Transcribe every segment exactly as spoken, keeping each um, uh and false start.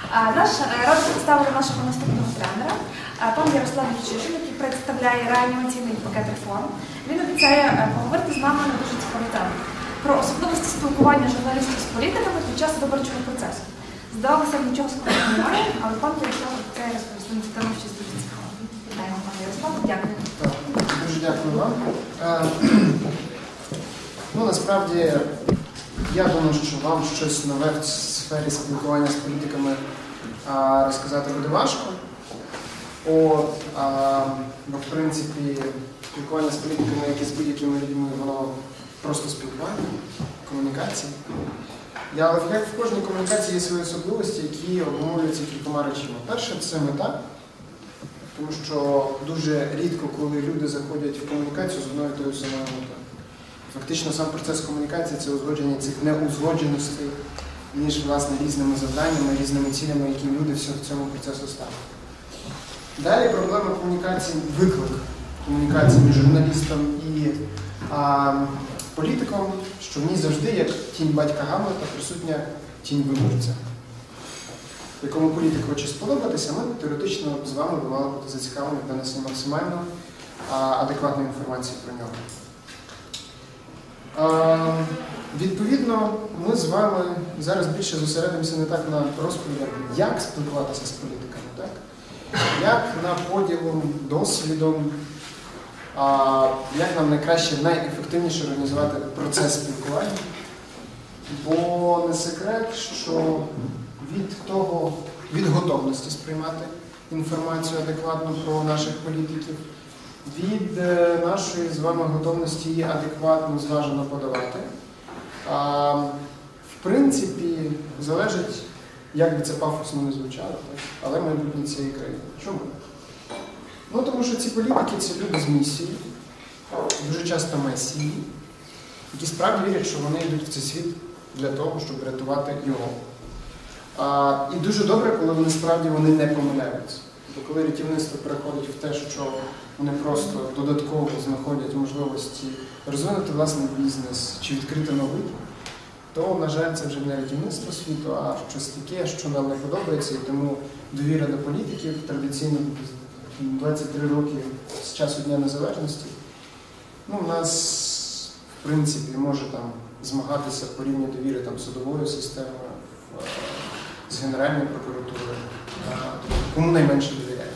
Наш рад представили нашого наступного тренера, пан Ярослав Чижин, який представляє реанімаційний пакет реформ. Він обіцяє поговорити з нами на дуже цікаву тему про особливості спілкування журналістів з політиками під час виборчого процесу. Здавалося, нічого складного немає, але пан Ярослав обіцяє розповісти на цю тему щось дуже цікаве. Вітаємо, пане Ярослав, дякую. Дуже дякую вам. Ну, насправді, я думаю, що вам щось нове в сфері спілкування з політиками а, розказати буде важко. От, а, бо, в принципі, спілкування з політиками, як і з будь-якими людьми, воно просто спілкування, комунікація. Я, але як в кожній комунікації є свої особливості, які обумовлюються кількома речами. Перше – це мета, тому що дуже рідко, коли люди заходять в комунікацію з одною і тою самою метою. Фактично сам процес комунікації – це узгодження цих неузгодженостей між, власне, різними завданнями, різними цілями, які люди в цьому процесу ставлять. Далі проблема комунікації, виклик комунікації між журналістом і а, політиком, що в ній завжди, як тінь батька Гамлета, присутня тінь виборця, якому політик хоче сподобатися, ми теоретично з вами мали бути зацікавлені в донесенні максимально а, адекватної інформації про нього. А, відповідно, ми з вами зараз більше зосередимося не так на розповіді, як спілкуватися з політиками, так? Як на поділом, досвідом, а, як нам найкраще, найефективніше організувати процес спілкування. Бо не секрет, що від того, від готовності сприймати інформацію адекватно про наших політиків, від нашої з вами готовності її адекватно, зважено подавати, а, в принципі, залежить, як би це пафосно не звучало, так? Але майбутнє цієї країни. Чому? Ну, тому що ці політики – це люди з місією, дуже часто месії, які справді вірять, що вони йдуть в цей світ для того, щоб врятувати його. А, і дуже добре, коли вони справді вони не помиляються. Бо коли рятівництво переходить в те, що вони просто додатково знаходять можливості розвинути власний бізнес чи відкрити новий, то, на жаль, це вже не рятівництво світу, а щось таке, що нам не подобається, і тому довіра до політиків традиційно двадцять три роки з часу Дня Незалежності, ну, у нас, в принципі, може там змагатися по рівні довіри там, судовою системою, в, з Генеральною прокуратурою, кому найменше довіряють.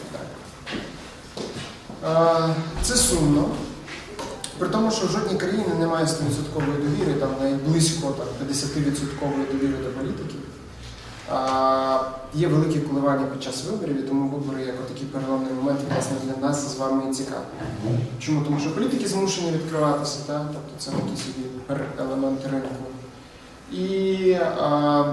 Це сумно, при тому, що в жодній країні немає сто відсотків довіри, там найблизько там, п'ятдесят відсотків довіри до політиків. А, є великі коливання під час виборів, і тому вибори як такий переломний момент, власне, для нас з вами і цікаві. Чому? Тому що політики змушені відкриватися, так? Тобто це такий собі елемент ринку. І а,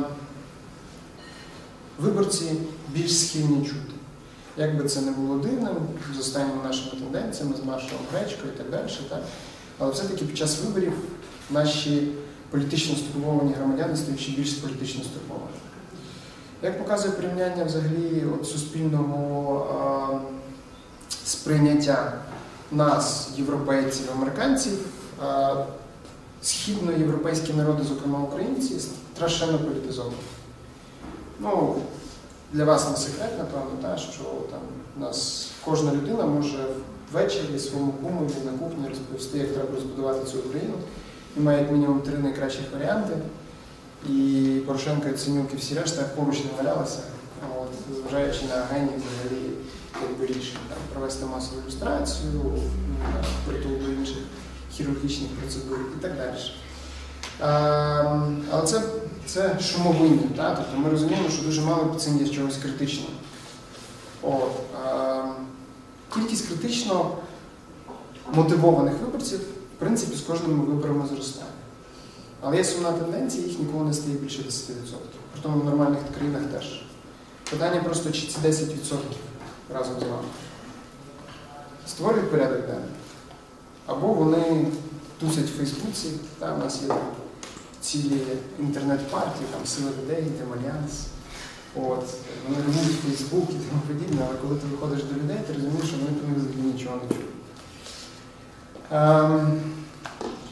виборці більш схильні чути. Як би це не було дивним, з останніми нашими тенденціями, з маршалом Гречкою і так далі, так? Але все-таки під час виборів наші політично стурбовані громадяни стають ще більш політично стурбовані. Як показує порівняння взагалі от суспільного а, сприйняття нас, європейців, американців, а, східноєвропейські народи, зокрема українці, страшенно політизовані. Ну, для вас не секрет, напевно, та, що там, у нас кожна людина може ввечері своєму кумові на кухні розповісти, як треба розбудувати цю Україну. І має як мінімум три найкращих варіанти. І Порошенко, і Яценюк, і всі решта поруч не валялися, от, зважаючи на геній взагалі якби рішень. Там, провести масову ілюстрацію, притул до інших хірургічних процедур і так далі. А, але це, це шумовиння. Та? Тобто ми розуміємо, що дуже мало під цим є чогось критичного. От, а, кількість критично мотивованих виборців, в принципі, з кожними виборами зростає. Але є сумна тенденція, їх ніколи не стає більше десять відсотків. Притому в нормальних країнах теж. Питання просто, чи ці десять відсотків разом з вами створюють порядок денний. Або вони тусять в Фейсбуці, там у нас є цілі інтернет-партії, там Сила людей, Демальянс. От, вони ревуть Фейсбук і тому подібне, але коли ти виходиш до людей, ти розумієш, що вони про них взагалі нічого не чують. Ем,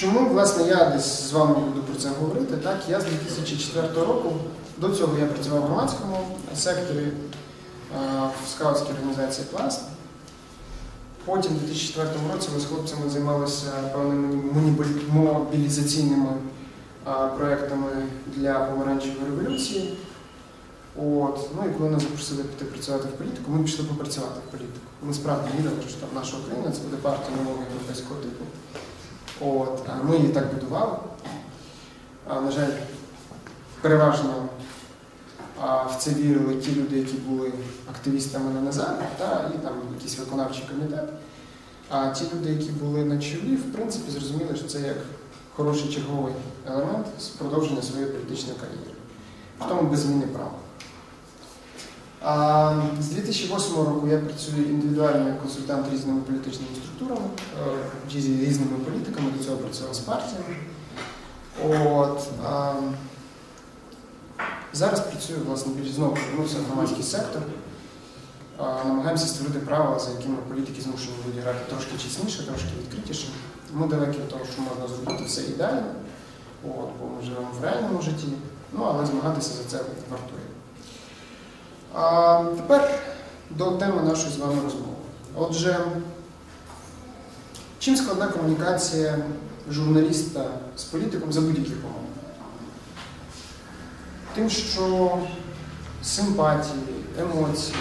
чому, власне, я десь з вами буду про це говорити? Так, я з дві тисячі четвертого року, до цього я працював в громадському секторі в скаутській організації «Пласт». Потім, у дві тисячі четвертому році, ми з хлопцями займалися певними мобілізаційними проєктами для помаранчевої революції. От. Ну і коли нас запросили піти працювати в політику, ми пішли попрацювати в політику. Ми справді вірили, що там наша Україна – це буде партія нового європейського типу. От. Ми її так будували. А, на жаль, переважно а, в це вірили ті люди, які були активістами на НАЗА, та, і там якийсь виконавчий комітет. А ті люди, які були на чолі, в принципі, зрозуміли, що це як хороший черговий елемент з продовження своєї політичної кар'єри. В тому без зміни права. А, з дві тисячі восьмого року я працюю індивідуально як консультант різними політичними структурами, різними політиками, до цього працював з партіями. От, а, зараз працюю, власне, більш знову повернувся в громадський сектор. А, намагаємося створити правила, за якими політики змушені будуть грати трошки чесніше, трошки відкритіше. Ми далекі від того, що можна зробити все ідеально, от, бо ми живемо в реальному житті, ну, але змагатися за це вартує. А тепер до теми нашої з вами розмови. Отже, чим складна комунікація журналіста з політиком за будь-яких умов? Тим, що симпатії, емоції,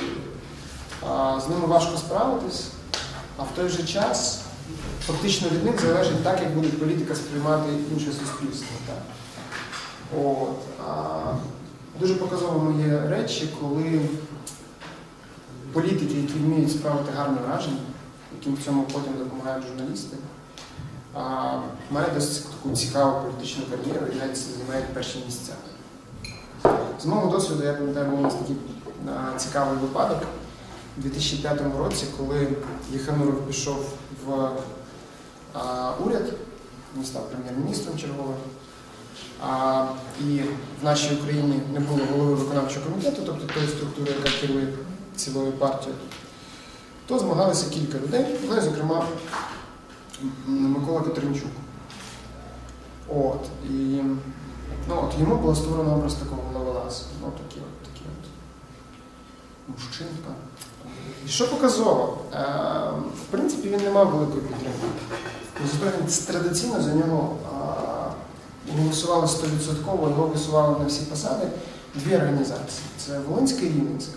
з ними важко справитись, а в той же час фактично від них залежить так, як буде політика сприймати інше суспільство. Так? От. А дуже показовими є речі, коли політики, які вміють справити гарне враження, яким в цьому потім допомагають журналісти, а, мають досить таку цікаву політичну кар'єру і навіть займають перші місця. З мого досвіду, я пам'ятаю, був у нас такий а, цікавий випадок у дві тисячі п'ятому році, коли Єхануров пішов в а, уряд, він став прем'єр-міністром черговим. А, і в нашій Україні не було голови виконавчого комітету, тобто тої структури, яка керує цілою партією, то змагалися кілька людей, ну і, зокрема, Микола Катеринчук. От, і, ну, от, йому було створено образ такого ловеласа, ну, такі от, такі от, мужчинка. І що показово? Е, в принципі, він не мав великої підтримки. Зато традиційно за нього голосували сто відсотків, його висували на всі посади дві організації. Це Волинська і Рівненська.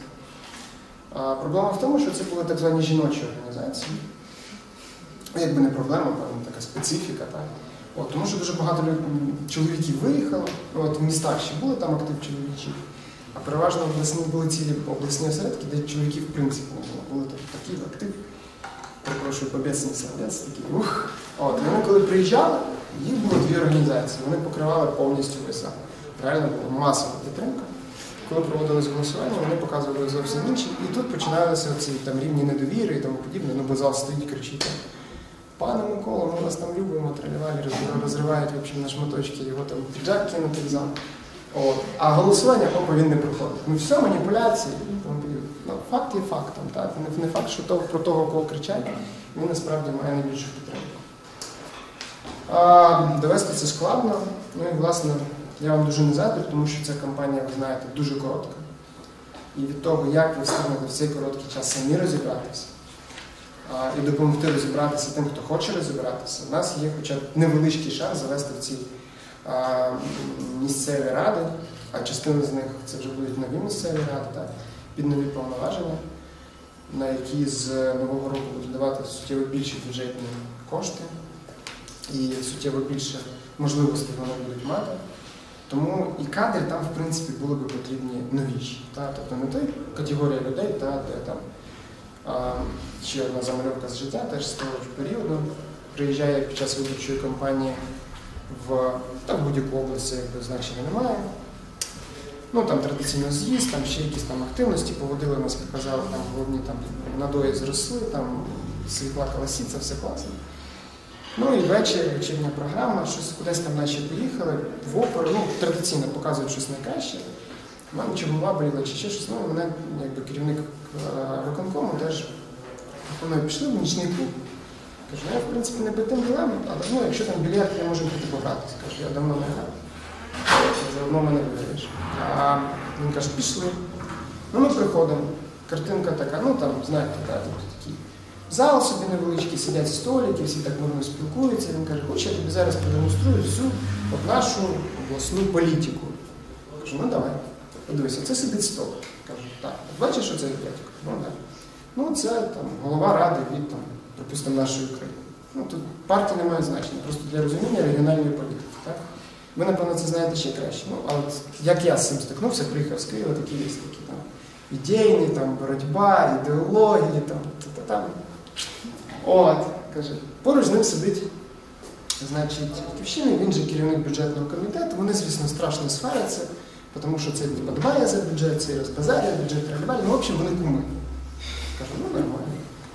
А проблема в тому, що це були так звані жіночі організації. Якби не проблема, певна така специфіка. Так? От, тому що дуже багато чоловіків виїхало, от, в містах ще були там актив чоловічів, а переважно обласні були цілі обласні осередки, де чоловіків в принципі не було. Були такі актив, перепрошую, побєсний сердець, такі, ух. От, вони коли приїжджали, їх було дві організації, вони покривали повністю весь зал. Реально була масова підтримка. Коли проводилось голосування, вони показували зовсім інші. І тут починалися ці там рівні недовіри і тому подібне, ну бо зал стоїть і кричить: пане Микола, ми вас там любимо, тралівалі, розривають в общем, на шматочки, його там піджак кинути в зал. От. А голосування, опа, він не проходить. Ну все, маніпуляції. Ну, факт є фактом. Так? Не, не факт, що то, про того, кого кричать, він насправді має найбільшу підтримку. А, довести це складно. Ну і, власне, я вам дуже не заздрю, тому що ця кампанія, ви знаєте, дуже коротка. І від того, як ви встигнете в цей короткий час самі розібратися, а, і допомогти розібратися тим, хто хоче розібратися, у нас є хоча б невеличкий шанс завести в ці а, місцеві ради, а частина з них це вже будуть нові місцеві ради, так, під нові повноваження, на які з нового року будуть давати суттєво більші бюджетні кошти і суттєво більше можливостей вони будуть мати. Тому і кадри там, в принципі, були б потрібні новіші. Та? Тобто не той категорія людей, та, де там а, ще одна замальовка з життя, теж з того ж періоду, приїжджає під час виборчої кампанії в, та, в будь-яку область, якби значення немає. Ну, там традиційно з'їзд, там ще якісь там активності, поводили нас, як казали, там головні там надої зросли, там світла колосіться, все класно. Ну і ввечері, вечірня програма, щось кудись там наші поїхали, в оперу, ну, традиційно показують щось найкраще. У мене чи голова боліла, чи ще щось, ну, мене, якби керівник виконкому теж пропонує, пішли в нічний клуб. Кажу, ну, я, в принципі, не під тим ділами, але ну, якщо там більярд, я можу піти погратися. Кажу, я давно не грав. Заодно мене виграєш. А він каже, пішли. Ну, ми приходимо. Картинка така, ну там, знаєте, так, такий зал собі невеличкий, сидять столики, всі так мирно спілкуються. Він каже, хочеш, я тобі зараз продемонструю всю от нашу обласну політику. Кажу, ну давай, подивися, це сидить стол. Кажу, так, бачиш, що це дядько? Ну так. Ну це там голова ради від, там, припустимо, нашої країни. Ну тут партії не має значення, просто для розуміння регіональної політики. Так? Ви, напевно, це знаєте ще краще. Ну, а от як я з цим стикнувся, приїхав з Києва, такі є такі там ідейні, там, боротьба, ідеології, там, та-та-там. От, каже, поруч з ним сидить, значить, Батьківщина, він же керівник бюджетного комітету, вони, звісно, страшно сваряться, тому що це типу, дбає за бюджет, це розбазарює бюджет, требуває, ну, в общем, вони куми. Кажу, ну, нормально.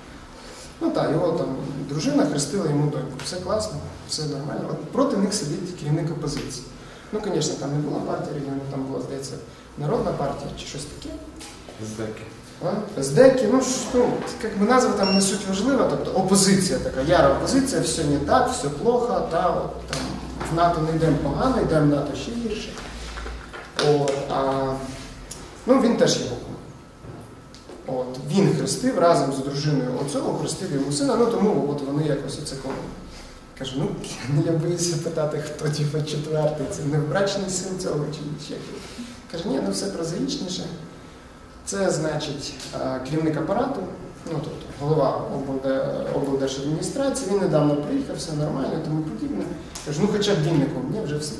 Ну так, його там дружина хрестила йому доньку, все класно, все нормально. От проти них сидить керівник опозиції. Ну, звісно, там не була партія регіонів, там була, здається, Народна партія чи щось таке. Ездеки. Ездеки, ну що, як би назва там не суть важлива, тобто опозиція така, яра опозиція, все не так, все плохо, та, от, там, в НАТО не йдемо погано, йдемо в НАТО ще гірше. От, а, ну, він теж його кум. От, він хрестив разом з дружиною оцього, хрестив йому сина, ну тому от вони якось оце кому. Кажу, ну, я боюся питати, хто типу, четвертий, це невбрачний син цього чи ще. Каже, ні, ну все прозаїчніше. Це, значить, керівник апарату, ну, тобто голова облдержадміністрації, він недавно приїхав, все нормально, тому подібне. Кажу, ну хоча б він не кому, ні, вже все.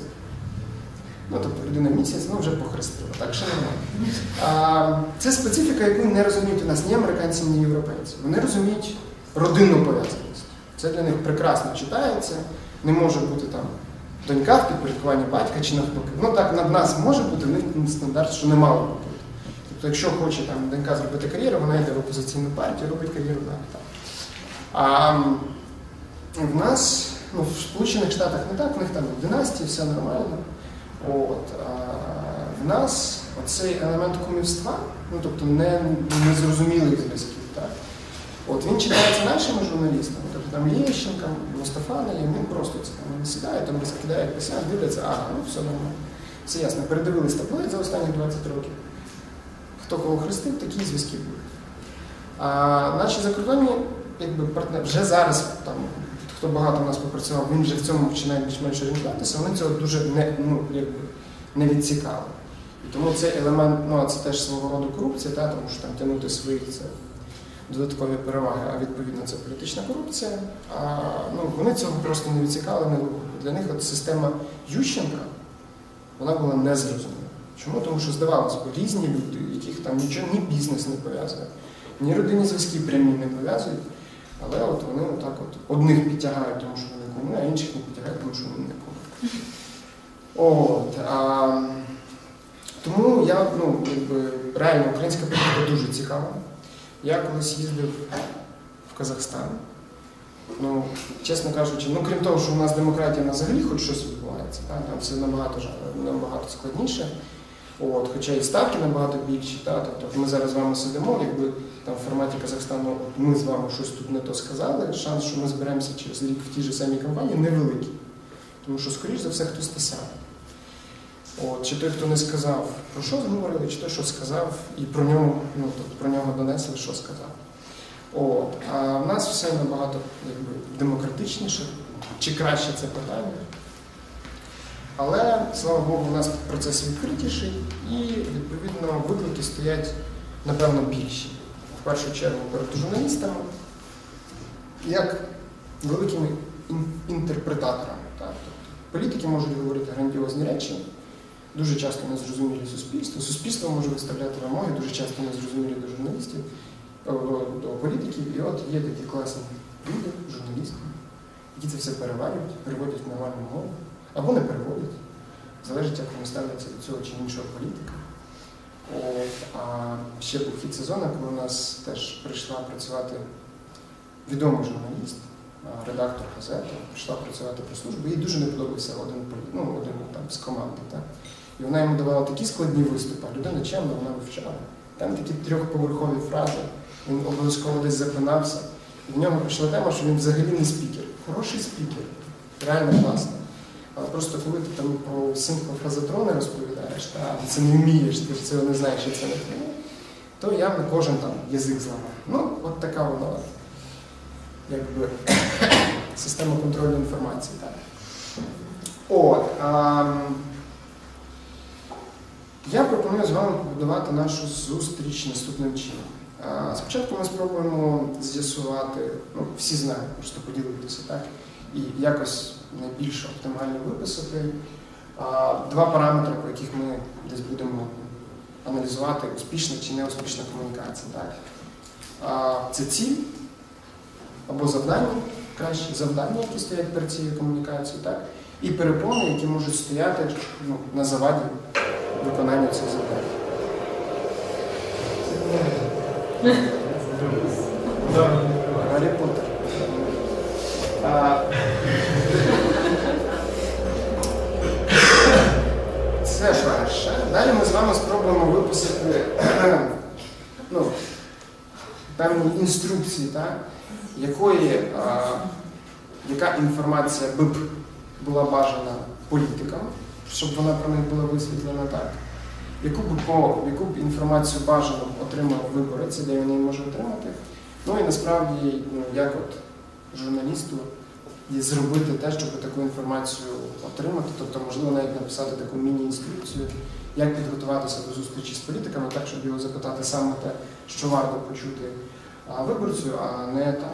Ну, тобто людина місяць, ну вже похрестила, так що нормально. А, це специфіка, яку не розуміють у нас ні американці, ні європейці. Вони розуміють родинну пов'язаність. Це для них прекрасно читається, не може бути там донька в підпорядкуванні батька чи навпаки. Ну так, над нас може бути, в них стандарт, що не мало бути. Тобто, якщо хоче там донька зробити кар'єру, вона йде в опозиційну партію, робить кар'єру так. А в нас, ну, в Сполучених Штатах не так, в них там династії, все нормально. От, а в нас оцей елемент кумівства, ну, тобто не, незрозумілих зв'язків, так? От, він читається нашими журналістами, тобто там Лєщенко, Мустафа, він просто це там не сідає, там розкидає письма, дивляться, ага, ну все нормально. Все ясно, передивились таблиць за останні двадцять років. Хто кого хрестив, такі зв'язки були. А наші закордонні якби, партнери, вже зараз, там, хто багато в нас попрацював, він вже в цьому починає більш-менш орієнтуватися, вони цього дуже не, ну, якби, не відсікали. І тому цей елемент, ну, це теж свого роду корупція, та, тому що там тягнути своїх це додаткові переваги, а відповідно це політична корупція. А, ну, вони цього просто не відсікали, не ловили. Для них от система Ющенка, вона була незрозуміла. Чому? Тому що, здавалося б, різні люди, яких там нічого, ні бізнес не пов'язує, ні родинні зв'язки прямі не пов'язують, але от вони отак от одних підтягають, тому що вони кому, а інших не підтягають, тому що вони не кому. От, а, тому я, ну, якби, реально, українська політика дуже цікава. Я колись їздив в Казахстан. Ну, чесно кажучи, ну, крім того, що у нас демократія, на взагалі хоч щось відбувається, так? Там все набагато, набагато складніше. От, хоча і ставки набагато більші, так? Тобто ми зараз з вами сидимо, якби там в форматі Казахстану ми з вами щось тут не то сказали, шанс, що ми зберемося через рік в тій же самій компанії, невеликий. Тому що, скоріш за все, хтось те саме. От, чи той, хто не сказав, про що говорили, чи той, що сказав, і про нього, ну, тобто, про нього донесли, що сказав. От, а в нас все набагато якби, демократичніше, чи краще це питання. Але, слава Богу, у нас процес відкритіший і, відповідно, виклики стоять, напевно, більші. В першу чергу перед журналістами, як великими інтерпретаторами. Так? Тобто, політики можуть говорити грандіозні речі, дуже часто незрозумілі суспільству. Суспільство може виставляти вимоги, дуже часто незрозумілі до журналістів, до політиків. І от є такі класні люди, журналісти, які це все переварюють, переводять в нормальну мову. Або не переводять. Залежить, як вони ставляться до цього чи іншого політика. От, а ще був хід сезону, коли у нас теж прийшла працювати відомий журналіст, редактор газети, прийшла працювати про службу. Їй дуже не подобався один, ну, один там, з команди. Так? І вона йому давала такі складні виступи, а людина чемна, вона вивчала. Там такі трьохповерхові фрази, він обов'язково десь запинався. В нього прийшла тема, що він взагалі не спікер. Хороший спікер, реально класно. Але просто коли ти там про синхрофразотрони розповідаєш, та це не вмієш, ти ж цього не знаєш, і це не вміє, то явно кожен там язик зламав. Ну, от така вона, якби, система контролю інформації. Так. От, а, я пропоную з вами побудувати нашу зустріч наступним чином. А, спочатку ми спробуємо з'ясувати, ну, всі знають, просто поділитися, так, і якось найбільш оптимально виписати а, два параметри, по яких ми десь будемо аналізувати успішна чи неуспішна комунікація. Так. А, це ціль або завдання, краще завдання, які стоять перед цією комунікацією, так, і перепони, які можуть стояти, ну, на заваді виконання цих завдань. Гаррі Поттер. Це перше. Далі ми з вами спробуємо виписати ну, певні інструкції, так, якої, а, яка інформація б була бажана політикам, щоб вона про них була висвітлена, так, яку б, по, яку б інформацію бажано отримав виборець, де він її може отримати. Ну і насправді, ну, як от журналісту є зробити те, щоб таку інформацію отримати, тобто, можливо, навіть написати таку міні-інструкцію, як підготуватися до зустрічі з політиками, так, щоб його запитати саме те, що варто почути виборцю, а не там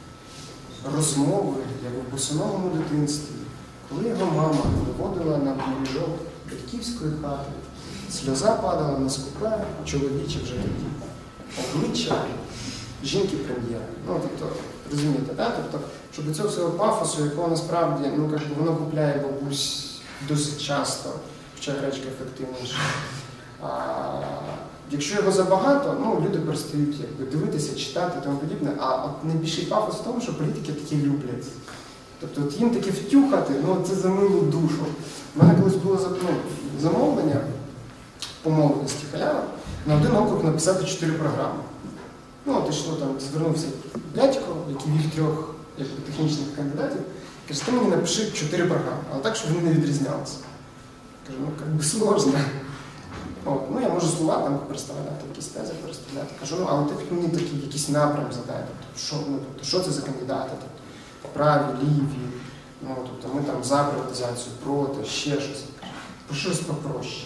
розмови, як у босоновому дитинстві, коли його мама виводила на поріжок батьківської хати, сльоза падала на скупе, чоловіче вже тоді, обличчя жінки-прем'єра. Ну, тобто, розумієте, так? Тобто, щоб до цього всього пафосу, якого насправді, ну, як воно купляє бабусь досить часто, хоча гречка ефективніша. А, якщо його забагато, ну, люди перестають якби дивитися, читати і тому подібне, а от найбільший пафос в тому, що політики такі люблять. Тобто, от їм таке втюхати, ну, це за милу душу. У мене колись було ну, замовлення по молодості халява на один округ написати чотири програми. Ну, от йшло там, звернувся дядько, який вів трьох якби, технічних кандидатів, каже, ти мені напиши чотири програми, але так, щоб вони не відрізнялися. Кажу, ну, як би сложно. От, ну, я можу слова там переставляти, якісь тези переставляти. Кажу, ну, але ти мені такий якийсь напрям задай, тобто, що, ну, тобто, що це за кандидати, тобто, праві, ліві, ну, тобто, ми там за приватизацію, проти, ще щось. Про щось попроще.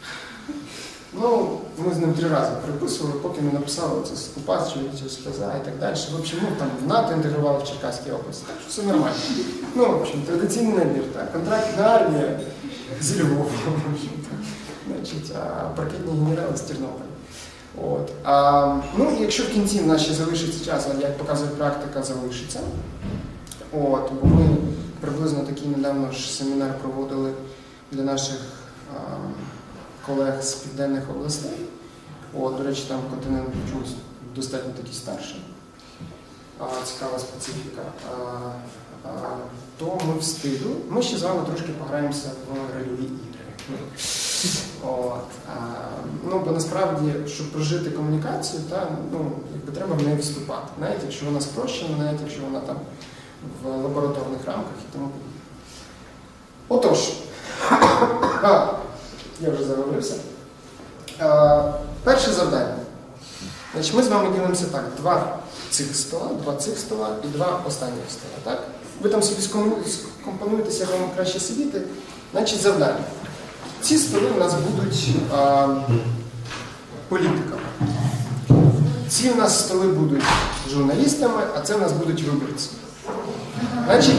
Ну, ми з ним три рази переписували, поки не написали це скупа, чоловіча сльоза і так далі. В общем, ну, там в НАТО інтегрували в Черкаській області, так що все нормально. Ну, в общем, традиційний набір, так, контрактна армія з Львова, в общем-то. Значить, а паркетні генерали з Тернополя. От. А, ну, і якщо в кінці в нас ще залишиться час, а як показує практика, залишиться. От, бо ми приблизно такий недавно ж семінар проводили для наших а, колег з південних областей. От, до речі, там континент чомусь достатньо такий старший. А, цікава специфіка. А, а, то ми встигли. Ми ще з вами трошки пограємося в рольові ігри. От, а, ну, бо насправді, щоб прожити комунікацію, та, ну, якби треба в неї вступати. Навіть якщо вона спрощена, навіть якщо вона там в лабораторних рамках і тому подібне. Отож, а, я вже заговорився. А, перше завдання. Значить, ми з вами ділимося так. Два цих стола, два цих стола і два останніх стола. Так? Ви там собі скомпонуєтеся, як вам краще сидіти. Значить, завдання. Ці столи у нас будуть а, політиками. Ці у нас столи будуть журналістами, а це у нас будуть виборці. Значить,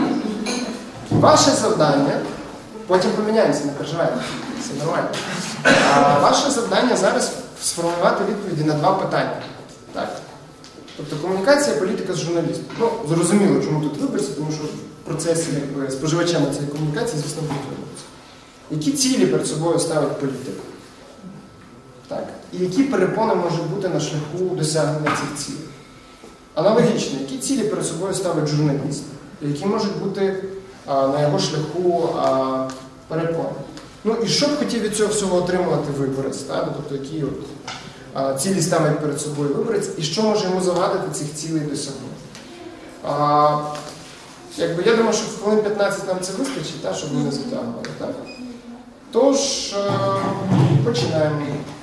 ваше завдання, потім поміняємося, не переживайте, все нормально. А, ваше завдання зараз сформувати відповіді на два питання. Так? Тобто комунікація, політика з журналістом. Ну, зрозуміло, чому тут виборці, тому що в процесі якби, споживачами цієї комунікації, звісно, будуть виборці. Які цілі перед собою ставить політик? Так? І які перепони можуть бути на шляху досягнення цих цілей? Аналогічно, які цілі перед собою ставить журналіст? І які можуть бути а, на його шляху а, перепони? Ну і що б хотів від цього всього отримувати виборець? Так? Тобто, які от, а, цілі ставить перед собою виборець, і що може йому завадити цих цілей досягнути? А, якби, я думаю, що в хвилин п'ятнадцять нам це вистачить, та, щоб ми не затягували. Так? Тож, е, починаємо.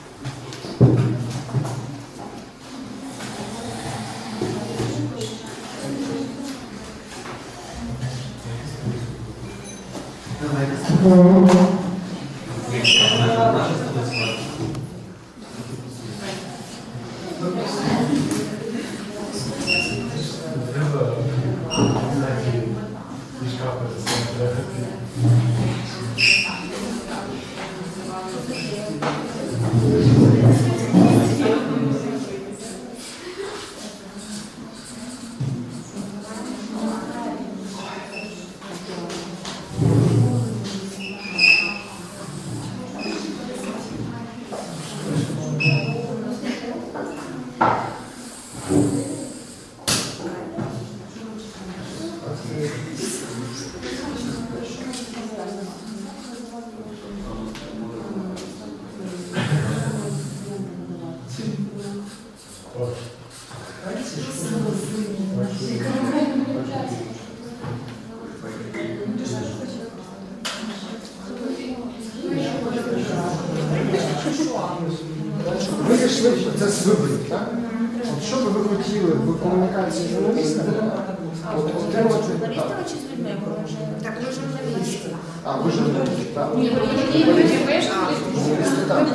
Ви зайшли в процес виборів, так? От що би ви хотіли в комунікації з журналістами отримати? Журналістами чи з людьми? Так, ми журналісти. А, ви журналісти, так? Ні, ви Журналісти, так.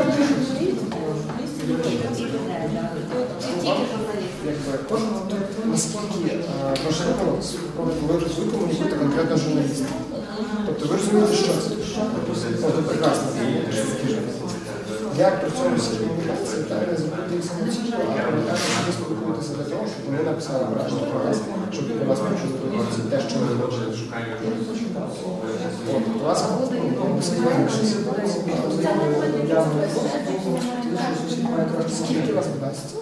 Якби, наскільки поширено, ви комунікуєте конкретно журналістам? Тобто ви розумієте, що це? Це прекрасно. Як при цьому всі комунікації, так не забути самоцінку, а комунікації ви спілкуєтеся для того, щоб вони написали враження про вас, щоб для вас почули те, що ви хочете. От, у вас скільки вас вдасться?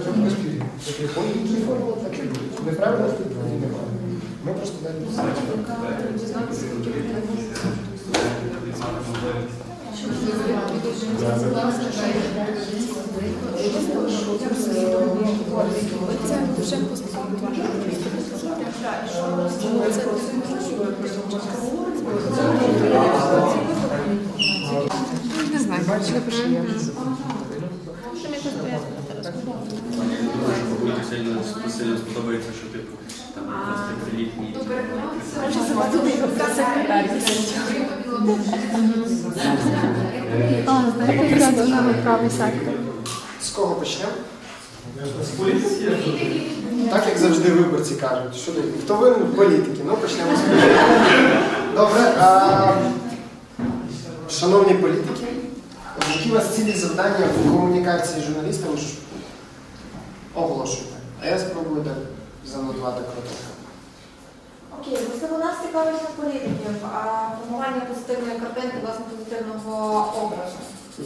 Неправильно відповіді немає. Ми просто даємо. Це вже поступати. Не знаю, не прийшли. Що мені тут пояснити? Мені сильно сподобається, що типу там просто літній. Правий сектор. З кого почнемо? З політики. Так, як завжди виборці кажуть. Що, хто винен в політики? Ну, почнемо з політики. Добре. А, шановні політики, які у вас цілі завдання в комунікації з журналістами? Оголошуйте. А я спробую так занотувати коротко. Окей, можливо, нас цікавить не політиків, а формування позитивної картинки, власне, позитивного образу.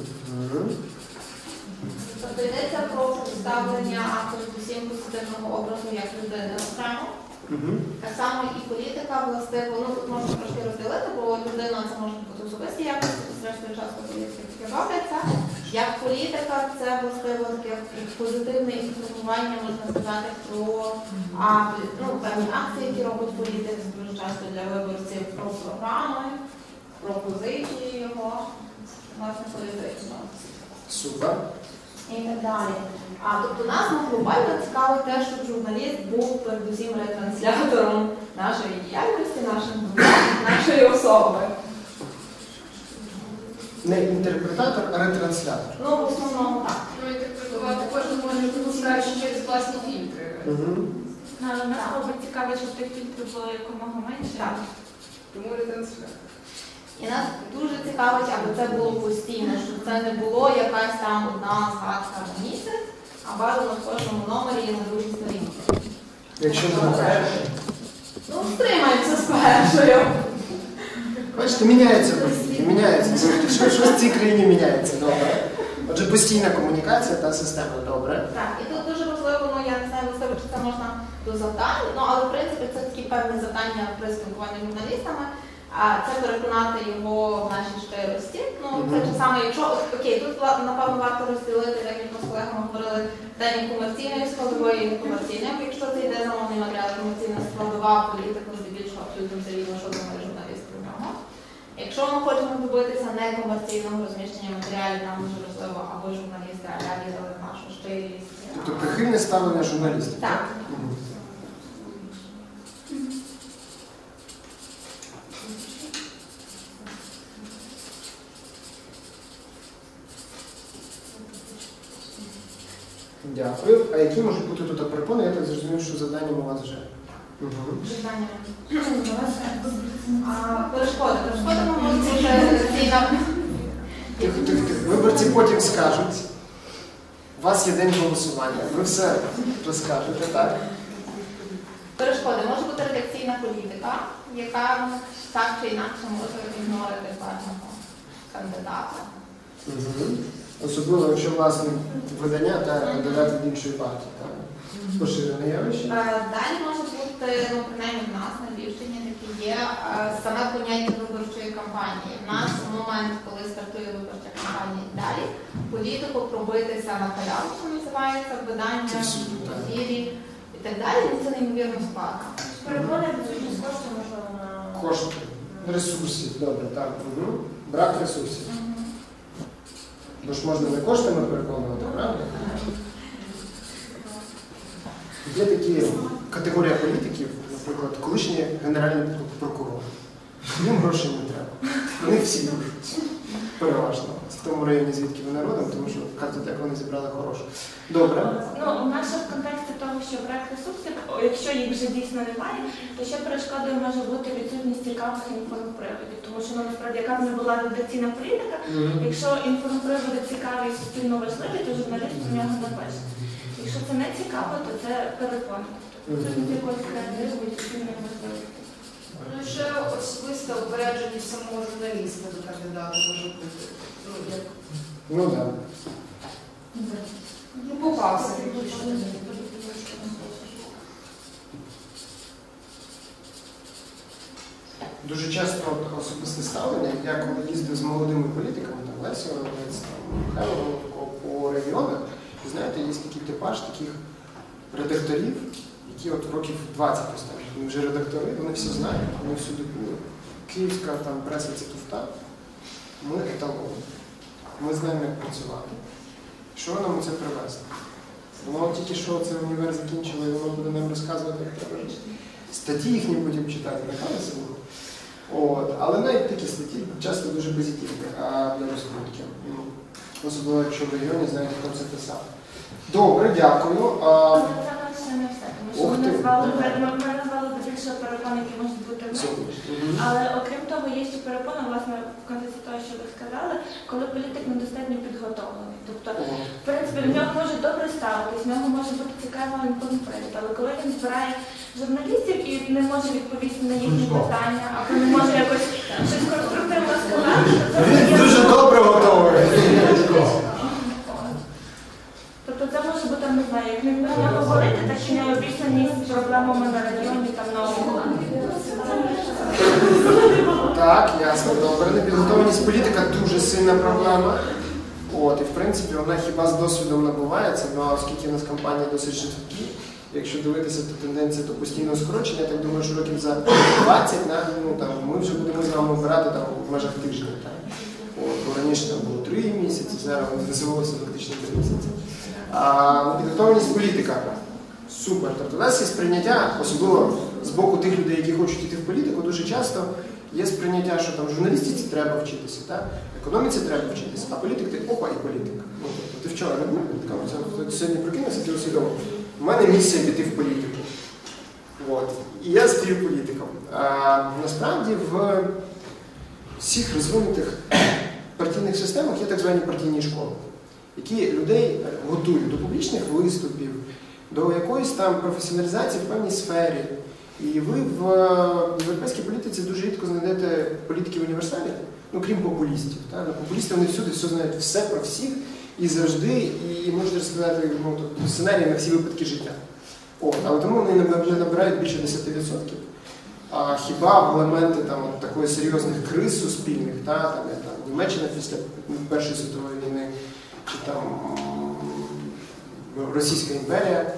Тобто йдеться про представлення передусім позитивного образу як людини окремо. Так само і політика, властиво, ну тут можна трошки розділити, бо людина це може бути особисті якості, зрештою часто політики таке робляться. Як політика, це властиво таке позитивне інформування, можна сказати, про а, ну, певні акції, які робить політик, дуже часто для виборців, про програми, про позиції його, власне, політично. Супер. І так далі. А тобто нас ну, глобально цікавить те, щоб журналіст був передусім ретранслятором нашої діяльності, нашим, нашої особи. Не інтерпретатор, а ретранслятор. Ну, в основному так. Ну, інтерпретувати кожен може допускати через власні фільтри. Але нас робить цікаво, щоб тих фільтрів було якомога менше. Так. Тому ретранслятор. І нас дуже цікавить, аби це було постійно, щоб це не було якась там одна згадка на місяць, а бажано в кожному номері і на другій сторінці. Якщо не Ну, стримаємося з першою. Бачите, міняється політики, міняється. Що, що в цій країні міняється, добре. Отже, постійна комунікація та система, добре. Так, і тут дуже важливо, ну я не знаю, можливо, чи це можна до завдань, ну але в принципі це такі певні завдання при спілкуванні з журналістами. А це переконати його в нашій щирості. Ну, це те саме, якщо, окей, тут, напевно, варто розділити, як ми з колегами говорили, день комерційної складової і некомерційної. Якщо це йде замовний матеріал, комерційна складова, політика, здебільшого абсолютно все рівно, що думає журналіст про нього. Якщо ми хочемо добитися некомерційного розміщення матеріалів, нам дуже важливо, аби журналісти вірили в нашу щирість. Тобто прихильне ставлення журналістів? Так. Угу. Дякую. А які можуть бути тут перепони? Я так зрозумів, що завданням у вас вже. Угу. Завдання. Перешкоди. Перешкоди ми можемо вже ційно. Тихо, тихо, тихо. Виборці потім скажуть. У вас є день голосування. Ви все розкажете, так? Перешкоди. Може бути редакційна політика, яка так чи інакше може ігнорити певного кандидата. Угу. Особливо, якщо власне видання та кандидат від іншої партії. Так? Поширене явище. Далі може бути, ну, принаймні в нас на Львівщині такі є саме поняття виборчої кампанії. У нас в момент, коли стартує виборча кампанія і далі, політику пробитися на халяву, що називається, видання, ефірі і так далі, ну, це неймовірно складно. Перекони відсутність коштів, можливо, на... Кошти. Ресурсів, добре, так. Угу. Брак ресурсів. Бо ж можна не коштами переконувати, правда? Є такі категорія політиків, наприклад, колишній генеральний прокурор. Їм грошей не треба. Вони всі дружать. Переважно. В тому районі, звідки вони родом, тому що картотеку вони зібрали хорошу. Добре. Ну, у нас ще в контексті того, що брак ресурсів, якщо їх вже дійсно немає, то ще перешкодою може бути відсутність цікавих інформприводів. Тому що, ну, насправді, яка б не була редакційна політика, mm-hmm. якщо інформприводи цікаві і суспільно важливі, то журналіст з нього напише. Якщо це не цікаво, то це перепон. Відсутність якоїсь креативу і суспільної важливості. Ну, ще особиста упередженість самого журналіста до кандидата може бути. Ну, як... Ну, так. Да. Ну, попався. Дуже часто особисте ставлення, я коли їздив з молодими політиками, там Лесіо, Михайло, по регіонах, і знаєте, є такий типаж таких редакторів, які от років двадцять останні. Вони вже редактори, вони все знають, вони всюди були. Київська там преса – це туфта. Ми еталон. Ми знаємо, як працювати. Що нам це привезти? Воно тільки що це універ закінчило, і воно буде нам розказувати, як треба жити. Статті їхні потім читати, нехай себе. От. Але навіть такі статті часто дуже позитивні для розкрутки. Особливо, якщо в регіоні знаєте, хто це писав. Добре, дякую. А... Це ще не все, тому що ми назвали, ми назвали більше перепон, які можуть бути в них. Але окрім того, є ще перепона, власне, в контексті того, що ви сказали, коли політик недостатньо підготовлений. Тобто, в принципі, в нього може добре ставитись, в нього може бути цікава інформпривід, але коли він збирає журналістів і не може відповісти на їхні питання, або не може якось щось конструктивно сказати, то це Він дуже добре готовий. Тобто це може бути, не знаю, як не вміння говорити, так і необізнаність з проблемами на районі, там на області. Так, ясно, добре. Непідготовленість політика дуже сильна проблема. От, і в принципі вона хіба з досвідом набувається, ну а оскільки у нас кампанії досить швидкі, якщо дивитися, то тенденція до постійного скорочення, я так думаю, що років за двадцять ну, там, ми вже будемо з вами обирати там, в межах тижня. От, бо раніше там було три місяці, зараз висувалося фактично три місяці. А підготовленість політика. Супер. Тобто у нас є сприйняття, особливо з боку тих людей, які хочуть йти в політику, дуже часто є сприйняття, що там журналістиці треба вчитися, так? Економіці треба вчитися, а політик ти опа і політик. Ну, тобто, ти вчора не був політиком, ти сьогодні прокинувся, ти усвідомив. У мене місія піти в політику. От. І я стаю політиком. А, насправді в всіх розвинутих партійних системах є так звані партійні школи, які людей готують до публічних виступів, до якоїсь там професіоналізації в певній сфері. І ви в європейській політиці дуже рідко знайдете політиків універсальних, ну крім популістів. Так? Популісти вони всюди все знають все про всіх і завжди, і можуть розповідати ну, сценарії на всі випадки життя. От, але тому вони не набирають більше десять відсотків. А хіба в елементи там, от, такої серйозних криз суспільних, та, там, як, там, Німеччина після Першої світової війни, чи там Російська імперія,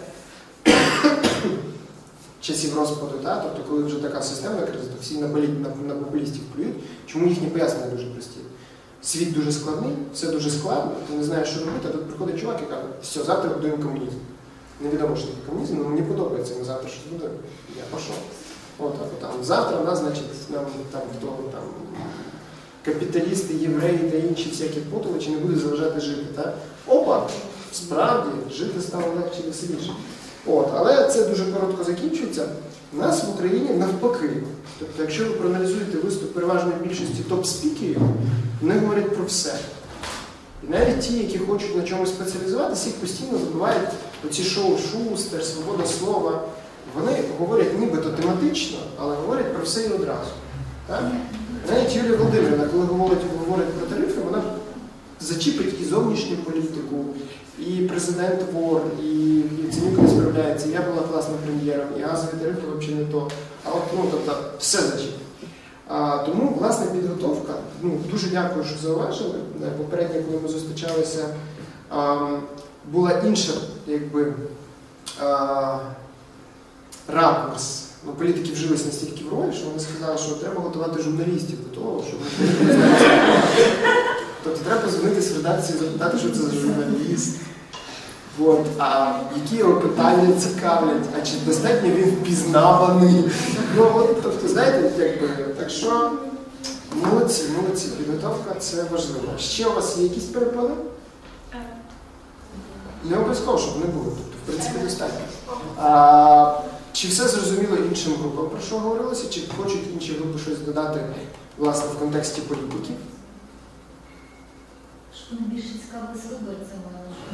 часів розпаду, та, тобто коли вже така системна криза, то всі на, болі, на, на популістів плюють, чому їхні пояснення дуже прості. Світ дуже складний, все дуже складно, ти не знаєш, що робити, а тут приходить чувак і каже, все, завтра будуємо комунізм. Невідомо, що таке комунізм, але мені подобається, ми завтра щось будемо, я пішов. От, а там, завтра у нас, значить, нам там, хто там, капіталісти, євреї та інші всякі потолочі не будуть заважати жити. Та? Опа! Справді, жити стало легше і веселіше. От, але це дуже коротко закінчується. У нас в Україні навпаки. Тобто, якщо ви проаналізуєте виступ переважної більшості топ-спікерів, вони говорять про все. І навіть ті, які хочуть на чомусь спеціалізуватися, їх постійно забувають оці шоу Шустер, свобода слова. Вони говорять нібито тематично, але говорять про все і одразу. Так? Навіть Юлія Володимирівна, коли говорить, говорить про тарифи, вона зачіпить і зовнішню політику, і президент вор, і Яценюк не справляється, і я була класним прем'єром, і газові тарифи взагалі не то. А от, ну, тобто, все зачіпить. А, тому, власне, підготовка, ну, дуже дякую, що зауважили. Попередньо, коли ми зустрічалися, а, була інша, якби, а, ракурс. Ну, політики вжилися настільки в роль, що вони сказали, що треба готувати журналістів до того, щоб вони не знали. Тобто треба позвонитися в редакцію і запитати, що це за журналіст. От. А які його питання цікавлять, а чи достатньо він впізнаваний. Ну, от, тобто, знаєте, якби, так що молодці, молодці, підготовка – це важливо. Ще у вас є якісь перепони? Не обов'язково, щоб не було. Тобто, в принципі, достатньо. А, чи все зрозуміло іншим групам, про що говорилося? Чи хочуть інші групи щось додати, власне, в контексті політики? Що найбільше цікаво з виборцями.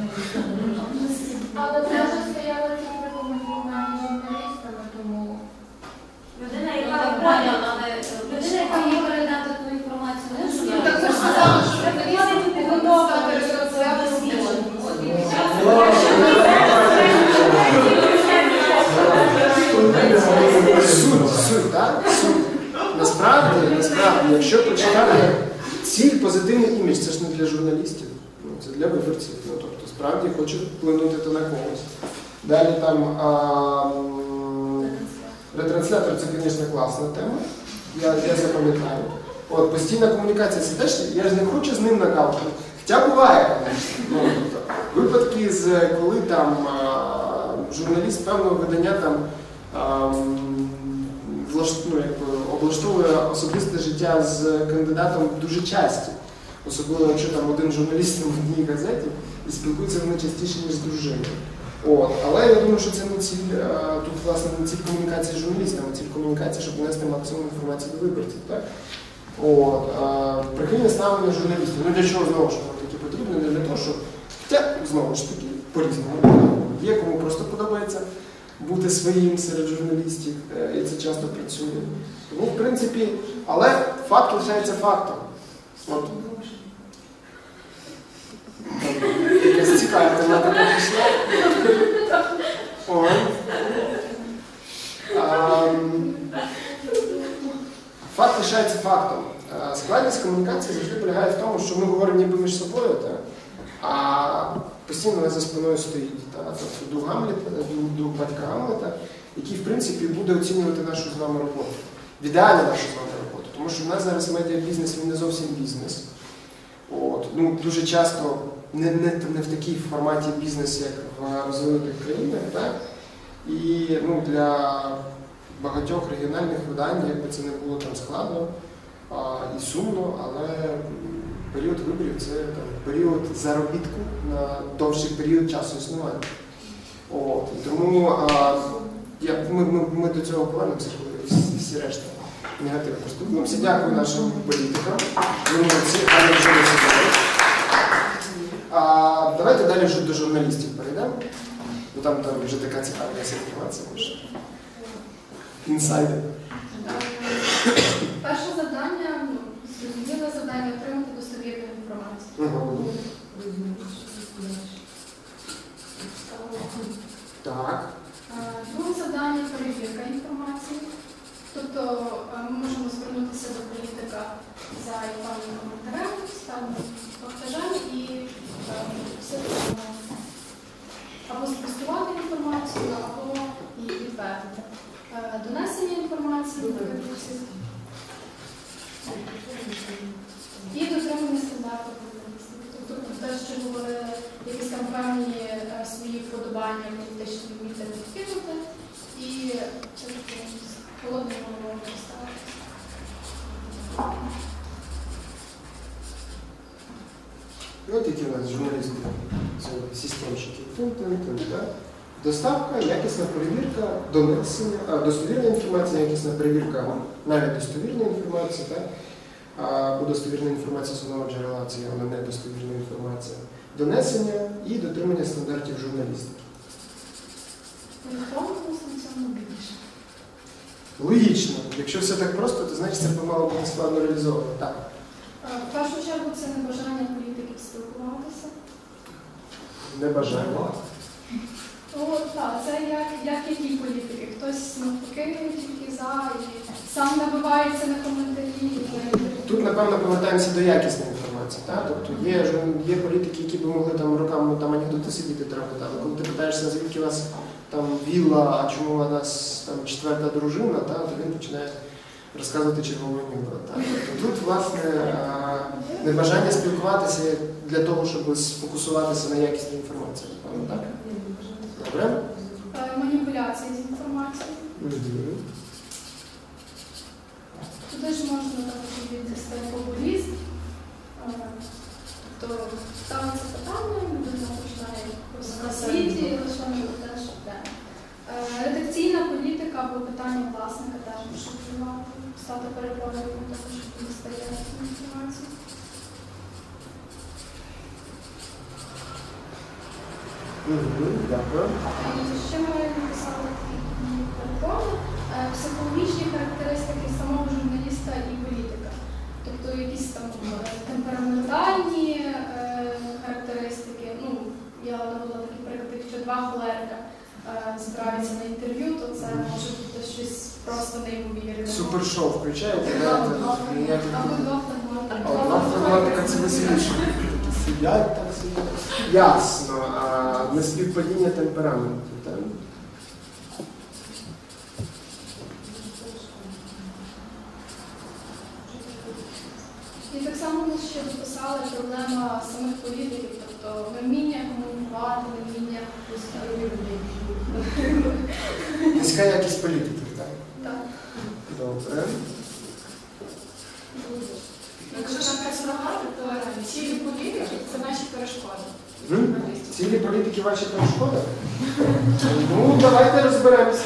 Але це вже стояло при комунікуванні з журналістами, тому... Людина, Ну, яка так, правильно, але людина, яка їй передати ту інформацію, не Ну, журналістам. так це ж саме, що журналісти повинні стати результатом. Суть, суть, так? Суть. Насправді, насправді, якщо почитати ціль позитивний імідж, це ж не для журналістів, ну, це для виборців. Ну, тобто, справді хочуть вплинути то на когось. Далі там а, ретранслятор – це, звісно, класна тема. Я, я запам'ятаю. От, постійна комунікація, це теж, я ж не хочу з ним накалувати. Хоча буває, ну, тобто, випадки, з, коли там а, журналіст певного видання там а, влаш, ну, якби, облаштовує особисте життя з кандидатом дуже часті. Особливо, якщо там один журналіст в одній газеті і спілкуються вони частіше, ніж з дружиною. От. Але я думаю, що це не ціль, тут, власне, не ціль комунікації з журналістами, а ціль комунікації, щоб донести максимум інформації до виборців. Так? От. Прихильне ставлення журналістів. Ну для чого, знову ж таки, потрібно? Не для того, що, хоча, знову ж таки, по-різному. Є кому просто подобається бути своїм серед журналістів, і це часто працює. Тому, в принципі, але факт лишається фактом. От. Якась цікава тематика пішла. Ой. Факт лишається фактом. Складність комунікації завжди полягає в тому, що ми говоримо ніби між собою, та, а постійно нас за спиною стоїть. Та, тобто друг Гамлета, друг батька Гамлета, який, в принципі, буде оцінювати нашу з вами роботу. В ідеалі нашу з вами роботу. Тому що в нас зараз медіабізнес, він не зовсім бізнес. От. Ну, дуже часто не, не, не в такій форматі бізнес, як в розвинутих країнах. Так? І ну, для багатьох регіональних видань, якби це не було там складно а, і сумно, але період виборів – це там, період заробітку на довший період часу існування. От. І тому а, я, ми, ми, ми до цього повернемося, коли всі, всі решта негативно поступимося. Дякую нашим політикам. Вони молодці, гарно вчилися. А давайте далі вже до журналістів перейдемо. Бо там, там вже така цікава інформація. Інсайдер. Перше завдання, зрозуміле завдання отримати достовірну інформацію. Угу. Так. Друге завдання – перевірка інформації. Тобто займається і певним коментарем, ставимо повторяємо і все можна або спростувати інформацію, або її підтвердити. Донесення інформації до редакції і дотримання стандартів журналістики. Тобто те, що говорили, якісь там певні свої вподобання, політичні вміти відкинути, і це таке холодне головою поставити. І от які у нас журналісти, це системщики. Тин-тин-тин, так? Доставка, якісна перевірка, донесення, а, достовірна інформація, якісна перевірка, навіть достовірна інформація, так? Або достовірна інформація з одного джерела, це вона не достовірна інформація. Донесення і дотримання стандартів журналістики. Логічно. Якщо все так просто, то значить це помало бути складно реалізовано. Так. В першу чергу це небажання політиків спілкуватися. Небажання. Ну, так, це як, як які політики. Хтось навпаки тільки за і сам набивається на коментарі. Тут, напевно, повертаємося до якісної інформації. Так? Тобто є, є політики, які б могли там роками там анекдоти сидіти трапити, але коли ти питаєшся, звідки у вас там вілла, а чому у нас там четверта дружина, так? То він починає розказувати черговий анекдот. Тобто тут, власне, небажання спілкуватися для того, щоб сфокусуватися на якісній інформації. Напевно, так? Добре? Маніпуляції з інформацією. Mm-hmm. Туди ж можна віднести популізм. Тобто ставиться питання, людина починає на світі, і лише не те, що те. Редакційна політика або питання власника теж може впливати, стати переконаним того, що дістає інформацію. Дякую. Ще ми написали перекони, психологічні характеристики самого журналіста і політика. Тобто якісь там темпераментальні е, характеристики. Ну, я навела такі приклади, якщо два холерика е, збираються на інтерв'ю, то це може бути щось просто неймовірне. Супершоу включаєте? Або два фрагментика. А два фрагментика це веселіше. Сидять так сидять. Ясно. А неспівпадіння темпераменту, так? І так само ми ще дописали проблема самих політиків, тобто невміння комунікувати, невміння низька якість політики, так? Так. Добре. Якщо ж так сказати, то цілі політики – це наші перешкоди. М? Цілі політики ваші перешкоди? Ну, давайте розберемося.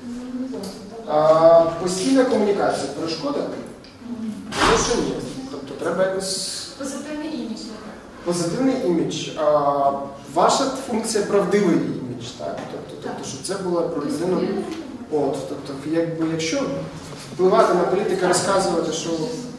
А, постійна комунікація – перешкода? Ну, що ні. Тобто треба якось... Позитивний імідж. Позитивний імідж. А, ваша функція – правдивий імідж, так? Тобто, тобто, щоб це було про людину... От, тобто, якби, якщо впливати на політика, розказувати, що...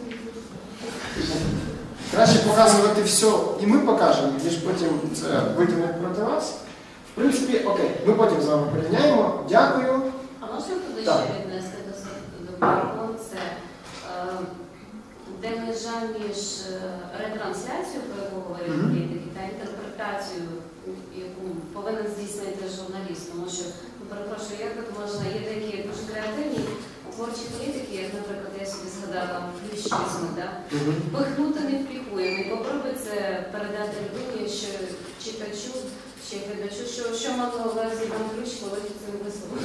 Краще показувати все, і ми покажемо, ніж потім це витягнуть проти вас. В принципі, окей, ми потім з вами порівняємо. Дякую. А можна туди Так. ще віднести до перекон? Це е, де межа між е, ретрансляцією, про яку говорять Мгм. політики, та інтерпретацією, яку повинен здійснити журналіст. Тому що, ну, перепрошую, як тут можна, є такі дуже креативні творчі політики, як, наприклад, я собі згадала плющизм, да? Мгм. Пихнути не впікуємо. І попробуй це передати людині, що читачу, чи глядачу, що, що мав на увазі там ключ, коли ти цим висловив.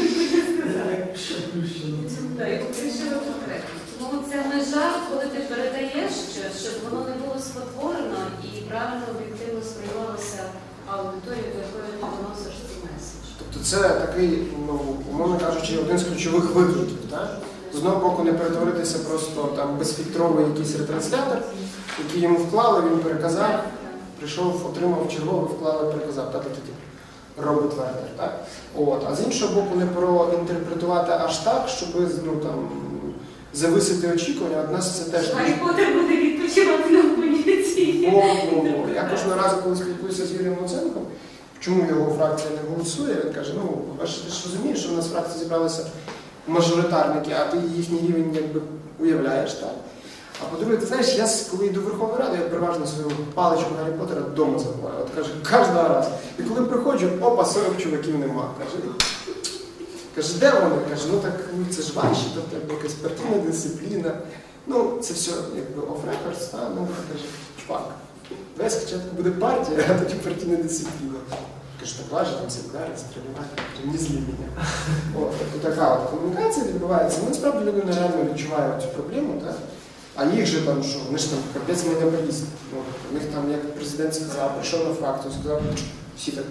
Так, і поплющили конкретно. Тому це межа, коли ти передаєш щось, щоб воно не було спотворено і правильно, об'єктивно сприймалося аудиторію, до якої ти доносиш цей меседж. Тобто це такий, ну, умовно кажучи, один з ключових викликів, так? З одного боку, не перетворитися просто там безфільтровий якийсь ретранслятор, який йому вклали, він переказав, прийшов, отримав черговий, вклали, переказав. Та, та, та, та. Робот Вернер, так? От. А з іншого боку, не проінтерпретувати аж так, щоб, ну, там, зависити очікування, од нас це теж... Гаррі Поттер буде відпочивати на поліції. О, о, о. Я кожного разу, коли спілкуюся з Юрієм Луценком, чому його фракція не голосує, він каже, ну, по-перше, ти ж розумієш, що в нас в фракції зібралися мажоритарники, а ти їхній рівень якби уявляєш, так? А по-друге, ти знаєш, я коли йду в Верховну Раду, я переважно свою паличку Гаррі Поттера вдома забуваю. От каже, кожного разу. І коли приходжу, опа, сорок чуваків нема. Каже, каже, де вони? Каже, ну так, ну це ж ваші, тобто якась партійна дисципліна. Ну, це все якби off-records, а ну, каже, чувак, давай спочатку буде партія, а тоді партійна дисципліна. Каже, так важко, там сім'яри, стрілювати, не злі мене. От, тобто така от комунікація відбувається. Ну, насправді людина реально відчуває цю проблему, так? А їх же там, що, вони ж там капець монополісти. Ну, у них там, як президент сказав, прийшов на фракцію, сказав, всі так.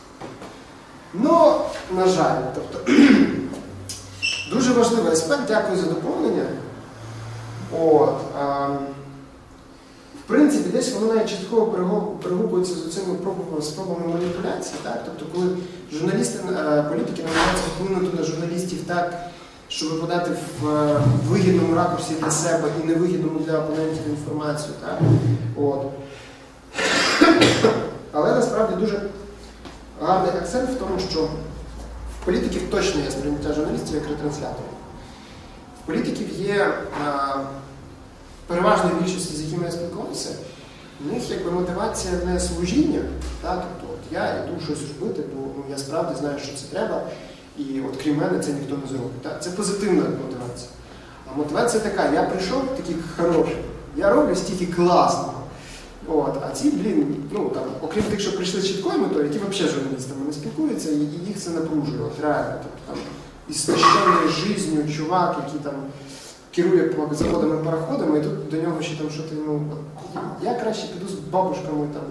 Ну, на жаль, тобто, дуже важливий аспект, дякую за доповнення. От, а, в принципі, десь воно навіть частково перегукується з цими спробами маніпуляції. Так? Тобто, коли журналісти, політики намагаються вплинути на журналістів так, щоб подати в вигідному ракурсі для себе і невигідному для опонентів інформацію. Так? От. Але насправді дуже гарний акцент в тому, що в політиків точно є сприйняття журналістів як ретрансляторів. В політиків є а, переважної більшості, з якими я спілкувався, в них якби мотивація не служіння, так? Тобто от я йду щось робити, бо ну, я справді знаю, що це треба, і от крім мене це ніхто не зробить. Так? Це позитивна мотивація. А мотивація така, я прийшов такий хороший, я роблю стільки класного. От, а ці, блін, ну там, окрім тих, що прийшли з чіткою метою, які взагалі з журналістами не спілкуються, і, і їх це напружує, от реально. Тобто, там, із священною життю чувак, який там керує по заводами і пароходами, і тут до нього ще там щось, ну, я краще піду з бабушками там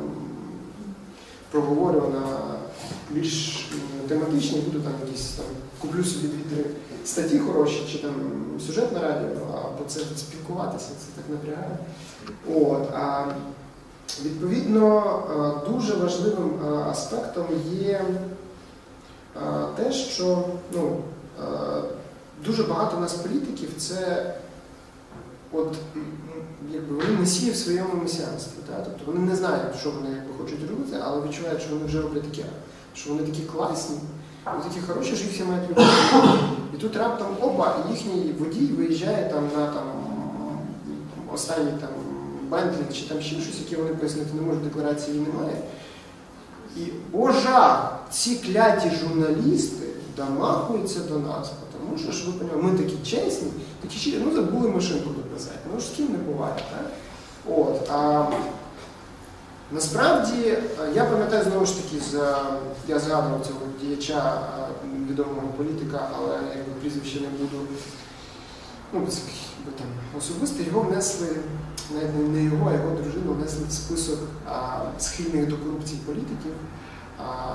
проговорю на більш тематичні, буду там якісь там, куплю собі дві-три статті хороші, чи там сюжет на радіо, або це спілкуватися, це так напрягає. От, а, відповідно, дуже важливим аспектом є те, що ну, дуже багато у нас політиків це от, якби, вони месії в своєму месіанстві. Так? Тобто вони не знають, що вони якби, хочуть робити, але відчувають, що вони вже роблять таке, що вони такі класні, вони такі хороші, що їх всі мають любити. І тут раптом опа, їхній водій виїжджає там, на там, останній там, Бентлі чи там ще щось, яке вони пояснити не можуть, декларації немає. І, о жах, ці кляті журналісти домахуються до нас, тому що, щоб ви розуміли, ми такі чесні, такі щирі, ну забули машинку дописати, ну ж з ким не буває, так? От, а насправді, я пам'ятаю знову ж таки, за, я згадував цього діяча, відомого політика, але якби прізвище не буду, ну, це, якби, там, особисто, його внесли, навіть не його, а його дружину внесли в список а, схильних до корупції політиків, а,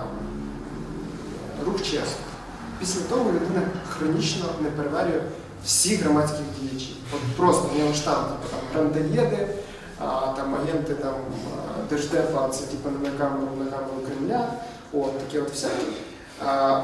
рух чесно. Після того людина хронічно не переварює всіх громадських діячів. От просто в нього штамп, типу, там, грандаєди, а, там, агенти там, Держдепа, це типу, на камеру, на камеру Кремля, от, таке от все. А,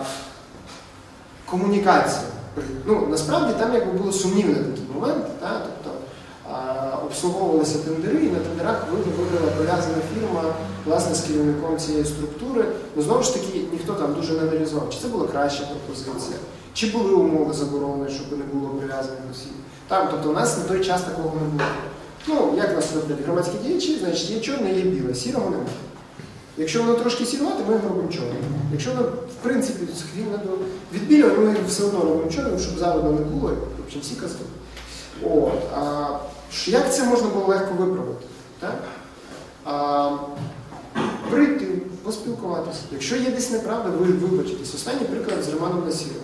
комунікація. Ну, насправді там якби було сумнівне такий момент, та, тобто а, обслуговувалися тендери, і на тендерах вибрала пов'язана фірма, власне, з керівником цієї структури. Ну, знову ж таки, ніхто там дуже не аналізував, чи це була краща пропозиція, чи були умови заборони, щоб не було прив'язаних осіб. Там, тобто у нас на той час такого не було. Ну, як нас роблять громадські діячі, значить є чорне, є біле, сірого немає. Якщо воно трошки сірувати, ми його робимо чорним. Якщо воно, в принципі, відбілювати, ми його все одно робимо чорним, щоб заводу не було, в общем, всі казали. От. А як це можна було легко виправити? Так? А, прийти, поспілкуватися. Якщо є десь неправда, ви вибачитесь. Останній приклад з Романом Насіровим.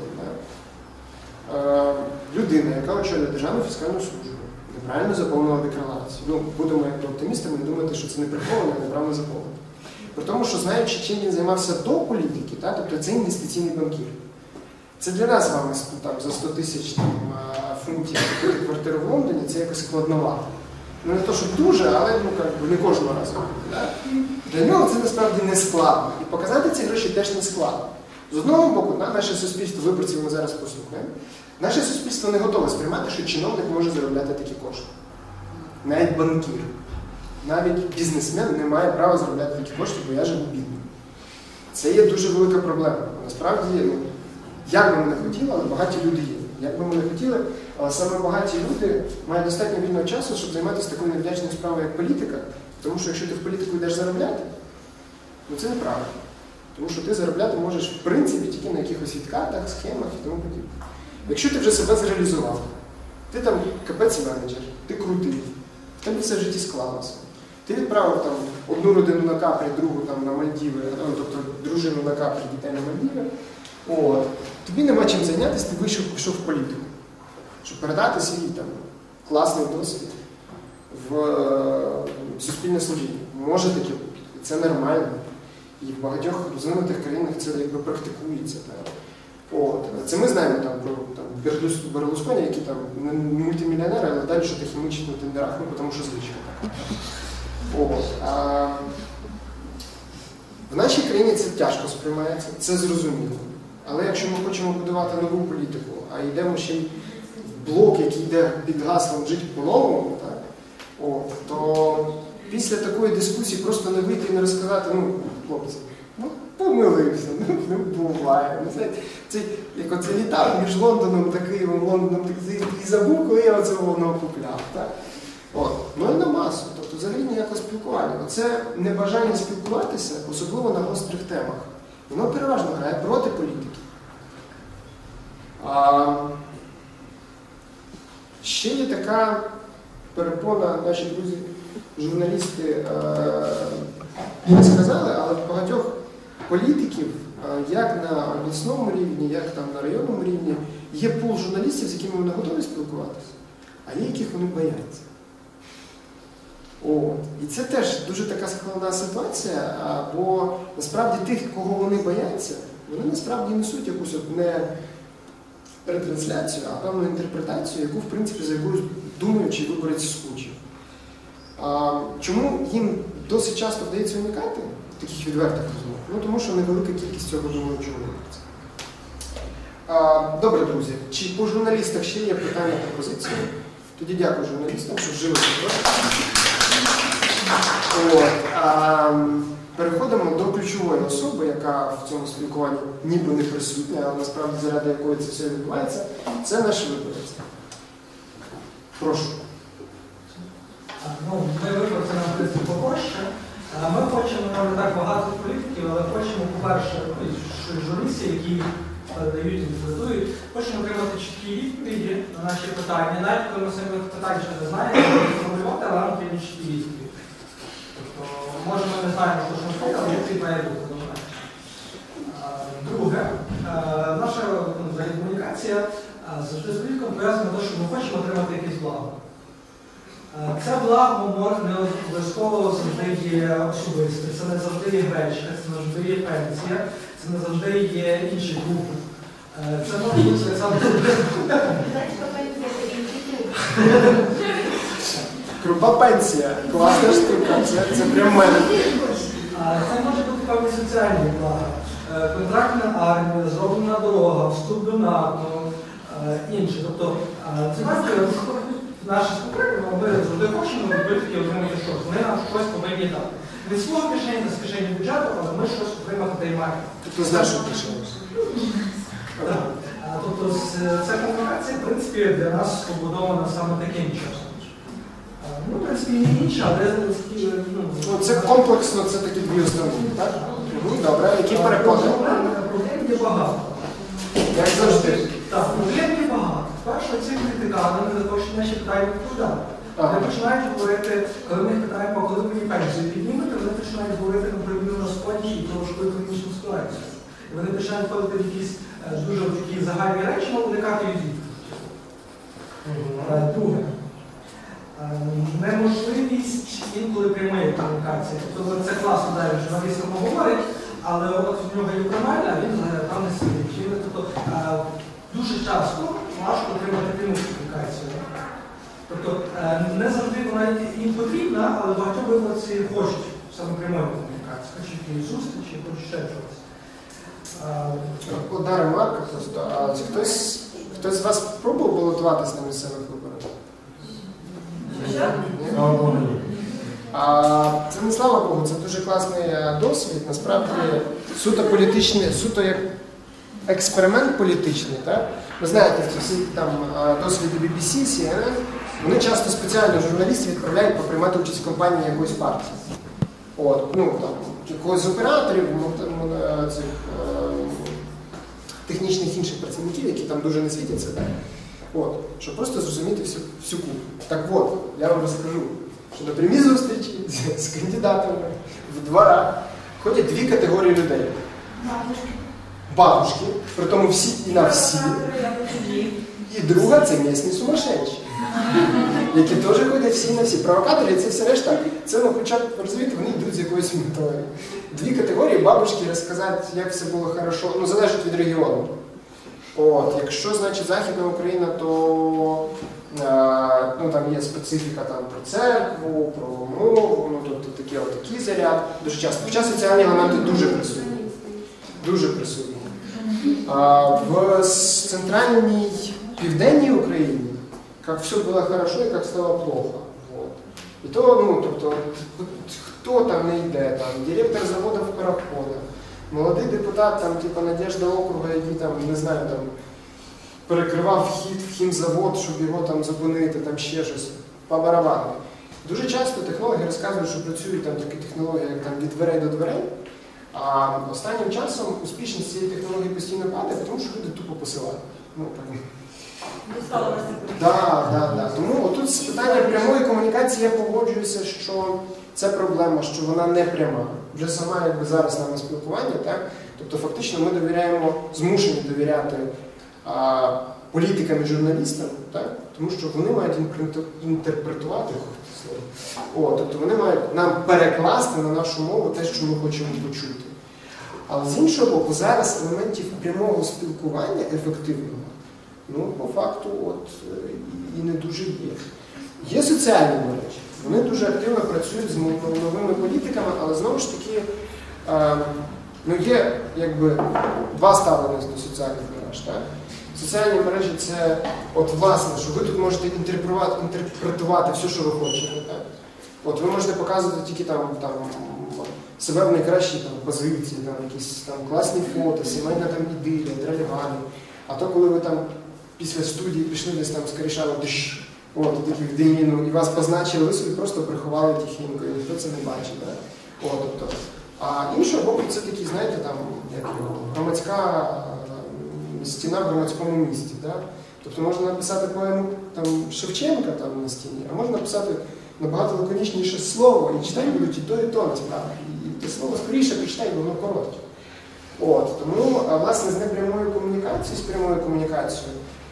А, людина, яка очолює Державну фіскальну службу, неправильно заповнила декларацію. Ну, будемо як оптимістами, не думати, що це не приховано, а неправильно заповнено. При тому, що знаючи, чим він займався до політики, так, тобто це інвестиційний банкір. Це для нас з вами там, за сто тисяч там, фунтів купити квартиру в Лондоні, це якось складновато. Ну не то, що дуже, але ну, як, не кожного разу. Так? Для нього це насправді не складно. І показати ці гроші теж не складно. З одного боку, на, наше суспільство, виборців ми зараз послухаємо, наше суспільство не готове сприймати, що чиновник може заробляти такі кошти. Навіть банкір. Навіть бізнесмен не має права заробляти такі кошти, бо я живу бідно. Це є дуже велика проблема. Насправді, ну, як би ми не хотіли, але багаті люди є. Як би ми не хотіли, але саме багаті люди мають достатньо вільного часу, щоб займатися такою невдячною справою, як політика. Тому що якщо ти в політику йдеш заробляти, ну це неправильно. Тому що ти заробляти можеш, в принципі, тільки на якихось відкатах, схемах і тому подібне. Якщо ти вже себе зреалізував, ти там капець-менеджер, ти крутий, в тебе все в житті склалося. Ти відправив там одну родину на Капрі, другу там на Мальдіви, тобто дружину на Капрі, дітей на Мальдіви. От. Тобі нема чим зайнятися, ти вийшов, пішов в політику, щоб передати свій там класний досвід в е, суспільне служіння. Може таке бути. Це нормально. І в багатьох розвинутих країнах це якби практикується. Так. От. Це ми знаємо там про там, Берлусконі, які там не мультимільйонери, але далі що хімічать на тендерах, ну тому що звичайно. От. А в нашій країні це тяжко сприймається, це зрозуміло. Але якщо ми хочемо будувати нову політику, а йдемо ще й в блок, який йде під гаслом «жити по-новому», так, от, то після такої дискусії просто не вийти і не розказати, ну, хлопці, ну, помилився, ну, не буває. Ну, знаєте, це, як оце літав між Лондоном та Києвом, Лондоном і забув, коли я оце воно купляв. Так? От. Ну і на масу, тобто взагалі ніякого спілкування. Оце небажання спілкуватися, особливо на гострих темах. Воно переважно грає проти політики. А ще є така перепона, наші друзі, журналісти не сказали, але в багатьох політиків, як на обласному рівні, як там на районному рівні, є пул журналістів, з якими вони готові спілкуватися, а є, яких вони бояться. От. І це теж дуже така складна ситуація, бо насправді тих, кого вони бояться, вони насправді несуть якусь не ретрансляцію, а певну інтерпретацію, яку, в принципі, за якоюсь думаючий виборець скучив. А, чому їм досить часто вдається уникати таких відвертих розмов? Ну, тому що невелика кількість цього думаючого виборця. Добре, друзі, чи по журналістах ще є питання, пропозиції? Тоді дякую журналістам, що вжили От, а, переходимо до ключової особи, яка в цьому спілкуванні ніби не присутня, але насправді заради якої це все відбувається. Це наш виборець. Прошу. Ну, ми виборці нам прийти по-перше. Ми хочемо, не так багато політиків, але хочемо, по-перше, журналістів, які дають і дискутують, хочемо отримати чіткі відповіді на наші питання. Навіть коли ми самих питань ще не знаємо, ми формулювати, але нам потрібні чіткі відповіді. Тобто, може ми не знаємо, що ж ми сказали, але відповідь має бути. Друге, наша комунікація завжди з політиком пов'язана на те, що ми хочемо отримати якесь благо. Це благо не обов'язково завжди є особисте, це не завжди є гречка, це не завжди є пенсія, це не завжди є інші групи. Це може бути так само. Крупа пенсія. Класна штука. Це, це прям мене. Це може бути певні соціальні блага. Контрактна армія, зроблена дорога, вступ до НАТО, інше. Тобто, це наші спокійно, ми завжди хочемо політики отримати щось. Вони нам щось повинні дати. Не свого кишені, не з кишені бюджету, але ми щось отримати та й маємо. Тобто з нашого кишені. Так. Тобто ця комунікація, в принципі, для нас побудована саме таким часом. Ну, в принципі, не інша, але... Ну, це комплексно, це такі дві основні, так? Ну, добре, які перепони? Проблем є багато. Як завжди. Так, проблем є багато. Перше, ці критикани не захочуть наші питання відповідати. Вони починають говорити, коли ми їх питаємо, коли ви пенсію піднімете, вони починають говорити на провідну розподні і про важку економічну ситуацію. І вони починають входити в якісь дуже такі загальні речі, але уникати від відповіді. Друге. Неможливість інколи прямої комунікації. Тобто це класно далі журналістам говорить, але от в нього є формальна, а він там не сидить. Тобто дуже часто важко отримати пряму комунікацію. Тобто не завжди вона їм потрібна, але багато виборці хочуть саме прямої комунікації. Хочуть її зустрічі, хочуть ще чогось. Одна ремарка просто. А хтось, хтось з вас пробував балотуватись на місцевих виборах? А це не слава Богу, це дуже класний досвід. Насправді суто політичний, суто як експеримент політичний, так? Ви знаєте, ці всі там досліди бі бі сі, сі ен ен, вони часто спеціально журналістів відправляють поприймати участь в кампанії якоїсь партії. От, ну, там, якогось з операторів, цих е, технічних інших працівників, які там дуже не світяться, так? От, щоб просто зрозуміти всю, всю купу. Так от, я вам розкажу, що на прямій зустрічі з, з кандидатами в дворах ходять дві категорії людей. Бабушки. Бабушки, при тому всі і на всі. І друга – це місні сумасшедші, які теж ходять всі і на всі. Провокатори і це все решта, це, ну, хоча б, розумієте, вони йдуть з якоюсь метою. Дві категорії бабушки розказати, як все було хорошо, ну, залежить від регіону. От, якщо, значить, Західна Україна, то е, ну, там є специфіка там, про церкву, про мову, ну, тобто такий от такий заряд, дуже часто. Хоча соціальні елементи дуже присутні. Дуже присутні. А, в центральній південній Україні, як все було хорошо і як стало плохо. Вот. І то, ну, тобто, хто там не йде, там, директор заводу в переходах, молодий депутат, там, типу, Надежда Округа, який, там, не знаю, там, перекривав вхід в хімзавод, щоб його там зупинити, там ще щось, по барабану. Дуже часто технологи розказують, що працюють там такі технології, як там, від дверей до дверей, а останнім часом успішність цієї технології постійно падає, тому що люди тупо посилають. Ну, так. Да, да, да. Тому отут з питання прямої комунікації я погоджуюся, що це проблема, що вона не пряма. Вже сама, якби зараз нами спілкування, так? Тобто фактично ми довіряємо, змушені довіряти а, політикам і журналістам, так? Тому що вони мають інтерпретувати, О, тобто вони мають нам перекласти на нашу мову те, що ми хочемо почути. Але з іншого боку, зараз елементів прямого спілкування ефективного, ну, по факту, от, і не дуже є. Є соціальні мережі, вони дуже активно працюють з новими політиками, але знову ж таки, е, ну, є, якби, два ставлення до соціальних мереж. Так? Соціальні мережі – це, от, власне, що ви тут можете інтерпретувати, інтерпретувати все, що ви хочете. Так? От, ви можете показувати тільки там, там себе в найкращій там, позиції, там, якісь там, класні фото, сімейна там ідилія, дралівалі. А то, коли ви там після студії пішли десь там скорішали дощ, от, таких диміну, і вас позначили, ви собі просто приховали тихенько, і ніхто це не бачить. Да? От, тобто. А іншого боку, це такі, знаєте, там, як громадська стіна в громадському місті. Да? Тобто можна написати поему там, Шевченка там, на стіні, а можна написати набагато лаконічніше слово, і читати будуть і то, і то, насправді. І те слово скоріше прочитай, бо воно коротке. От, тому, власне, з непрямою комунікацією, з прямою комунікацією,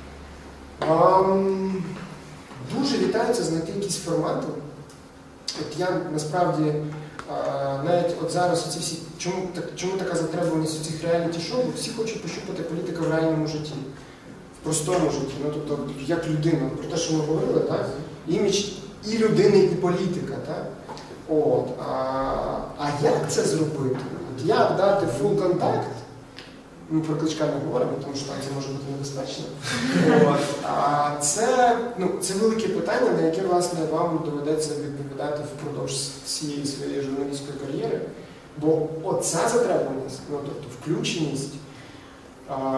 ем, дуже вітається знайти якісь формати. От я, насправді, е, навіть от зараз оці всі, чому, так, чому така затребуваність у цих реаліті-шоу? Всі хочуть пощупати політика в реальному житті, в простому житті, ну, тобто, як людину, про те, що ми говорили, так? Імідж і людини, і політика, так? От, а, а як це зробити? От як дати фул контакт? Ми про Кличка не говоримо, тому що там це може бути небезпечно. От, а це, ну, це велике питання, на яке, власне, вам доведеться відповідати впродовж всієї своєї журналістської кар'єри. Бо оця затребуваність, ну, тобто включеність, а,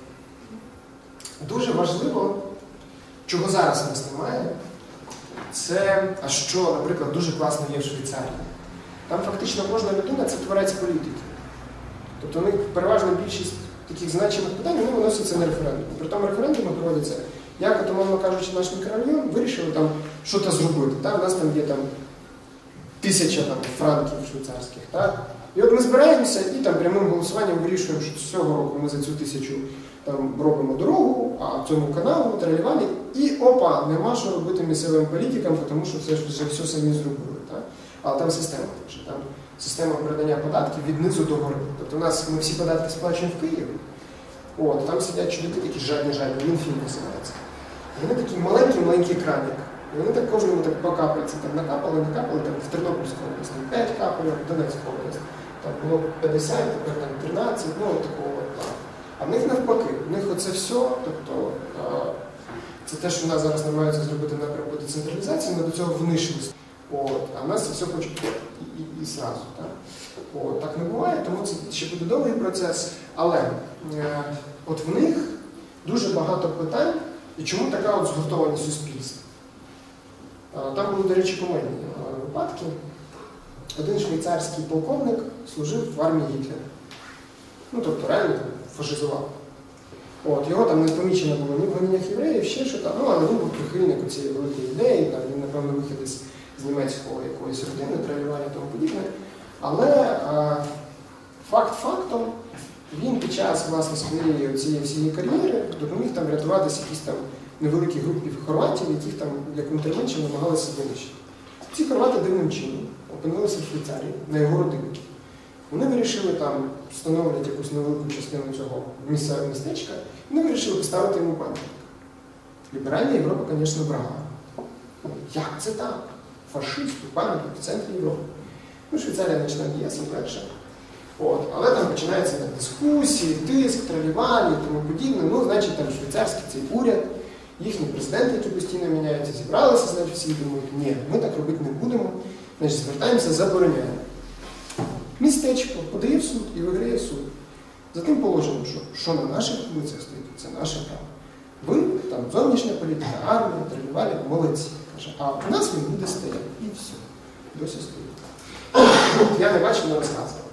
дуже важливо, чого зараз у нас немає. Це, а що, наприклад, дуже класно є в Швейцарії. Там фактично кожна людина – це творець політики. Тобто у них переважна більшість таких значимих питань, вони виносяться на референдум. При тому референдуми проводяться, як, от, умовно кажучи, наш мікрорайон вирішили там щось зробити. Так? У нас там є там, тисяча там, франків швейцарських. Так? І от ми збираємося і там прямим голосуванням вирішуємо, що цього року ми за цю тисячу там робимо дорогу, а цьому каналу, тралівалі, і опа, нема що робити місцевим політикам, тому що все ж вже все самі зробили. Так? Але там система теж. Там система передання податків від низу до гори. Тобто у нас ми всі податки сплачуємо в Києві, от, там сидять чоловіки, такі жадні-жадні, Мінфін називається. І вони такі маленький-маленький краник. І вони так кожному так по капельці там накапали, накапали, там в Тернопільську область, п'ять капель, в Донецьку область. Там було п'ятдесят, тепер там тринадцять, ну такого плану. А в них навпаки, в них оце все, тобто це те, що в нас зараз намагаються зробити напрямку децентралізації, але до цього внишились. От, а в нас це все хочуть і, і, і зразу. Так? От, так не буває, тому це ще буде довгий процес. Але е, от в них дуже багато питань, і чому така от згуртованість суспільства. Там були, до речі, комедні випадки. Один швейцарський полковник служив в армії Гітлера. Ну, тобто, реально фашизував. От, його там не помічено було ні в гоніннях євреїв, ще що там, ну, але він був прихильник цієї великої ідеї, там, він, напевно, виходить з німецького якоїсь родини, тралювання і тому подібне. Але а, факт фактом, він під час, власне, своєї цієї всієї кар'єри допоміг там рятуватися якісь там невеликі групи хорватів, яких там, як унтерменші, намагалися винищити. Ці хорвати дивним чином опинилися в Швейцарії, на його родині. Вони вирішили там встановлювати якусь невелику частину цього місцевого містечка, і вони вирішили поставити йому пам'ятник. Ліберальна Європа, звісно, брала. Як це так? Фашисту, пам'ятник в центрі Європи. Ну, Швейцарія не член ЄС, перше. От. Але там починаються дискусії, тиск, тралівалі і тому подібне. Ну, значить, там швейцарський цей уряд, їхні президенти, які постійно міняються, зібралися, значить, всі думають, ні, ми так робити не будемо. Значить, звертаємося, забороняємо. Містечко подає в суд і виграє суд. За тим положенням, що, що на наших вулицях стоїть, це наше право. Ви, там, зовнішня політика, армія, тралівалі, молодці. Каже, а у нас він буде стояти. І все. Досі стоїть. Я не бачив, не розказував.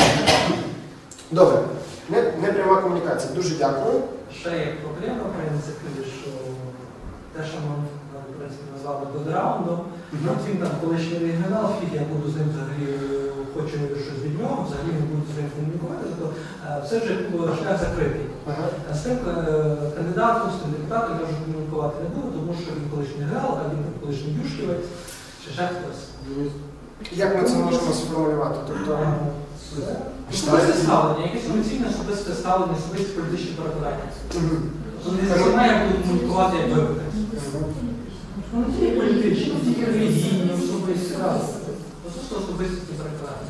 Добре. Не, не пряма комунікація. Дуже дякую. Ще є проблема, в принципі, що те, що ми, в принципі, назвали бекграундом, mm-hmm. він там колишній регіонал, фіг я буду з ним взагалі, хочу щось від нього, взагалі не буду з ним комунікувати, тобто все вже шлях закритий. Uh-huh. З тим кандидатом, з тим депутатом я вже комунікувати не буду, тому що він колишній генерал, а він колишній юшківець, чи ще хтось. Як ми це можемо сформулювати? Тобто, особисте ставлення, якесь емоційне особисте ставлення, особисті політичні переконання. Тобто не знає, як будуть комунікувати, як вибити. Ну, не тільки політичні, не тільки релігійні, особисті, просто особисті переконання.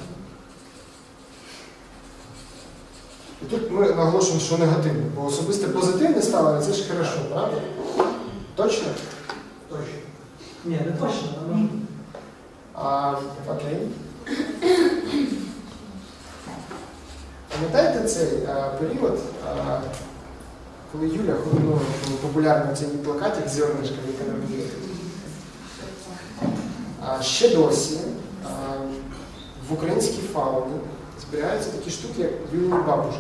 І тут ми наголошуємо, що негативне, бо особисте позитивне ставлення, це ж хорошо, правда? Точно? Точно. Ні, не точно, але може. А, окей. Пам'ятаєте цей а, період, а, коли Юля ходила популярно в цій плакаті з зернишками, яка не робила? Ще досі а, в українській фауні збираються такі штуки, як Юліні бабушки.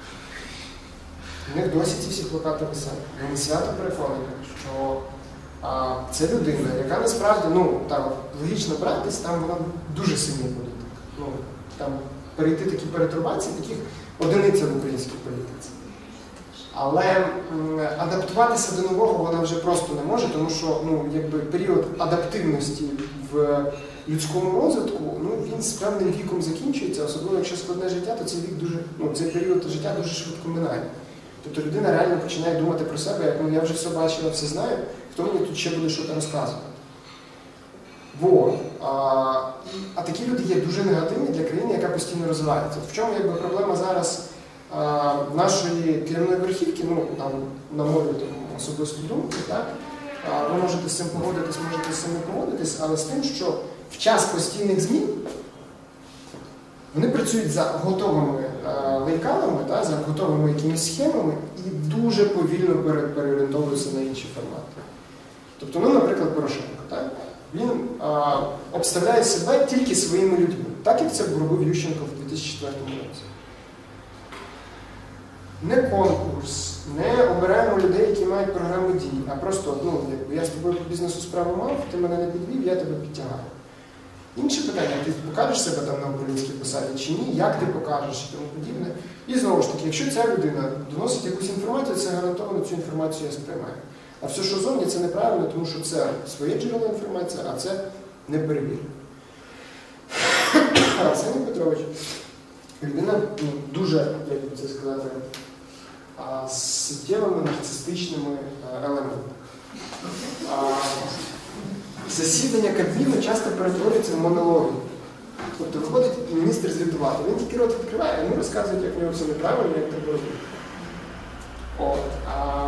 У них досі ці всі плакати висять. Вони свято переконані, що а, це людина, яка насправді, ну, там, логічно братись, там вона дуже сильний політик. Ну, там, перейти такі перетурбації, таких одиниця в українській політиці. Але м, адаптуватися до нового вона вже просто не може, тому що, ну, якби період адаптивності в людському розвитку, ну, він з певним віком закінчується, особливо якщо складне життя, то цей вік дуже, ну, цей період життя дуже швидко минає. Тобто людина реально починає думати про себе, як, ну, я вже все бачила, все знаю, хто мені тут ще буде щось розказувати. Вот. А, а такі люди є дуже негативні для країни, яка постійно розвивається. В чому якби проблема зараз а, нашої керівної верхівки, ну, там, на мою особисту думку, так? А, ви можете з цим погодитись, можете з цим не погодитись, але з тим, що в час постійних змін вони працюють за готовими а, лейкалами, так, за готовими якимись схемами і дуже повільно переорієнтовуються на інші формати. Тобто, ну, наприклад, Порошенко, так? Він а, обставляє себе тільки своїми людьми, так як це робив Ющенко в дві тисячі четвертому році. Не конкурс, не обираємо людей, які мають програму дій, а просто, ну, якби я з тобою по бізнесу справу мав, ти мене не підвів, я тебе підтягаю. Інше питання, ти покажеш себе там на управлінській посаді чи ні, як ти покажеш і тому подібне. І знову ж таки, якщо ця людина доносить якусь інформацію, це гарантовано цю інформацію я сприймаю. А все, що зовні, це неправильно, тому що це своє джерело інформації, а це не перевірено. Арсеній Петрович, людина, ну, дуже, як би це сказати, з суттєвими нарцистичними елементами. Засідання Кабміну часто перетворюється в монологи. Тобто виходить міністр звітувати. Він тільки рот відкриває, а йому розказують, як в нього все неправильно, як треба робити. От. А...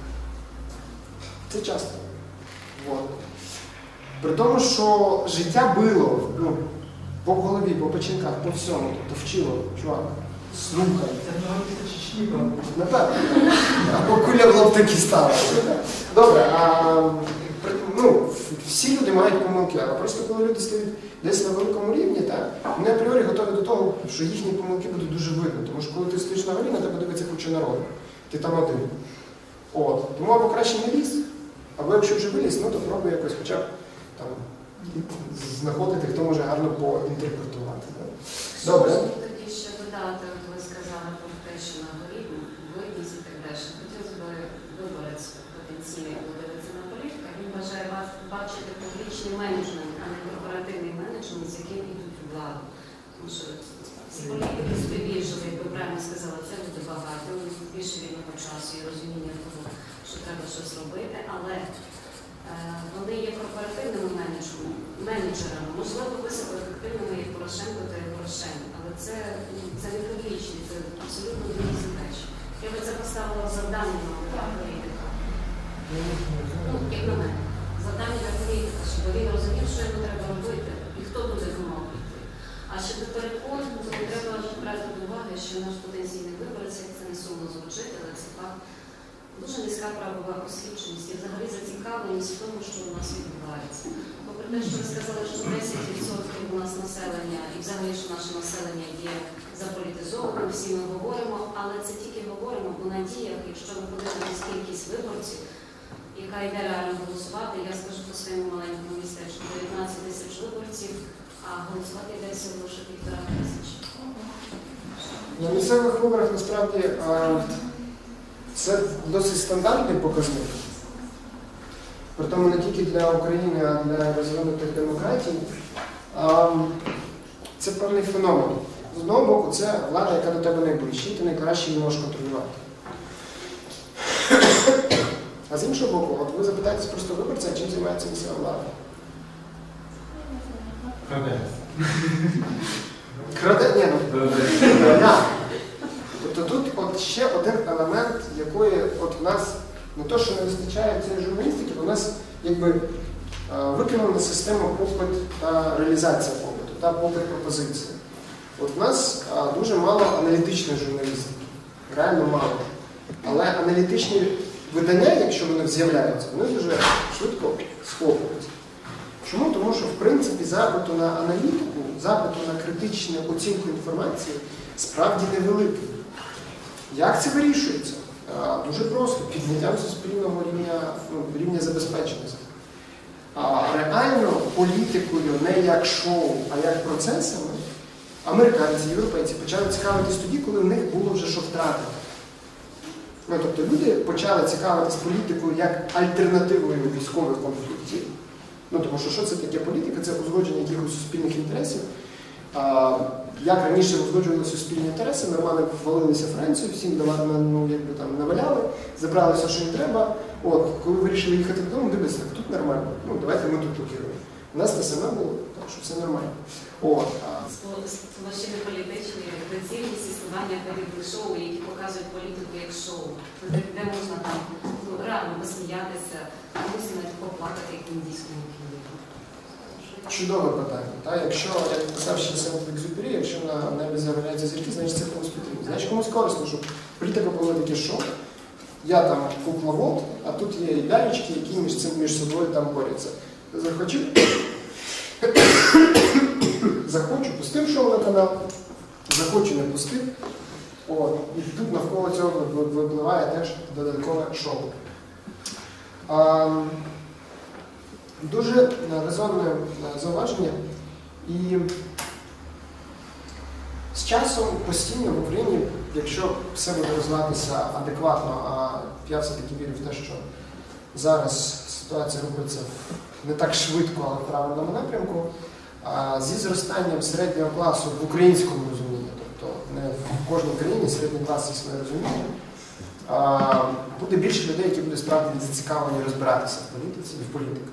Це часто. От. При тому, що життя било, ну, по голові, по печінках, по всьому, тобто вчило, чувак. Слухай. Це в нього після Чечні, правда? Напевно. Або куля в лоб таки стала. Добре, а ну, всі люди мають помилки, але просто коли люди стають десь на великому рівні, так, вони апріорі готові до того, що їхні помилки будуть дуже видно. Тому що коли ти стоїш на горі, на тебе дивиться куча народу. Ти там один. От. Тому або краще не лізь, або якщо вже виліз, ну то пробуй якось хоча б там знаходити, хто може гарно поінтерпретувати. Так. Добре. Тоді ще додати, от ви сказали про те, що на горі, видність і так далі. Хотілося б виборець потенційний подивитися на політика. Він бажає вас бачити публічний менеджмент, а не корпоративний менеджмент, з яким йдуть у владу. Тому що ці політики собі віршили, як ви правильно сказали, це буде багато, більше вільного часу і розуміння того, що треба щось робити, але е, вони є корпоративними менеджерами, можливо, високоефективними як Порошенко та як Порошенко, але це, це не публічні, це абсолютно різні речі. Я би це поставила завдання на політика. Ну, як на мене, завдання для політика, щоб він розумів, що йому треба робити і хто буде допомогти. А щодо переходу, то треба брати до уваги, що наш потенційний виборець, як це не сумно звучить, але це факт, дуже низька правова освіченість і взагалі зацікавленість в тому, що у нас відбувається. Попри те, що ви сказали, що десять відсотків у нас населення, і взагалі, що наше населення є заполітизованим, всі ми говоримо, але це тільки говоримо по надіях, якщо ви подивитесь кількість виборців, яка йде реально голосувати, я скажу по своєму маленькому містечку, дев'ятнадцять тисяч виборців, а голосувати йде всього лише півтора тисячі. На місцевих виборах насправді це досить стандартний показник. Притому не тільки для України, а для розвинутих демократій. Це певний феномен. З одного боку, це влада, яка до тебе найближча, і ти найкраще її можеш контролювати. А з іншого боку, от ви запитаєтесь просто виборця, чим займається місцева влада. Краде. Краде? Ні, ну. Тобто тут от ще один елемент, якої от в нас не то, що не вистачає цієї журналістики, у нас якби виконана система попит та реалізація попиту, та попит пропозиції. От в нас дуже мало аналітичної журналістики, реально мало. Але аналітичні видання, якщо вони з'являються, вони дуже швидко схоплюються. Чому? Тому що, в принципі, запиту на аналітику, запиту на критичну оцінку інформації справді невеликий. Як це вирішується? А, дуже просто. Підняттям суспільного рівня, ну, рівня забезпеченості. А, реально політикою не як шоу, а як процесами американці, європейці почали цікавитись тоді, коли в них було вже що втратити. Ну, тобто люди почали цікавитись політикою як альтернативою військових конфліктів. Ну, тому що що це таке політика? Це узгодження якихось суспільних інтересів. А, як раніше узгоджувалися суспільні інтереси, нормально ввалилися Францію, всім ну, якби, там, наваляли, забрали все, що їм треба. От, коли вирішили їхати додому, дивіться, так, тут нормально, ну, давайте ми тут покеруємо. У нас те саме було, так що все нормально. От, а... Сплощини політичні, доцільність існування ходів шоу, які показують політику як шоу. Де, де можна там ну, реально посміятися, комусь навіть поплакати, як в індійському фільмі. Чудове питання. Так? Якщо, як писав ще Сент-Екзюпері, якщо на небі з'являються зірки, значить це комусь потрібно. Значить комусь корисно, щоб політика була таке шоу. Я там кукловод, а тут є і лялечки, які між цим між собою там борються. Захочу, захочу, пустив шоу на канал, захочу, не пустив. О, і тут навколо цього випливає теж додаткове шоу. А, дуже резонне зауваження. І з часом постійно в Україні, якщо все буде розвиватися адекватно, а я все-таки вірю в те, що зараз ситуація рухається не так швидко, але в правильному напрямку, зі зростанням середнього класу в українському розумінні, тобто не в кожній країні середній клас існує розуміння, буде більше людей, які будуть справді зацікавлені розбиратися в політиці і в політиках.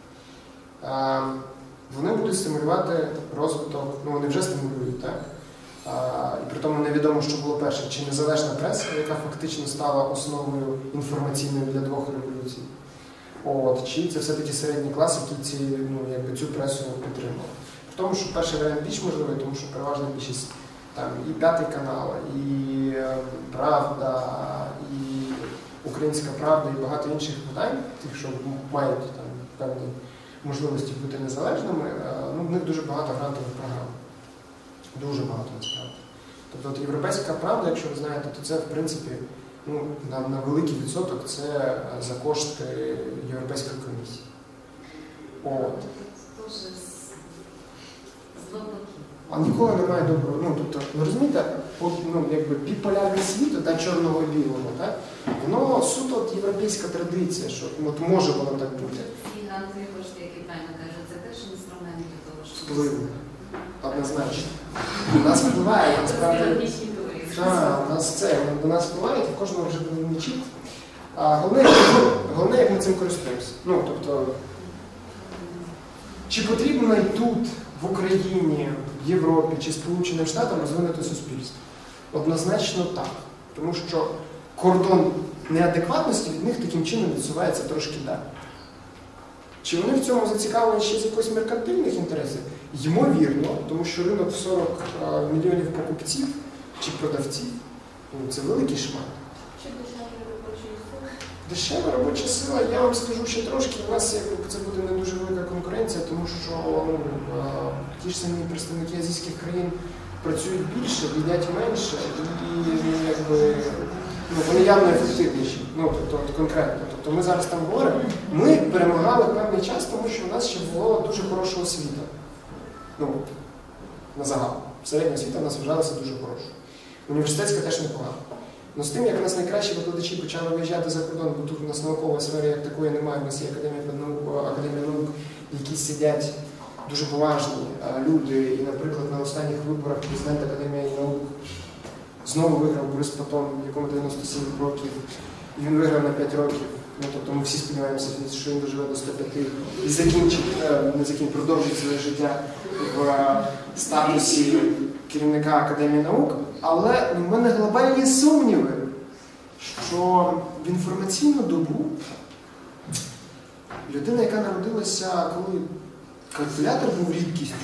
Вони будуть стимулювати розвиток, ну вони вже стимулюють, так? І при тому невідомо, що було перше, чи незалежна преса, яка фактично стала основою інформаційною для двох революцій. От, чи це все-таки середній клас, який ці, ну, якби, цю пресу підтримував. При тому, що перший варіант більш можливий, тому що переважна більшість там і П'ятий канал, і Правда, і Українська Правда, і багато інших видань, тих, що мають там певні можливості бути незалежними, ну, в них дуже багато грантових програм. Дуже багато, насправді. Тобто от Європейська Правда, якщо ви знаєте, то це, в принципі, ну, на, на великий відсоток це за кошти Європейської комісії. От. А ніколи немає доброго. Ну, тобто, ви розумієте, от, ну, якби біполярний світ, та чорного і білого, так? Воно суто от європейська традиція, що от може воно так бути. Ці грантові кошти, які правильно кажуть, це теж інструмент для того, що... Впливу. Однозначно. У нас впливає, насправді. Так, у нас це, до нас впливає, в кожного вже не чіт. А головне, головне, як ми цим користуємося. Ну, тобто, чи потрібно і тут, в Україні, в Європі чи Сполученим Штатам розвинути суспільство? Однозначно так. Тому що кордон неадекватності від них таким чином відсувається трошки далі. Чи вони в цьому зацікавлені ще з якихось меркантильних інтересів? Ймовірно, тому що ринок в сорок мільйонів покупців чи продавців, ну, це великий шмат. Чи дешеві робочі сили? Дешева робоча сила, я вам скажу ще трошки, у нас якби, це буде не дуже велика конкуренція, тому що ну, ті ж самі представники азійських країн працюють більше, їдять менше і якби, ну, вони явно ефективніші, ну, тобто конкретно. Тобто ми зараз там говоримо, ми перемагали певний час, тому що у нас ще було дуже хороша освіта. Ну, на загал. Середня освіта в нас вважалася дуже хорошою. Університетська теж непогана. Но з тим, як у нас найкращі викладачі почали виїжджати за кордон, бо тут у нас наукова сфера як такої немає, у нас є академія наук, академія наук, які сидять дуже поважні люди. І, наприклад, на останніх виборах президент Академії наук знову виграв Борис Патон, якому дев'яносто сім років, і він виграв на п'ять років. Ну, тобто ми всі сподіваємося, що він доживе до ста п'яти і закінчить, не закінчить, продовжить своє життя в статусі керівника Академії наук. Але в мене глобальні сумніви, що в інформаційну добу людина, яка народилася, коли калькулятор був рідкістю,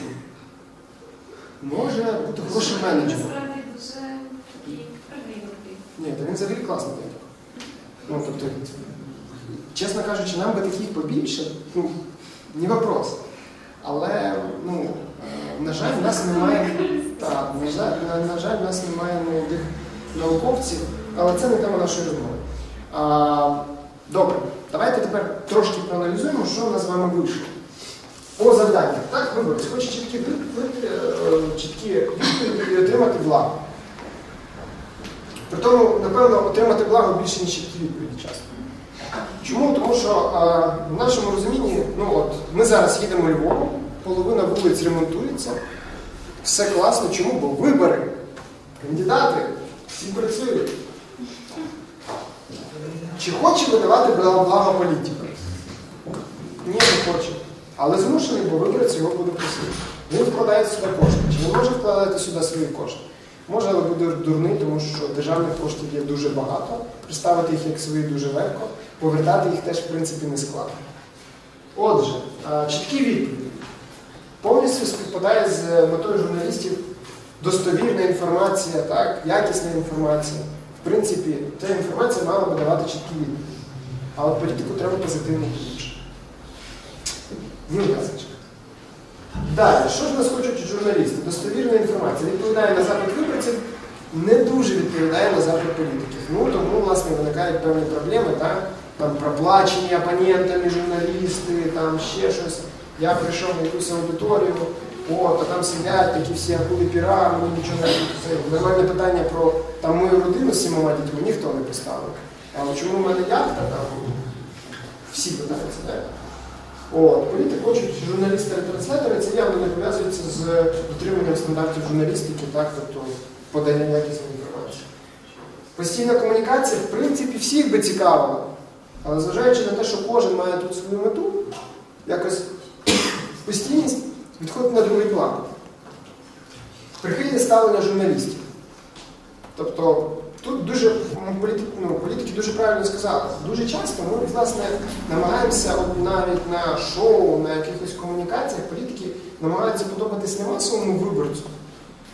може бути хорошим менеджером. Насправді дуже такий продвинутий. Ні, то він взагалі класний. Ну, тобто, чесно кажучи, нам би таких побільше, ну, не вопрос. Але, ну, на жаль, в нас немає, так, на жаль, на, на жаль, в нас немає молодих науковців, але це не тема нашої розмови. А, добре, давайте тепер трошки проаналізуємо, що в нас з вами вийшло. По завданнях, так, виборець, хоче чіткі відповіді і отримати благо. При тому, напевно, отримати благо більше, ніж чіткі відповіді часто. Чому? Тому що а, в нашому розумінні, ну от, ми зараз їдемо Львовом, половина вулиць ремонтується, все класно. Чому? Бо вибори, кандидати, всі працюють. Чи хоче видавати благо політику? Ні, не хоче. Але змушений, бо виборець його буде просити. Він вкладає сюди кошти. Чи не може вкладати сюди свої кошти? Може, але буде дурний, тому що державних коштів є дуже багато. Представити їх як свої дуже легко. Повертати їх теж, в принципі, не складно. Отже, чіткі відповіді. Повністю співпадає з метою журналістів достовірна інформація, так, якісна інформація. В принципі, ця інформація мала би давати чіткі відповіді. А от політику треба позитивно більше. Ну, ясочка. Далі, що ж нас хочуть журналісти? Достовірна інформація. Відповідає на запит виборців, не дуже відповідає на запит політиків. Ну, тому, власне, виникають певні проблеми, так? Там проплачені опонентами журналісти, там ще щось. Я прийшов на якусь аудиторію, от, а там сидять такі всі акули піра, мені нічого не це. Нормальне питання про там, мою родину з сімома дітьми ніхто не поставив. Але чому в мене яхта, там всі питаються, так? От, політик хочуть журналісти-ретранслятори, це явно не пов'язується з дотриманням стандартів журналістики, так, тобто подання якісної інформації. Постійна комунікація, в принципі, всіх би цікавила, але зважаючи на те, що кожен має тут свою мету, якось постійність відходить на другий план. Прихильне ставлення журналістів. Тобто, тут дуже, політики, ну, політики дуже правильно сказали, дуже часто ми, власне, намагаємося от навіть на шоу, на якихось комунікаціях, політики намагаються подобатись не масовому виборцю,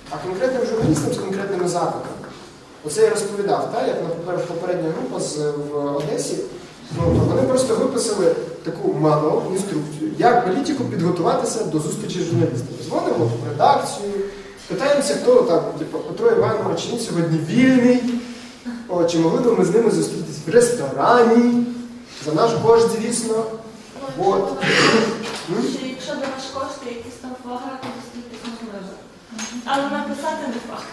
а конкретним журналістам з конкретними запитами. Оце я розповідав, так, як, наприклад, попередня група з, в Одесі, ну, вони просто виписали таку мануал, інструкцію, як політику підготуватися до зустрічі з журналістами. Дзвонимо в редакцію, питаємося, хто там, типу, Петро Іванович, чи він сьогодні вільний, о, чи могли б ми з ними зустрітися в ресторані, за наш кошт, звісно. От. Чи якщо до ваш коштує якісь там фотографи, то зустрітись можливо. Але написати не факт.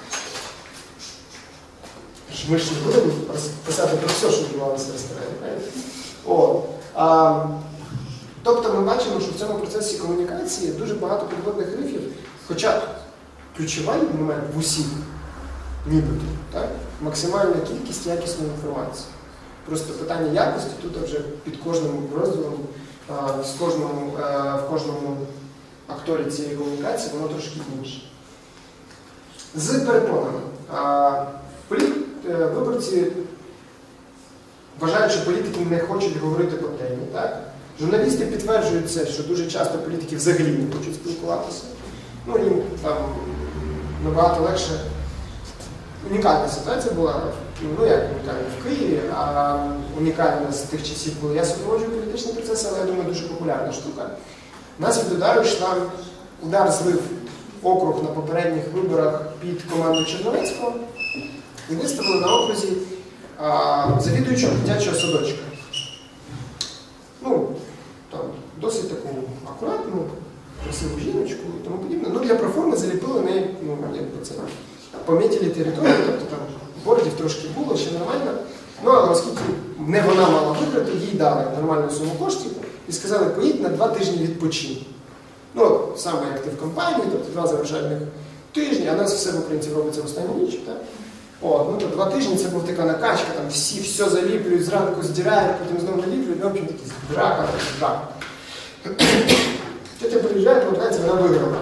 Ми ж не будемо писати про все, що відбувалося в ресторані, правильно? О, а, тобто ми бачимо, що в цьому процесі комунікації дуже багато підводних рифів, хоча ключовий момент в усіх, нібито, так? Максимальна кількість якісної інформації. Просто питання якості тут вже під кожним розділом, в кожному, в кожному акторі цієї комунікації воно трошки інше. З перепонами. Виборці вважають, що політики не хочуть говорити по темі. Так? Журналісти підтверджують це, що дуже часто політики взагалі не хочуть спілкуватися. Ну, їм там набагато легше. Унікальна ситуація була, ну як унікальна, в Києві, а унікальна з тих часів, коли я супроводжую політичний процес, але я думаю, дуже популярна штука. У нас від удару йшла, удар злив округ на попередніх виборах під команду Черновецького і виставили на окрузі а, завідуючого дитячого садочка. Ну, там, досить таку акуратну, красиву жіночку і тому подібне. Ну, для проформи заліпили неї, ну, якби це, помітили територію, тобто там бордів трошки було, ще нормально. Ну, але оскільки не вона мала виграти, їй дали нормальну суму коштів і сказали, поїдь на два тижні відпочинь. Ну, саме як ти в компанії, тобто два завершальних тижні, а нас все в українців робиться в останню ніч, так? О, ну, то два тижні це була така накачка, там всі все заліплюють, зранку здирають, потім знову наліплюють, ну, в общем, такі драка, драка. Тетя приїжджає, повертається, вона виграла.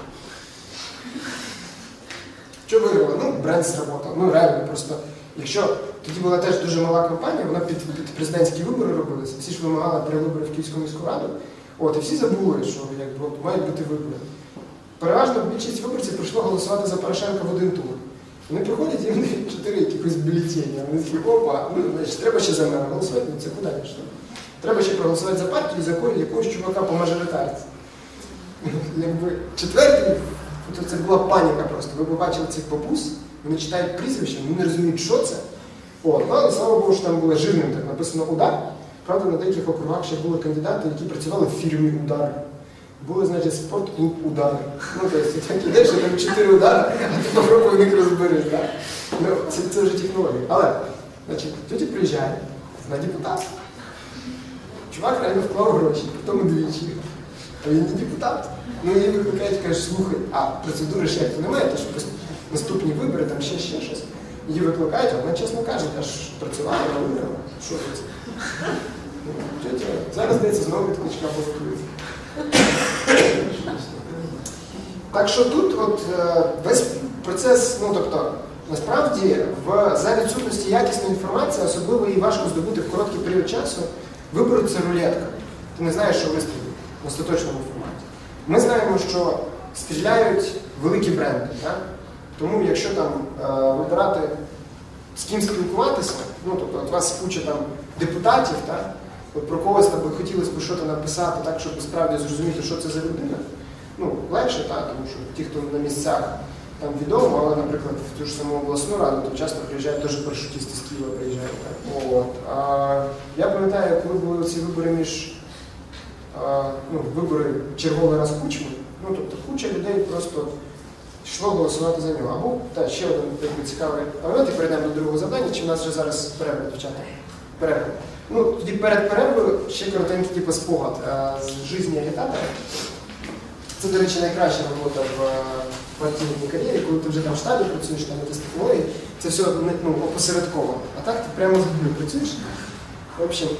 Що виграла? Ну, бренд сработав. Ну, реально, просто, якщо тоді була теж дуже мала компанія, вона під, під президентські вибори робилася, всі ж вимагали перевибори в Київську міську раду, от, і всі забули, що якби, от, мають бути вибори. Переважно більшість виборців прийшло голосувати за Порошенка в один тур. Вони приходять і вони чотири якихось бюлетені. Вони такі, опа, ну, значить, треба ще за мене голосувати, ну це куди пішло? Треба ще проголосувати за партію, за якої, якогось чувака по мажоритарці. Якби четвертий, то це була паніка просто. Ви побачили цих бабусь, вони читають прізвища, вони не розуміють, що це. О, ну, але слава Богу, що там було жирним, так написано «Удар». Правда, на деяких округах ще були кандидати, які працювали в фірмі «Удар». Були, значить, спортклуб «Удар». Ну, тобто, так ідеш, що там чотири удари, а ти попробуй в них розбереш, так? Ну, це, це вже технологія. Але, значить, тетя приїжджає, вона депутат. Чувак реально вклав гроші, потім удвічі. А він не депутат. Ну, її викликають, кажуть, слухай, а процедури ще як немає, то що наступні вибори, там ще, ще щось. Її викликають, а вона чесно каже, я ж працювала, вона виграла. Що це? Тетя, зараз, здається, знову відкличка повикується. Так що тут от весь процес, ну тобто, насправді, в, за відсутності якісної інформації, особливо її важко здобути в короткий період часу, вибори це рулетка. Ти не знаєш, що вистрілить в остаточному форматі. Ми знаємо, що стріляють великі бренди. Так? Тому якщо там е, вибирати, з ким спілкуватися, ну тобто от вас куча там депутатів, так? От про когось там хотілося б щось написати так, щоб справді зрозуміти, що це за людина. Ну, легше, так, тому що ті, хто на місцях там відомо, але, наприклад, в ту ж саму обласну раду, то часто приїжджають теж парашутисти з Києва приїжджають. Так. От. А, я пам'ятаю, коли були ці вибори між а, ну, вибори черговий раз Кучми, ну, тобто куча людей просто йшло голосувати за нього. Або, так, ще один такий цікавий момент, і перейдемо до другого завдання, чи в нас вже зараз перерва, дівчата? Перерва. Ну, тоді перед перервою ще коротенький типу, спогад а, з житті агітатора. Це, до речі, найкраща робота в партійній кар'єрі, коли ти вже там в штабі працюєш, там якісь технології, це все ну, опосередковано. А так ти прямо з людьми працюєш. В общем,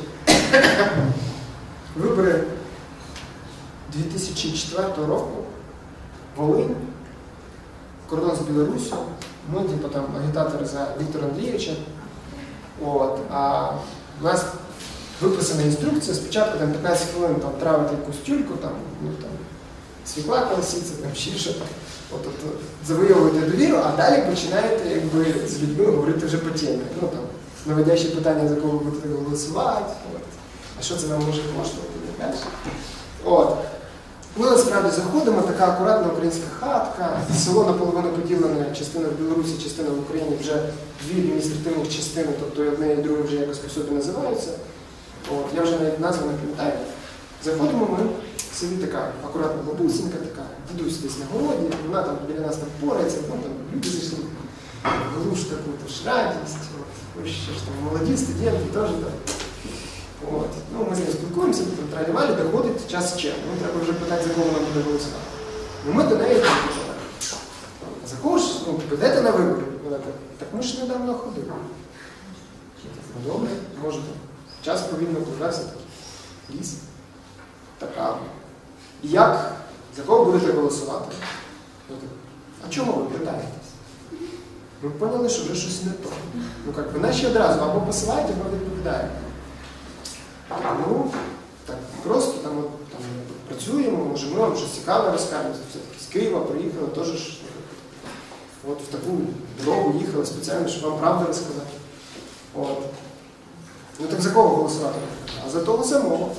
вибори дві тисячі четвертого року, Волинь, кордон з Білоруссю, ми, типу, там, агітатори за Віктора Андрійовича. От, а у нас виписана інструкція, спочатку там, п'ятнадцять хвилин там, травити якусь тюльку, там, ну, там, світла колосіться, там ще там. От, от, от, завойовуєте довіру, а далі починаєте якби, з людьми говорити вже по темі. Ну, там, наводящі питання, за кого ви будете голосувати, от. А що це нам може коштувати, не далі. От. Ми насправді заходимо, така акуратна українська хатка, село наполовину поділене, частина в Білорусі, частина в Україні, вже дві адміністративних частини, тобто і одне і друге вже якось по собі називаються. От. Я вже навіть назву не пам'ятаю. Заходимо ми, селі така акуратна бабусінька, така, дідусь десь на городі, вона там біля нас там порається, ну, там люди зайшли, глуш таку ж радість, от. Ось ще ж там молоді студенти теж там. От. Ну, ми з нею спілкуємося, там тралівалі, доходить час черги. Ну, треба вже питати, за кого вона буде голосувати. Ну, ми до неї так питали. За кого ж, ну, підете на вибори? Вона так, так ми ж недавно ходили. Ну, добре, може, час повільно програвся, ліс. Така. І як? За кого будете голосувати? А чому ви питаєтесь? Ми поняли, що вже щось не то. Ну, як ви наші одразу або посилаєте, або відповідаєте. Ну, так просто там, от, там працюємо, може ми вам щось цікаве розкажемо. Все-таки з Києва приїхали, теж ж, от в таку дорогу їхали спеціально, щоб вам правду розказати. От. Ну так за кого голосувати? А за того самого.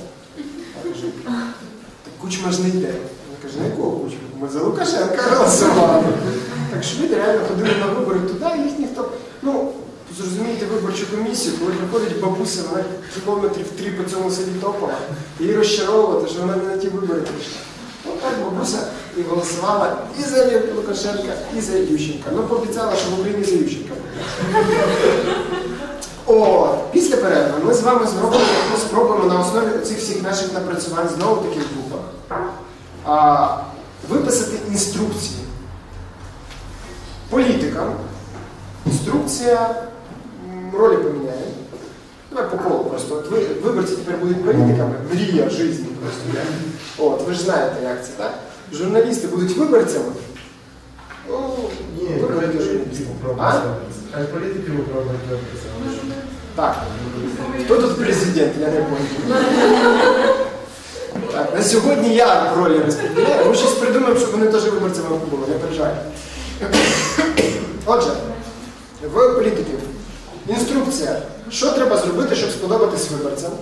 Так Кучма ж не йде. Вона каже, на якого Кучма? Ми за Лукашенка голосували. Так що люди реально ходили на вибори туди, їх ніхто... Ну, зрозумієте виборчу комісію, коли приходить бабуся, вона кілометрів три по цьому селі топала, її розчаровувати, що вона не на ті вибори прийшла. От так бабуся і голосувала і за Лукашенка, і за Ющенка. Ну, пообіцяла, що в Україні за Ющенка. О, після перерви ми з вами зробимо, спробуємо на основі цих всіх наших напрацювань, знову таких групах, а, виписати інструкції політикам. Інструкція ролі поміняє. Давай по колу просто. От ви, виборці тепер будуть політиками, мрія житті просто. От, ви ж знаєте, як це, так? Журналісти будуть виборцями. О, ні, виборці журналістів. А? А політики виправдають виборця. Так. Хто тут президент, я не пам'ятаю. Так, на сьогодні я ролі розподіляю. Ми щось придумаємо, щоб вони теж виборцями були, не переживайте. Отже, в політиків інструкція, що треба зробити, щоб сподобатись виборцям.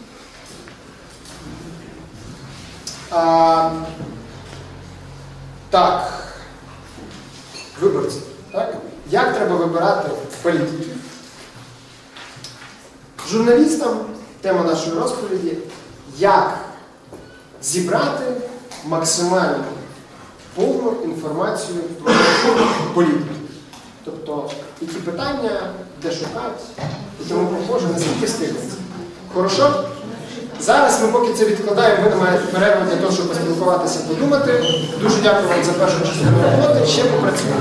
А, так, виборці. Так? Як треба вибирати політиків? Журналістам, тема нашої розповіді, як зібрати максимально повну інформацію про політику. Тобто, які питання, де шукати, і тому похоже, наскільки встигнеться. Хорошо? Зараз ми поки це відкладаємо, ви маєте перерву для того, щоб поспілкуватися, подумати. Дуже дякую вам за першу частину роботи, ще попрацюємо.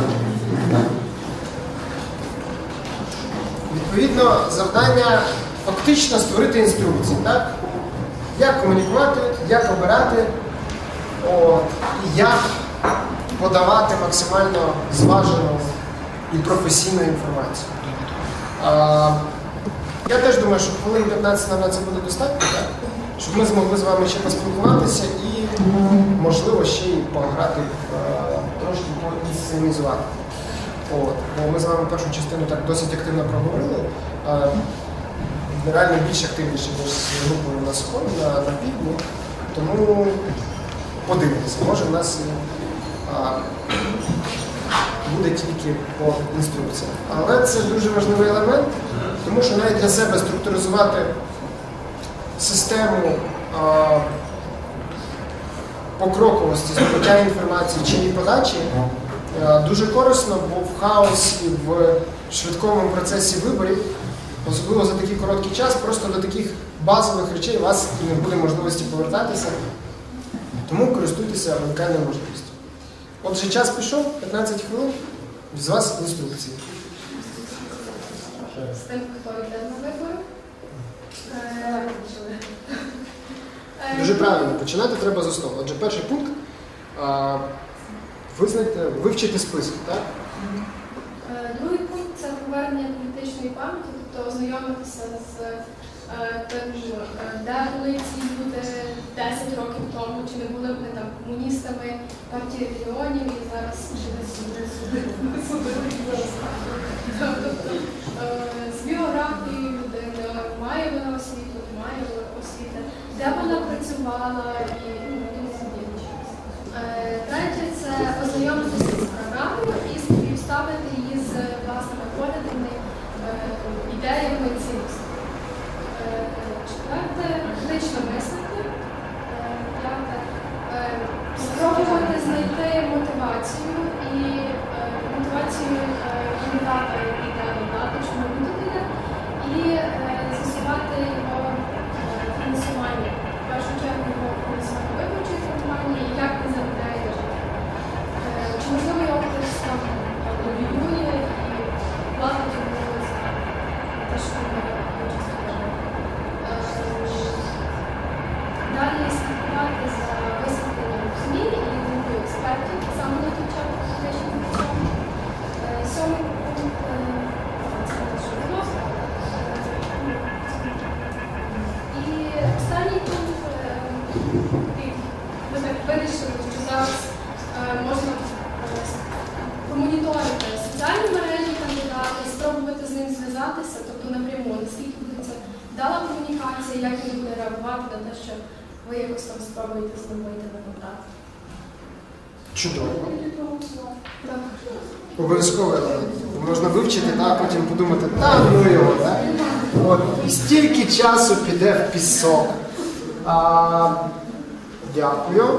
Відповідно, завдання фактично створити інструкції, так? Як комунікувати, як обирати, от, і як подавати максимально зважену і професійну інформацію. А, я теж думаю, що хвилин п'ятнадцять нам на це буде достатньо, так? Щоб ми змогли з вами ще поспілкуватися і, можливо, ще й пограти, трошки поінсценізувати. От. Бо ми з вами першу частину так досить активно проговорили. А, реально більш активніше, ніж з групою на сході, на, на півдні. Тому подивимося, може в нас і а, буде тільки по інструкціям. Але це дуже важливий елемент, тому що навіть для себе структуризувати систему а, покроковості здобуття інформації чи її подачі а, дуже корисно, бо в хаосі, в швидкому процесі виборів, особливо за такий короткий час, просто до таких базових речей у вас не буде можливості повертатися. Тому користуйтеся унікальною можливістю. Отже, час пішов, п'ятнадцять хвилин, з вас інструкції. З тим, хто йде на вибори. Дуже правильно, починати треба з основи. Отже, перший пункт а, визнайте, вивчити список, так? Другий пункт – це повернення політичної пам'яті, тобто ознайомитися з тим, де були ці люди десять років тому, чи не були вони там комуністами, листами партії регіонів і зараз з біографією людини, має вона освіту, не має освіти, де вона працювала і третє – це ознайомитися з програмою і співставити її з власними поглядами, ідеями і цінностями. Четверте – критично мислити. П'яте – спробувати знайти мотивацію і мотивацію кандидата, який йде до влади, чому він тут іде, і з'ясувати його фінансування. В першу чергу його фінансування виборчої кампанії, і як він заробляє життя. Чи можливо його хтось там лобіює і платить йому за те, що він участь у виборах. Далі слідкувати за висвітленням ЗМІ і думкою експертів, саме на той час політичним путем. Сьомий пункт – це наш віднос. І останній пункт – ми так вирішили, що зараз можна помоніторити соціальні мережі кандидата, спробувати з ним зв'язатися, тобто напряму, наскільки буде це дала комунікація, як він буде реагувати на те, що ви якось там спробуєте з ним вийти на контакт. Чудово. Так. Обов'язково можна вивчити, а потім подумати, та ну його, так? От, стільки часу піде в пісок. А, дякую.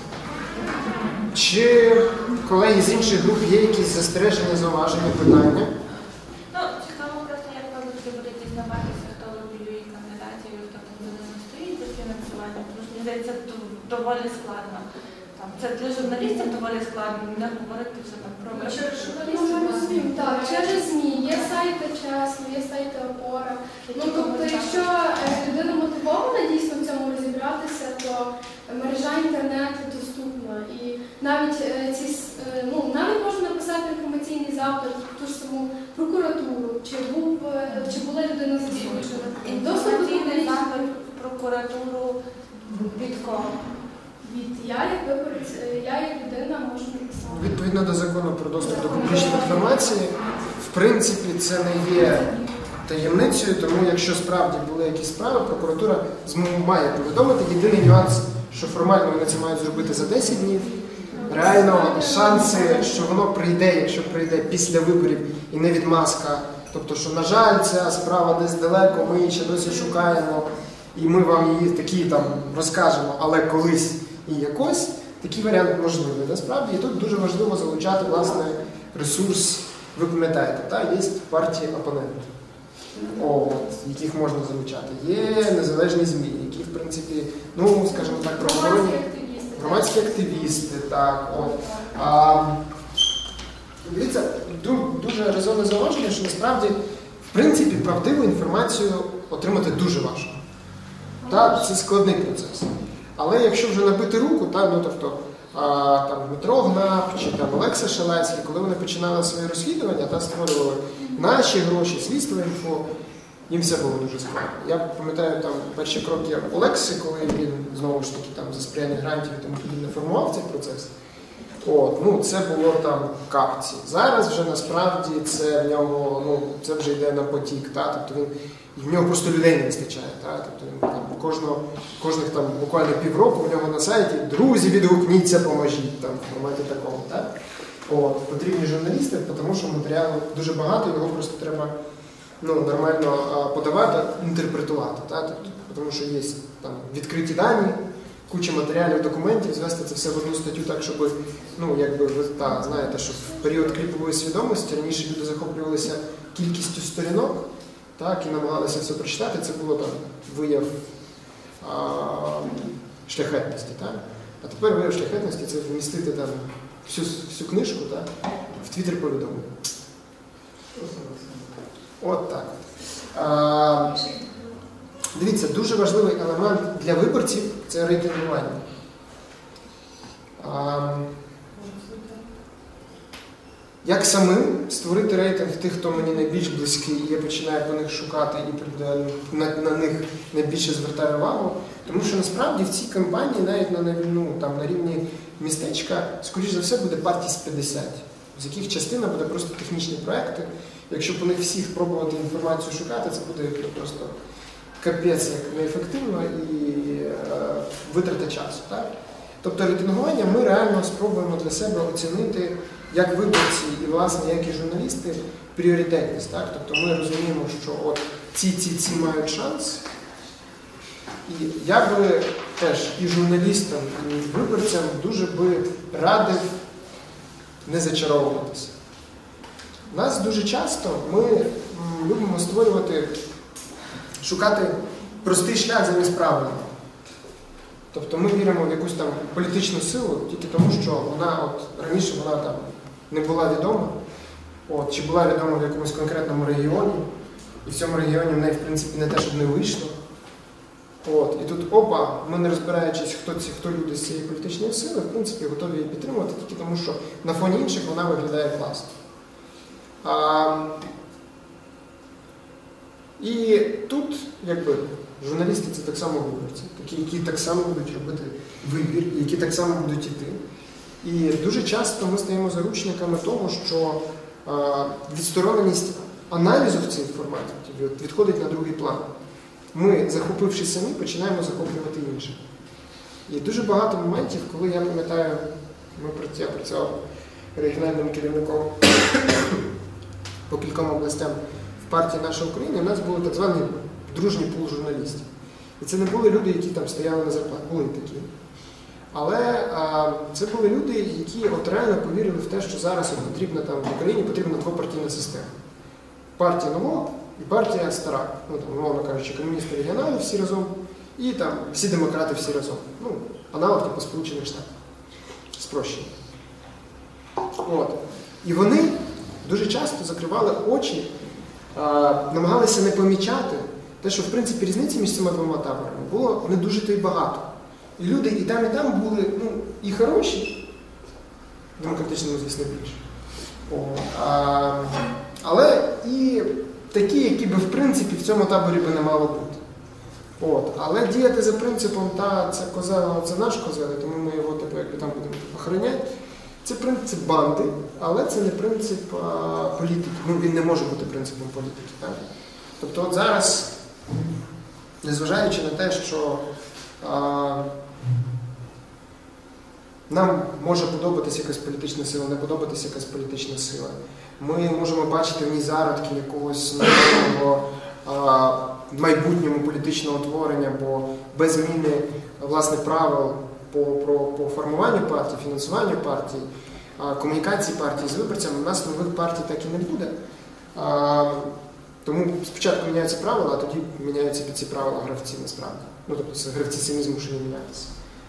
Чи колеги з інших груп є якісь застереження, зауваження, питання? Ну, цікаво просто, як ви будете будете дізнаватися, хто лобіює кандидатів, і хто там буде не стоїть за фінансуванням, тому що, мені здається, це доволі складно. Там, це для журналістів доволі складно, не говорити все там про журналістів. Так, через ЗМІ, є сайти «Чесно», є сайти «Опора». Ну, тобто, якщо людина мотивована дійсно в цьому розібратися, то мережа інтернету доступна. І навіть ці, ну, навіть можна написати інформаційний запит в ту ж саму прокуратуру, чи був, чи була людина засуджена. Інформаційний запит в прокуратуру від кого? Від я як виборець, я як людина можу написати. Відповідно до закону про доступ до публічної інформації, в принципі, це не є таємницею, тому якщо справді були якісь справи, прокуратура має повідомити. Єдиний нюанс, що формально вони це мають зробити за десять днів. Реально шанси, що воно прийде, якщо прийде після виборів і не відмазка. Тобто, що, на жаль, ця справа десь далеко, ми її ще досі шукаємо, і ми вам її такі там розкажемо, але колись і якось, такий варіант можливий. Насправді, і тут дуже важливо залучати, власне, ресурс, ви пам'ятаєте, так? Є партії опонентів, от, яких можна залучати. Є незалежні ЗМІ, які, в принципі, ну, скажімо так, правоохоронні, громадські активісти, так, от. А, дивіться, дуже резонне зауваження, що насправді, в принципі, правдиву інформацію отримати дуже важко. Так, це складний процес. Але якщо вже набити руку, так, ну, тобто, а, там, Дмитро Гнап чи там, Олекса Шелецький, коли вони починали свої розслідування та створювали наші гроші, слідство інфо, їм все було дуже складно. Я пам'ятаю там перші кроки Олекси, коли він, знову ж таки, там, за сприяння грантів і тому подібне формував цей процес. От, ну, це було там капці. Зараз вже насправді це в нього, ну, це вже йде на потік, та? Тобто він, в нього просто людей не вистачає. Та? Тобто він там кожного, кожних там буквально півроку в нього на сайті друзі, відгукніться, поможіть там в форматі такому. Та? От, потрібні журналісти, тому що матеріалу дуже багато, його просто треба, ну, нормально подавати, інтерпретувати. Та? Тобто, тому що є там відкриті дані, куча матеріалів, документів, звести це все в одну статтю так, щоб, ну, якби, ви та, знаєте, що в період кліпової свідомості раніше люди захоплювалися кількістю сторінок, так, і намагалися все прочитати, це було там вияв а, шляхетності, так? А тепер вияв шляхетності – це вмістити там всю, всю книжку, так, в твіттер повідомлення. От так. А, дивіться, дуже важливий елемент для виборців – це рейтингування. А, як самим створити рейтинг тих, хто мені найбільш близький, і я починаю по них шукати і на, на них найбільше звертаю увагу, Тому що насправді в цій кампанії навіть на, ну, там, на рівні містечка, скоріш за все, буде партій з п'ятдесят, з яких частина буде просто технічні проекти. Якщо по них всіх пробувати інформацію шукати, це буде просто капець як неефективно і е, витрата часу. Так? Тобто рейтингування ми реально спробуємо для себе оцінити, як виборці і, власне, як і журналісти, пріоритетність. Так? Тобто ми розуміємо, що от ці-ці-ці мають шанс. І я би теж і журналістам, і виборцям дуже би радив не зачаровуватися. Нас дуже часто ми любимо створювати, шукати простий шлях замість правильного. Тобто ми віримо в якусь там політичну силу тільки тому, що вона от раніше вона там не була відома, от, чи була відома в якомусь конкретному регіоні, і в цьому регіоні в неї, в принципі, не те, щоб не вийшло. От, і тут опа, ми не розбираючись, хто ці, хто люди з цієї політичної сили, в принципі, готові її підтримувати тільки тому, що на фоні інших вона виглядає класно. А, і тут, якби, журналісти – це так само виборці, такі, які так само будуть робити вибір, які так само будуть йти. І дуже часто ми стаємо заручниками того, що а, відстороненість аналізу в цій інформації відходить на другий план. Ми, захопившись самі, починаємо захоплювати інших. І дуже багато моментів, коли я пам'ятаю, ми я працював регіональним керівником по кільком областям в партії «Наша Україна», у нас були так званий дружній пул журналістів. І це не були люди, які там стояли на зарплаті, були такі. Але а, це були люди, які от реально повірили в те, що зараз от потрібна там в Україні потрібна двопартійна система. Партія нова і партія стара. Ну, там, умовно кажучи, комуністи регіонали всі разом, і там всі демократи всі разом. Ну, аналог типу Сполучених Штатів. Спрощення. От. І вони дуже часто закривали очі, а, намагалися не помічати те, що, в принципі, різниці між цими двома таборами було не дуже то й багато. І люди і там, і там були ну, і хороші, демократичному, звісно, більше. А, але і такі, які би, в принципі, в цьому таборі би не мало бути. От. Але діяти за принципом, та це козел, це наш козел, тому ми його типу, якби там будемо охороняти. Це принцип банди, але це не принцип а, політики. Ну, він не може бути принципом політики. Так? Тобто от зараз, незважаючи на те, що а, нам може подобатися якась політична сила, не подобатися якась політична сила, ми можемо бачити в ній зародки якогось нового майбутньому політичного творення, бо без зміни власне правил по, по, по формуванню партії, фінансуванню партії, комунікації партії з виборцями, у нас нових партій так і не буде. Тому спочатку міняються правила, а тоді міняються під ці правила гравці насправді. Ну, тобто це гравці самі змушені мінятися.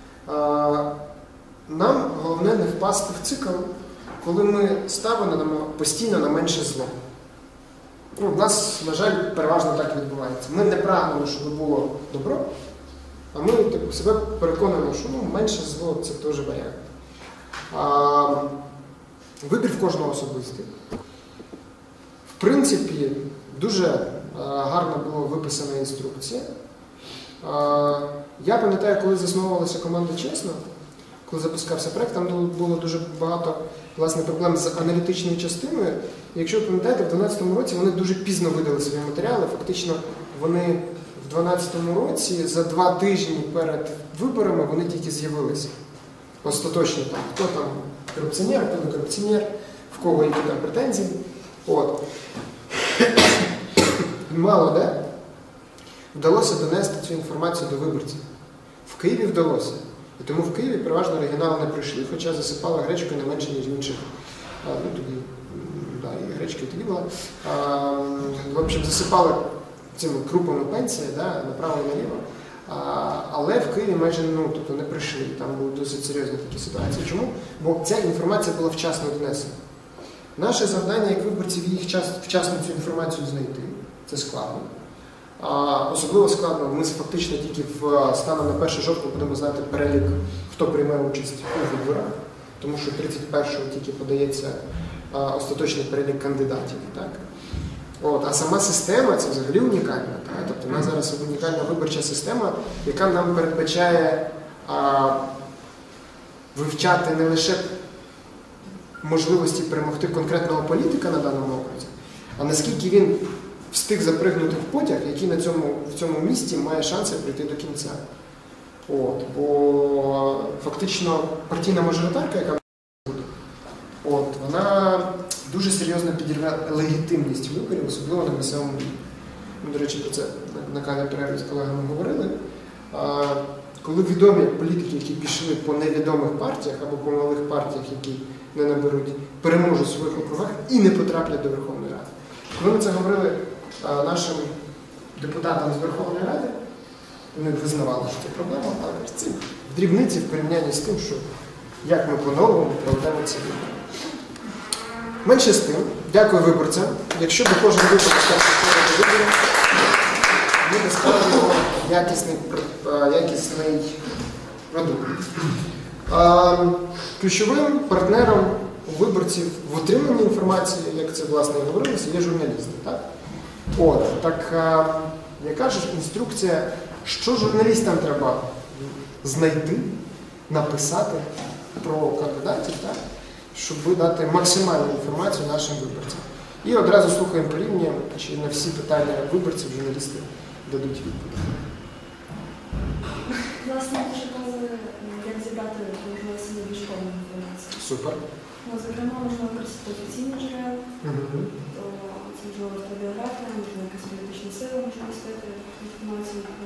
Нам головне не впасти в цикл, коли ми ставимо постійно на менше зло. Ну, у нас, на жаль, переважно так відбувається. Ми не прагнемо, щоб було добро, а ми типу, себе переконуємо, що ну, менше зло – це теж варіант. А, вибір в кожного особистий. В принципі, дуже а, гарно була виписана інструкція. А, я пам'ятаю, коли засновувалася команда «Чесно», коли запускався проєкт, там було дуже багато власне, проблем з аналітичною частиною. Якщо ви пам'ятаєте, в дві тисячі дванадцятому році вони дуже пізно видали свої матеріали. Фактично, вони в дві тисячі дванадцятому році за два тижні перед виборами вони тільки з'явилися. Остаточно там, хто там корупціонер, хто не корупціонер, в кого які там претензії. От. Мало де вдалося донести цю інформацію до виборців. В Києві вдалося. І тому в Києві переважно регіонали не прийшли, хоча засипали гречкою не менше, ніж в інших. А, ну, тоді, да, і гречкою тоді була. А, в общем, засипали цими крупами пенсії, да, направо і наліво. А, але в Києві майже ну, тобто не прийшли. Там були досить серйозні такі ситуації. Чому? Бо ця інформація була вчасно донесена. Наше завдання, як виборців, їх вчасно цю інформацію знайти. Це складно. А особливо складно, ми фактично тільки в станом на перше жовтня будемо знати перелік, хто приймає участь у виборах, тому що тридцять першого тільки подається а, остаточний перелік кандидатів. Так? От, а сама система це взагалі унікальна. Так? Тобто у нас зараз унікальна виборча система, яка нам передбачає а, вивчати не лише можливості перемогти конкретного політика на даному окрузі, а наскільки він встиг запригнути в потяг, який на цьому, в цьому місті має шанси прийти до кінця. От, бо фактично партійна мажоритарка, яка буде, от, вона дуже серйозно підірве легітимність виборів, особливо на місцевому рівні. Ми, до речі, про це на каналі перерві з колегами говорили. А, коли відомі політики, які пішли по невідомих партіях або по малих партіях, які не наберуть, переможуть в своїх округах і не потраплять до Верховної Ради. Коли ми це говорили а, нашим депутатам з Верховної Ради, вони визнавали, що це проблема, але це в дрібниці в порівнянні з тим, що як ми по-новому проведемо ці вибори. Менше з тим, дякую виборцям. Якщо до кожного вибору стати виборів, ми доставимо якісний, якісний продукт. Ключовим партнером у виборців в отриманні інформації, як це власне і говорилося, є журналісти. Так? От, так яка ж інструкція, що журналістам треба знайти, написати про кандидатів, так? Щоб дати максимальну інформацію нашим виборцям. І одразу слухаємо порівнюємо, чи на всі питання виборців журналісти дадуть відповідь. Власне, дуже коли як зібрати можливості на більш повну інформацію. Супер. Ну, зокрема, можна використати офіційні джерела, Угу. то це можливо автобіографія, можна якась політична сила може містити інформацію про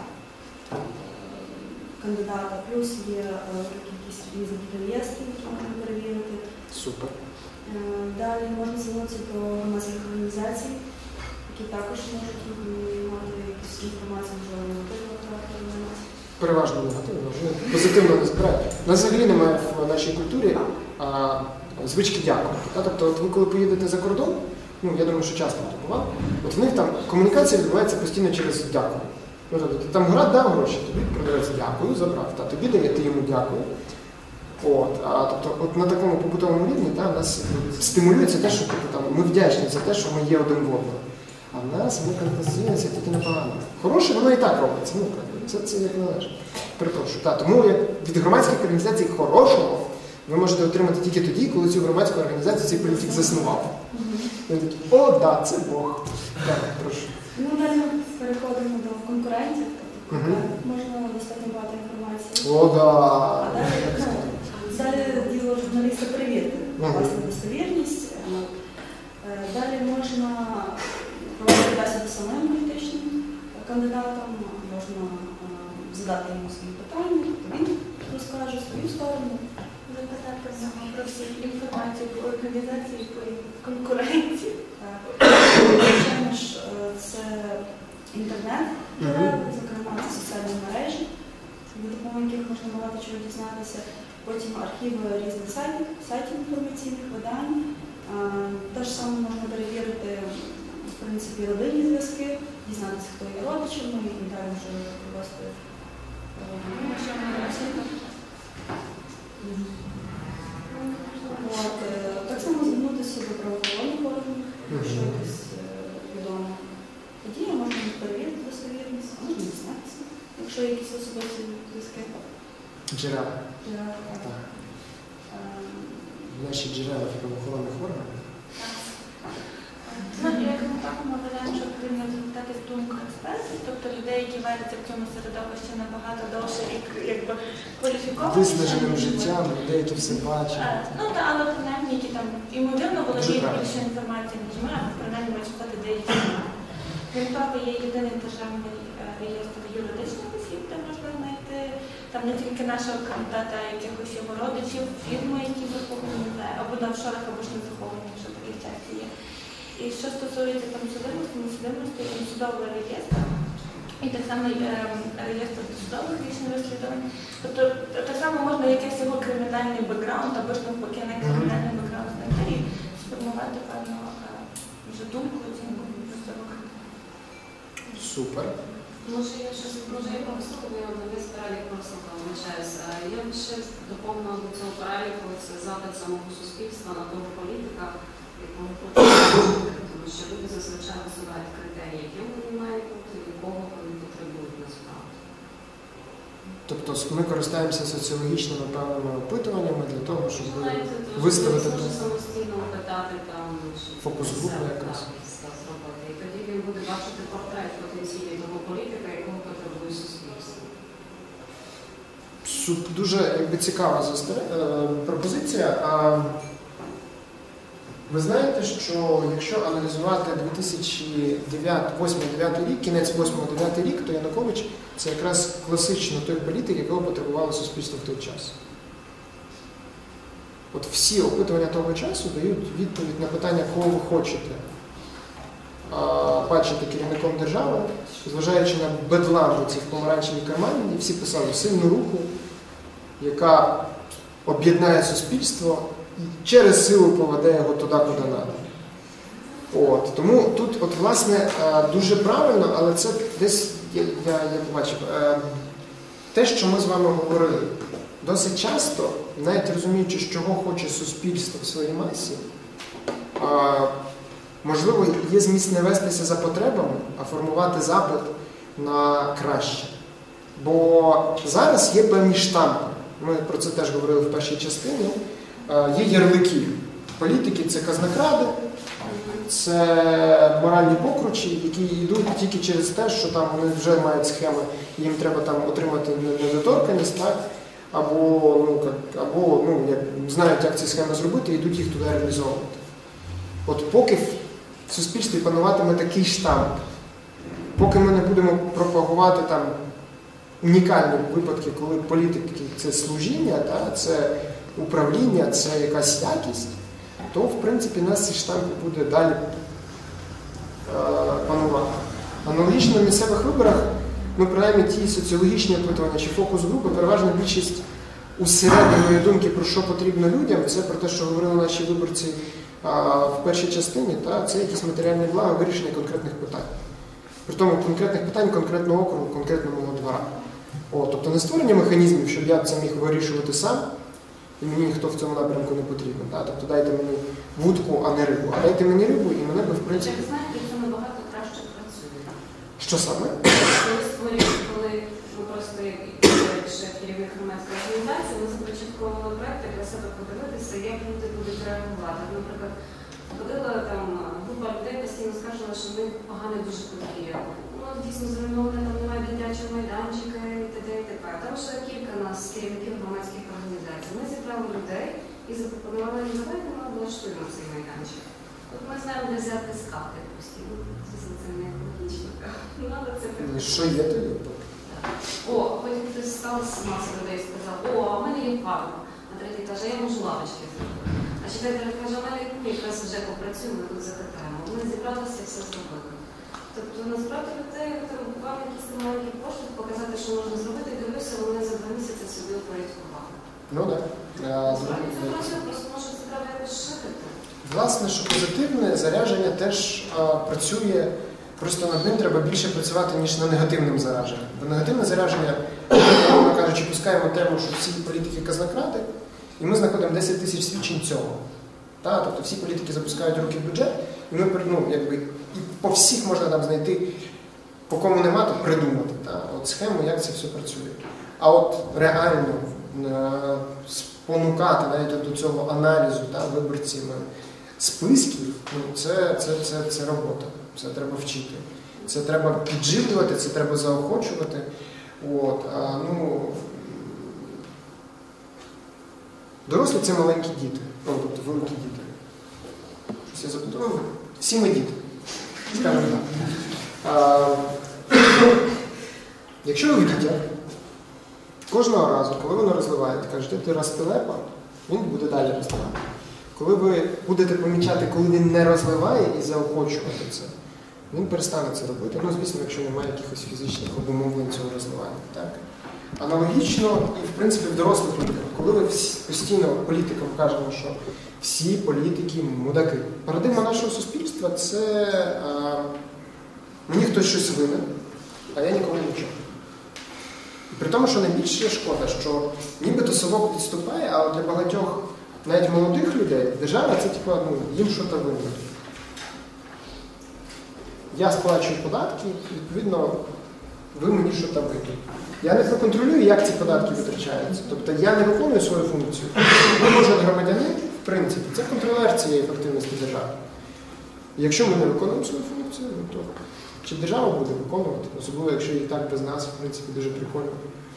кандидата, плюс є якісь різні реєстри, які можна перевірити. Супер. Далі можна звернутися до громадських організацій, які також можуть мати якусь інформацію, можливо, негативного характеру на нас. Переважно негативно, вони позитивно не збирають. У нас взагалі немає в нашій культурі а, звички дякувати. Тобто, от ви коли поїдете за кордон, ну я думаю, що часто так буває, от в них там комунікація відбувається постійно через дякую. Ну, тобто, там град дав гроші, тобі продавець дякую, забрав, та тобі дає, ти йому дякую. От, а, тобто, от на такому побутовому рівні та, нас стимулюється те, що типу, там, ми вдячні за те, що ми є один в одному. А в нас ми контактуємося тільки непогано. Хороше, воно і так робиться. Ну, це, це як належить. Перепрошую. Та, тому як від громадських організацій хорошого ви можете отримати тільки тоді, коли цю громадську організацію цей політик заснував. І такі, о, да, це Бог. Так, прошу. Ну, далі ми переходимо до конкурентів. Тобто, Угу. можна достатньо багато інформації. О, да. А далі, ну, далі діло журналіста перевірити Угу. власне достовірність. Е, Далі можна проводити бесіду з самим політичним кандидатом, можна е, задати йому свої питання, він розкаже свою сторону. Запитати в нього про всі інформацію про організації, про конкуренції. Звичайно ж, це інтернет, Мгм. зокрема це соціальні мережі, за допомогою яких можна багато чого дізнатися. Потім архіви різних сайтів, сайтів інформаційних видань. А, Те ж саме можна перевірити, в принципі, родинні зв'язки, дізнатися, хто є родичами, і далі вже провести От, е, так само звернутися до правоохоронних органів, якщо якась е, відома подія, можна перевірити достовірність, а можна дізнатися, якщо є якісь особисті зв'язки. Джерела. Джерела. Так. Е, Наші джерела в правоохоронних органах. Ну, як ми так ми вважаємо, що потрібно запитати думку експертів, тобто людей, які варяться в цьому середовищі набагато довше і якби кваліфіковані. Виснаженим життям, людей, які все бачать. Е, Ну, та, але принаймні, які там ймовірно володіють правильно. більше інформації, ніж ми, а принаймні можуть стати деякі. Крім того, є єдиний державний е, реєстр юридичних осіб, де можна знайти там не тільки нашого кандидата, а якихось його родичів, фірми, які заховані, не знаю, або на офшорах, або ж не заховані, якщо такі часті є. І що стосується там судимості, несудимості, там судовий реєстр, і так само е, реєстр судових рішень розслідувань. Тобто так само можна якийсь його кримінальний бекграунд, або ж навпаки не кримінальний бекграунд знайти і сформувати певну е, вже думку, оцінку про цього кандидата. Супер. Може, я щось, може, я просто весь перелік просто вибачаюся. Я б ще доповнила до цього переліку це запит самого суспільства на того політика, якого тому що люди зазвичай висувають критерії, яким вони мають бути, і кого вони потребують насправді. Тобто ми користуємося соціологічними певними опитуваннями для того, щоб виставити може самостійно питати там фокус-групу якось. зробити. І тоді він буде бачити портрет потенційного політика, якого потребує суспільство. Дуже якби, цікава пропозиція. А ви знаєте, що якщо аналізувати дві тисячі восьмий дев'ятий рік, кінець восьмого дев'ятий рік, то Янукович – це якраз класично той політик, якого потребувало суспільство в той час. От всі опитування того часу дають відповідь на питання, кого ви хочете бачити керівником держави, зважаючи на бедлам цих помаранчевих карманів, всі писали сильну руку, яка об'єднає суспільство і через силу поведе його туди, куди треба. От, тому тут, от, власне, дуже правильно, але це десь, я, я, я побачив, те, що ми з вами говорили, досить часто, навіть розуміючи, чого хоче суспільство в своїй масі, можливо, є зміст не вестися за потребами, а формувати запит на краще. Бо зараз є певні штампи. Ми про це теж говорили в першій частині. Є ярлики. Політики – це казнокради, це моральні покручі, які йдуть тільки через те, що там вони вже мають схеми, їм треба там отримати недоторканність, так? Або, ну, як, або ну, як, знають, як ці схеми зробити, і йдуть їх туди реалізовувати. От поки в суспільстві пануватиме такий штамп, поки ми не будемо пропагувати там унікальні випадки, коли політики – це служіння, та, це управління, це якась якість, то, в принципі, нас ці штампи буде далі е, панувати. Аналогічно на місцевих виборах, ну, принаймні, ті соціологічні опитування чи фокус-групи, переважна більшість усерединої думки, про що потрібно людям, це про те, що говорили наші виборці а, в першій частині, та, це якісь матеріальні блага, вирішення конкретних питань. При тому конкретних питань конкретного округу, конкретного двора. О, тобто не створення механізмів, щоб я це міг вирішувати сам, і мені ніхто в цьому напрямку не потрібен. Та? Тобто дайте мені вудку, а не рибу. А дайте мені рибу, і мене би, в принципі... Ви знаєте, це набагато краще працює. Що саме? Коли створюємо, коли ми просто, як шеф керівник громадської організації, ми започатковували проєкти для себе подивитися, як люди будуть реагувати. Наприклад, ходила там група людей, постійно скаржила, що в них погане дуже подвір'я. Ну, дійсно, зруйноване, там немає дитячого майданчика і т.д. і т.п. Там ще кілька нас керівників громадських організацій. Ми зібрали людей і запропонували їм, давайте ми облаштуємо цей майданчик. От ми знаємо, де взяти скати постійно. Це не екологічно. Ну, але це прикольно. Що є тоді? О, потім хтось став з маси людей і сказав, о, а в мене є парк. А третій каже, я можу лавочки зробити. А четвертий каже, а в мене є якраз вже попрацюємо, ми тут закатаємо. Ми зібралися і все зробили. Тобто, насправді, людей вам якісь маленькі поштовх показати, що можна зробити, і дивлюся, вони за два місяці собі упорядкували. Ну, так. Насправді це працює, просто може це треба якось ширити. Власне, що позитивне зарядження теж а, працює, просто над ним треба більше працювати, ніж на негативним зараженням. Бо негативне зараження, мовно кажучи, пускаємо тему, що всі політики казнокради, і ми знаходимо десять тисяч свідчень цього. Та? Тобто всі політики запускають руки в бюджет, і ми, ну, якби, і по всіх можна там знайти, по кому нема, то придумати. Та? От схему, як це все працює. А от реально е- спонукати навіть до цього аналізу та, виборцями списків, ну, це, це, це, це робота, це треба вчити. Це треба підживлювати, це треба заохочувати. От, а, ну, дорослі – це маленькі діти, ну, тобто великі діти. Всі запитували? Всі ми діти, скажімо так. А, якщо ви дитя, кожного разу, коли воно розливаєте, кажете, ти розтелепа, він буде далі розливати. Коли ви будете помічати, коли він не розливає і заохочувати це, він перестане це робити. Ну, звісно, якщо немає якихось фізичних обумовлень цього розливання. Так? Аналогічно і, в принципі, в дорослих людях. Коли ви постійно політикам кажемо, що всі політики – мудаки. Парадигма нашого суспільства – це а, мені хтось щось винен, а я нікому нічого. При тому, що найбільше шкода, що нібито совок підступає, але для багатьох, навіть молодих людей, держава – це, типу, ну, їм щось винно. я сплачую податки, відповідно, ви мені що там вийдуть. Я не проконтролюю, як ці податки витрачаються. Тобто я не виконую свою функцію. Кожен громадянин, в принципі, це контролер цієї ефективності держави. Якщо ми не виконуємо свою функцію, то чи держава буде виконувати, особливо якщо її так без нас, в принципі, дуже прикольно.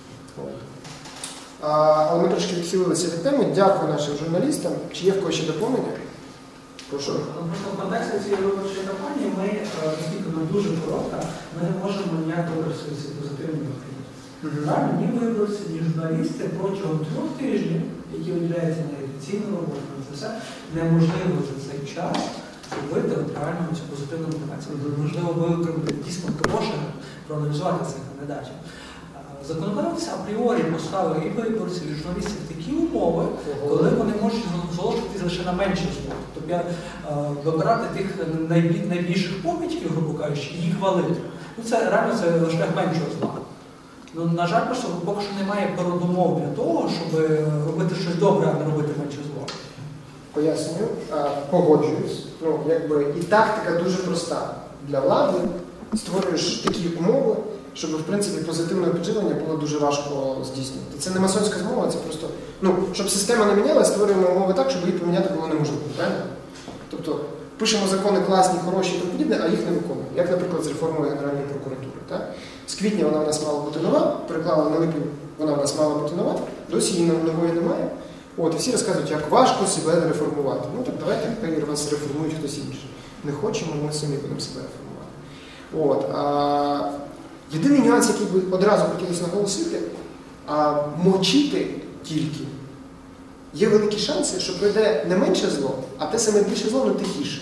А, але ми трошки відхилилися від теми. Дякую нашим журналістам. Чи є в когось ще доповнення? Прошу. В контексті цієї виборчої кампанії ми, оскільки вона дуже коротка, ми не можемо ніяк використати позитивні механізми. Mm-hmm. Ні виборці, ні журналісти протягом трьох тижнів, які виділяються на редакційну роботу, на це все, неможливо за цей час зробити правильно цю позитивну мотивацію. Можливо, виокремити дійсно хороше, проаналізувати цих кандидатів. Законодавець апріорі поставив і виборців, і журналістів такі умови, коли вони можуть зголошуватися лише на менші зло. Тобто вибирати тих найбільших помічків, грубо кажучи, і їх валити. Ну, це реально це шлях меншого зла. Ну, на жаль, просто поки що немає передумов для того, щоб робити щось добре, а не робити менше зло. Пояснюю, погоджуюсь. Ну, якби, і тактика дуже проста. Для влади створюєш такі умови, щоб, в принципі, позитивне підживлення було дуже важко здійснити. Це не масонська змова, це просто, ну, щоб система не мінялася, створюємо умови так, щоб її поміняти було неможливо, правильно? Тобто, пишемо закони класні, хороші і тому подібне, а їх не виконуємо. Як, наприклад, з реформою Генеральної прокуратури. Так? З квітня вона в нас мала бути нова, переклала на липень, вона в нас мала бути нова, досі її нової немає. От, і всі розказують, як важко себе реформувати. Ну так давайте тепер вас реформують хтось інший. Не хочемо, ми самі будемо себе реформувати. От, а... Єдиний нюанс, який би одразу хотілося наголосити, а мовчити тільки. Є великі шанси, що прийде не менше зло, а те саме більше зло, але тихіше.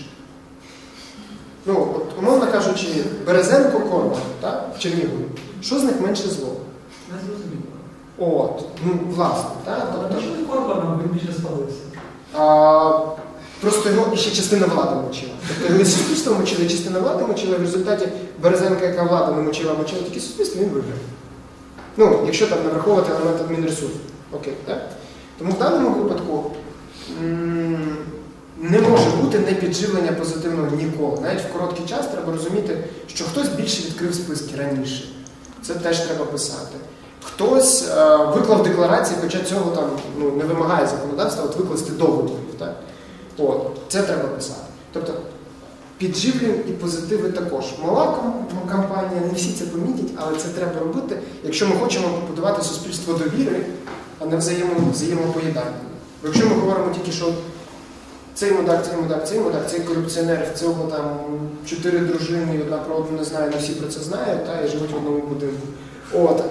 Ну, от, умовно кажучи, Березенко, Корбан, так, в Чернігові. Що з них менше зло? Не зрозуміло. От, ну, власне, так. Тобто, що не Корбаном, він більше спалився? А, просто його ще частина влади мочила. Тобто його суспільство мочили, частина влади мочила, і в результаті Березенка, яка влада не мочила, мочила тільки суспільство, він виграв. Ну, якщо там не враховувати елемент адмінресурсу. Окей, так? Тому в даному випадку м- не може бути непідживлення позитивного ніколи. Навіть в короткий час треба розуміти, що хтось більше відкрив списки раніше. Це теж треба писати. Хтось е- виклав декларації, хоча цього там, ну, не вимагає законодавства, от викласти до виборів. Так? От, це треба писати. Тобто, підживлюємо і позитиви також. Мала кампанія, не всі це помітять, але це треба робити, якщо ми хочемо побудувати суспільство довіри, а не взаємо, взаємопоїдання. Бо якщо ми говоримо тільки, що цей мудак, цей мудак, цей мудак, цей корупціонер, в цього там чотири дружини і одна про одну не знає, не всі про це знають, та, і живуть в одному будинку. От.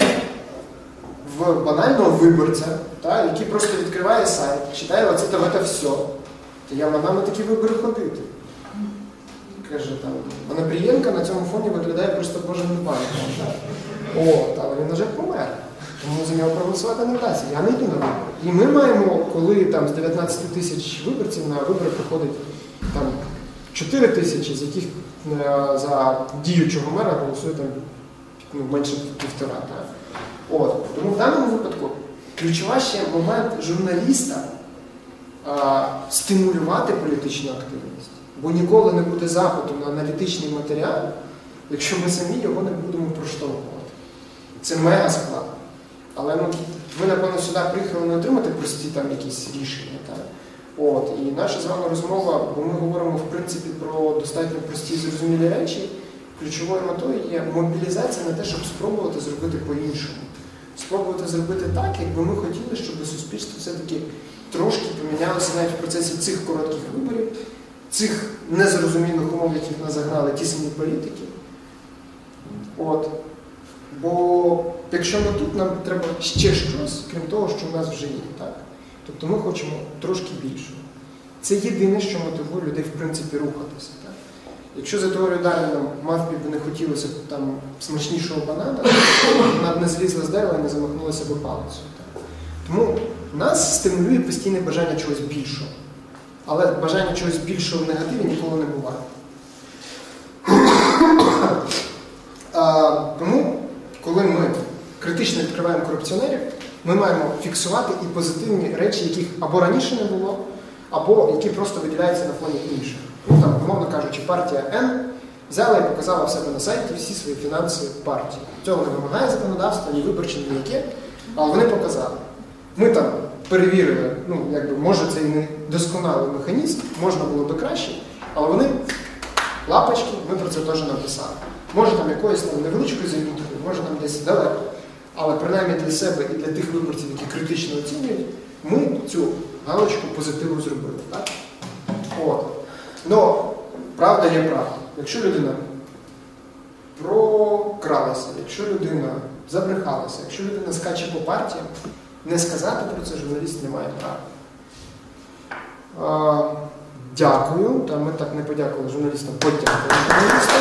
В банального виборця, та, який просто відкриває сайт, читає оце та це все, то я вона на такі вибори ходити. Каже, там, Онопрієнко на цьому фоні виглядає просто божим пам'ятником. От, але він вже помер. Тому за нього проголосувати не вдасться. Я не йду на вибори. І ми маємо, коли там з дев'ятнадцяти тисяч виборців на вибори приходить там чотири тисячі, з яких е, за діючого мера голосує там, ну, менше півтора. Так? От. Тому в даному випадку ключова ще момент журналіста а, стимулювати політичну активність. Бо ніколи не буде запиту на аналітичний матеріал, якщо ми самі його не будемо проштовхувати. Це мега складно. Але ну, ви, напевно, сюди приїхали не отримати прості там якісь рішення. Так? От. І наша з вами розмова, бо ми говоримо, в принципі, про достатньо прості і зрозумілі речі, ключовою метою є мобілізація на те, щоб спробувати зробити по-іншому. Спробувати зробити так, якби ми хотіли, щоб суспільство все-таки трошки помінялося навіть в процесі цих коротких виборів, цих незрозумілих умов, яких нас загнали ті самі політики. От. Бо якщо ми тут, нам треба ще щось, крім того, що в нас вже є. Так? Тобто ми хочемо трошки більшого. Це єдине, що мотивує людей, в принципі, рухатися. Так? Якщо за теорією Дарвіна мавпі б не хотілося там смачнішого банана, вона б не злізла з дерева і не замахнулася б палицею. Так? Тому нас стимулює постійне бажання чогось більшого. Але бажання чогось більшого в негативі ніколи не буває. А, тому, коли ми критично відкриваємо корупціонерів, ми маємо фіксувати і позитивні речі, яких або раніше не було, або які просто виділяються на фоні інших. Ну, там, умовно кажучи, партія Н взяла і показала в себе на сайті всі свої фінанси партії. Цього не вимагає законодавство, ні виборче, ні яке, але вони показали. Ми там перевірили, ну, якби, може це і не досконалий механізм, можна було би краще, але вони, лапочки, ми про це теж написали. Може там якоюсь там невеличкою заміткою, може там десь далеко, але принаймні для себе і для тих виборців, які критично оцінюють, ми цю галочку позитиву зробили. Так? От. Но правда є правда. Якщо людина прокралася, якщо людина забрехалася, якщо людина скаче по партіям, не сказати про це журналіст не має права. А, дякую. Та ми так не подякували журналістам, подякували журналістам.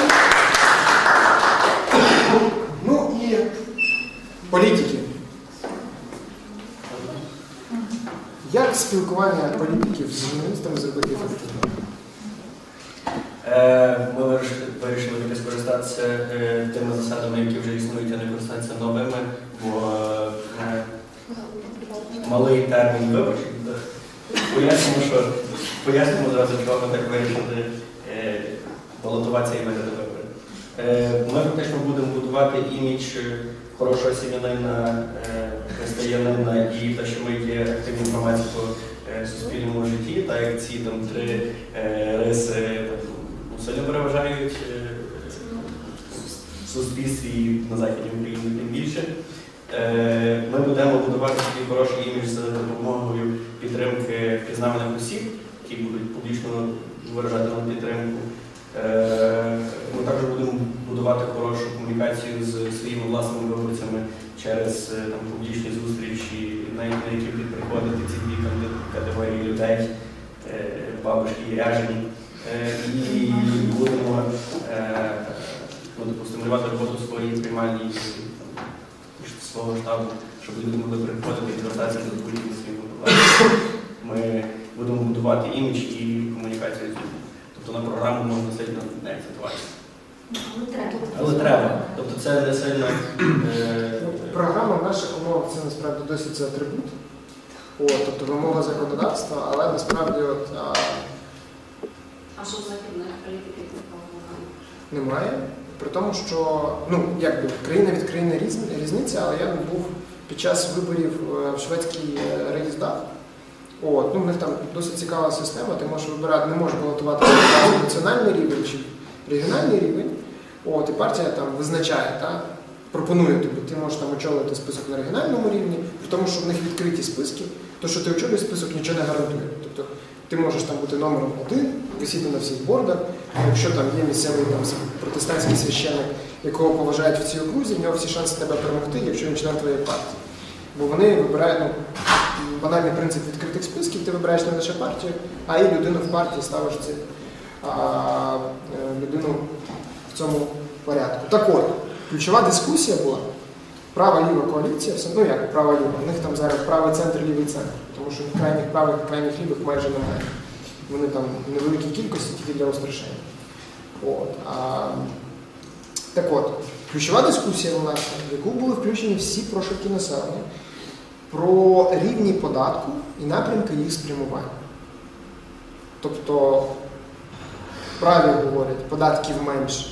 Ну і політики. Як спілкування політиків з журналістами зробити ефективно? Ми вирішили таки скористатися тими засадами, які вже існують, а не користатися новими, бо малий термін виборів. Пояснимо, що пояснимо зразу, чого ми так вирішили балотуватися і виграти вибори. Ми фактично будемо будувати імідж хорошого сім'янина, християнина і те, що ми є активні інформації по суспільному житті, так як ці там три риси сильно переважають в суспільстві і на Західній Україні тим більше. Ми будемо будувати такий хороший імідж за допомогою підтримки впізнаваних осіб, які будуть публічно виражати нам підтримку. Ми також будемо будувати хорошу комунікацію з своїми власними виборцями через там, публічні зустрічі, на які будуть приходити ці дві категорії людей, бабушки і ряжені. І будемо ну, стимулювати роботу своєї приймальні свого штабу, щоб люди могли приходити і звертатися до будь-яких своїх проблем. Ми будемо будувати імідж і комунікацію з людьми. Тобто на програму можна сильно не акцентуватися. Але треба. Тобто це не сильно... Е... Програма в наших умовах це насправді досить це атрибут. О, тобто вимога законодавства, але насправді от... А, а що західних політиків такого немає. При тому, що, ну, якби, країна від країни різниця, але я був під час виборів в шведській Рейхсдаг. От, ну, в них там досить цікава система, ти можеш вибирати, не можеш балотувати національний рівень чи регіональний рівень. От, і партія там визначає, та, пропонує тобі, ти можеш там очолити список на регіональному рівні, при тому, що в них відкриті списки, то, що ти очолюєш список, нічого не гарантує. Тобто ти можеш там бути номером один, висіти на всіх бордах, а якщо там є місцевий там, протестантський священник, якого поважають в цій окрузі, в нього всі шанси тебе перемогти, якщо він член твоєї партії. Бо вони вибирають, ну, банальний принцип відкритих списків, ти вибираєш не лише партію, а і людину в партії ставиш ці, а, людину в цьому порядку. Так от, ключова дискусія була, права-ліва коаліція, все, ну як права-ліва, у них там зараз правий центр, лівий центр, тому що крайніх правих, крайніх лівих майже немає. Вони там в невеликій кількості тільки для устрашення. От, а, так от, ключова дискусія у нас, в яку були включені всі прошарки населення, про рівні податку і напрямки їх спрямування. Тобто, праві говорять, податків менше,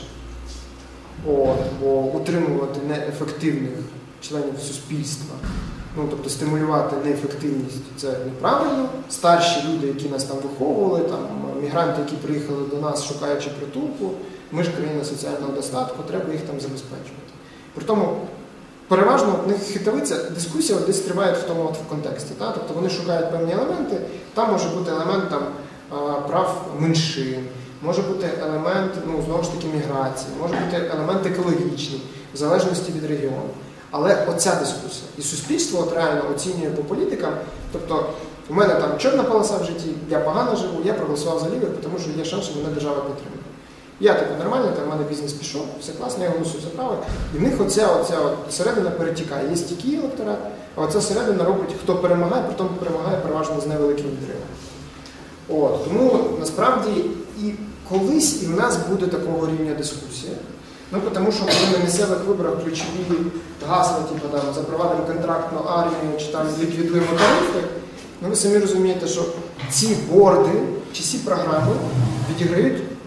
от, бо утримувати неефективних членів суспільства, ну, тобто стимулювати неефективність – це неправильно. Старші люди, які нас там виховували, там, мігранти, які приїхали до нас, шукаючи притулку, ми ж країна соціального достатку, треба їх там забезпечувати. При тому, переважно в них хитовиця, дискусія десь триває в тому от в контексті. Та? Тобто вони шукають певні елементи, там може бути елемент там, прав меншин, може бути елемент, ну, знову ж таки, міграції, може бути елемент екологічний, в залежності від регіону. Але оця дискусія. І суспільство от реально оцінює по політикам. Тобто, у мене там чорна полоса в житті, я погано живу, я проголосував за лівих, тому що є шанс, що мене держава підтримує. Я типу нормально, там в мене бізнес пішов, все класно, я голосую за право. І в них оця, оця от середина перетікає. Є стійкий електорат, а оця середина робить, хто перемагає, при тому перемагає переважно з невеликим відривом. От, тому насправді і колись і в нас буде такого рівня дискусія. Ну, тому що коли на місцевих виборах ключові гасла, типу, там, запровадимо контрактну армію, чи там ліквідуємо тарифи, ну, ви самі розумієте, що ці борди, чи ці програми відіграють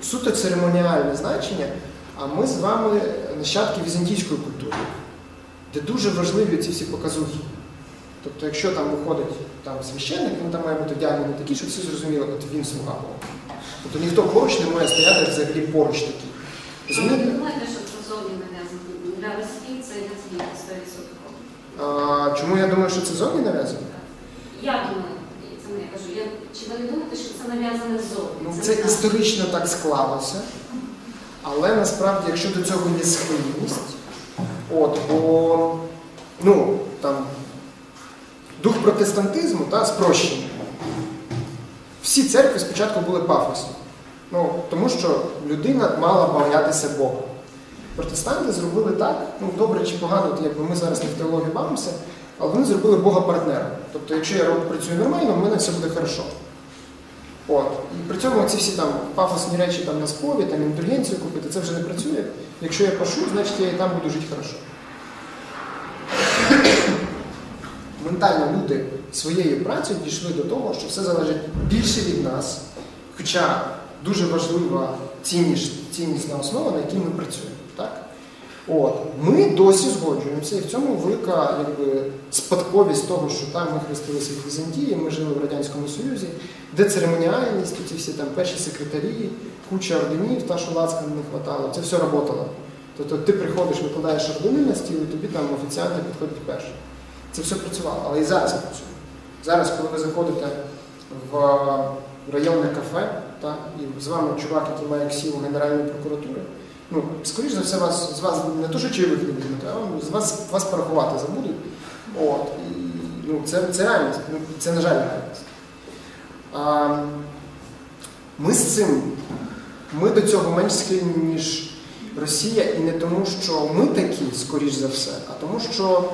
суто церемоніальне значення, а ми з вами нащадки візантійської культури, де дуже важливі ці всі показухи. Тобто, якщо там виходить там, священник, він там має бути вдягнений такий, щоб всі зрозуміли, от він слуга Бога. Тобто ніхто поруч не має стояти взагалі поруч такий. Ви не думаєте, що це зовні нав'язано? Для Росії це не звідки сто відсотків. Чому я думаю, що це зовні нав'язано? Я думаю, це не я кажу. Я, чи ви не думаєте, що це нав'язане зовні? Ну, це це історично так склалося, але насправді, якщо до цього є схильність, от, бо, ну, там, дух протестантизму, та, спрощення. Всі церкви спочатку були пафосні. Ну, тому що людина мала боятися Бога. Протестанти зробили так, ну, добре чи погано, то якби ми зараз не в теології бавимося, але вони зробили Бога партнером. Тобто, якщо я працюю нормально, в мене все буде хорошо. От. І при цьому ці всі там пафосні речі там, на сповідь, там індульгенцію купити, це вже не працює. Якщо я пашу, значить я і там буду жити хорошо. Ментально люди своєю працею дійшли до того, що все залежить більше від нас, хоча дуже важлива цінність, ціннісна основа, на якій ми працюємо. Так? От. Ми досі згоджуємося, і в цьому велика якби, спадковість того, що там ми хрестилися в Візантії, ми жили в Радянському Союзі, де церемоніальність, ці всі там перші секретарі, куча орденів, та, що лацкам не хватало, це все працювало. Тобто ти приходиш, викладаєш ордени на стіл, і тобі там офіціанти підходять перші. Це все працювало, але і зараз працює. Зараз, коли ви заходите в районне кафе, та, і з вами чувак, який має ксіву Генеральної прокуратури, ну, скоріш за все, вас, з вас не то, що чайових не візьмете, а з вас, вас порахувати забудуть. От, і, ну, це, це реальність, це, на жаль, реальність. А, ми з цим, ми до цього менш схильні, ніж Росія, і не тому, що ми такі, скоріш за все, а тому, що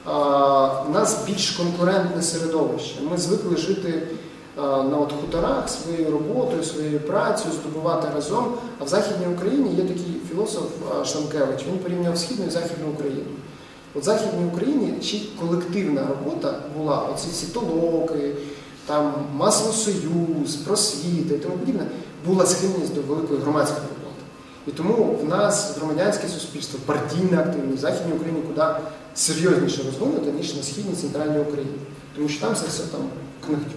у нас більш конкурентне середовище. Ми звикли жити на от хуторах своєю роботою, своєю працею, здобувати разом. А в Західній Україні є такий філософ Шанкевич, він порівняв Східну і Західну Україну. От в Західній Україні ще колективна робота була, оці всі толоки, там Маслосоюз, просвіта і тому подібне, була схильність до великої громадської роботи. І тому в нас громадянське суспільство, партійна активність в Західній Україні куди серйозніше розвинуто, ніж на Східній Центральній Україні. Тому що там це все там книхтють.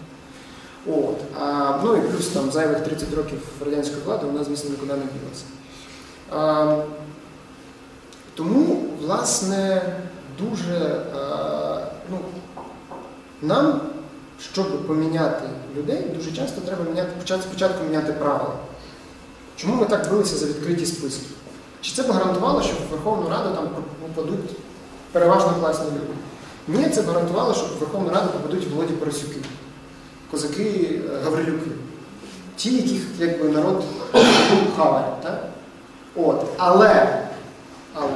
От. А, ну і плюс там зайвих тридцять років радянської влади, вона, звісно, нікуди не ділася. А, тому, власне, дуже а, ну, нам, щоб поміняти людей, дуже часто треба міняти, почати спочатку міняти правила. Чому ми так билися за відкриті списки? Чи це б гарантувало, що в Верховну Раду там попадуть переважно класні люди? Ні, це б гарантувало, що в Верховну Раду попадуть Володі Парасюки, козаки Гаврилюки. Ті, яких якби, народ хаває. Так? От. Але, але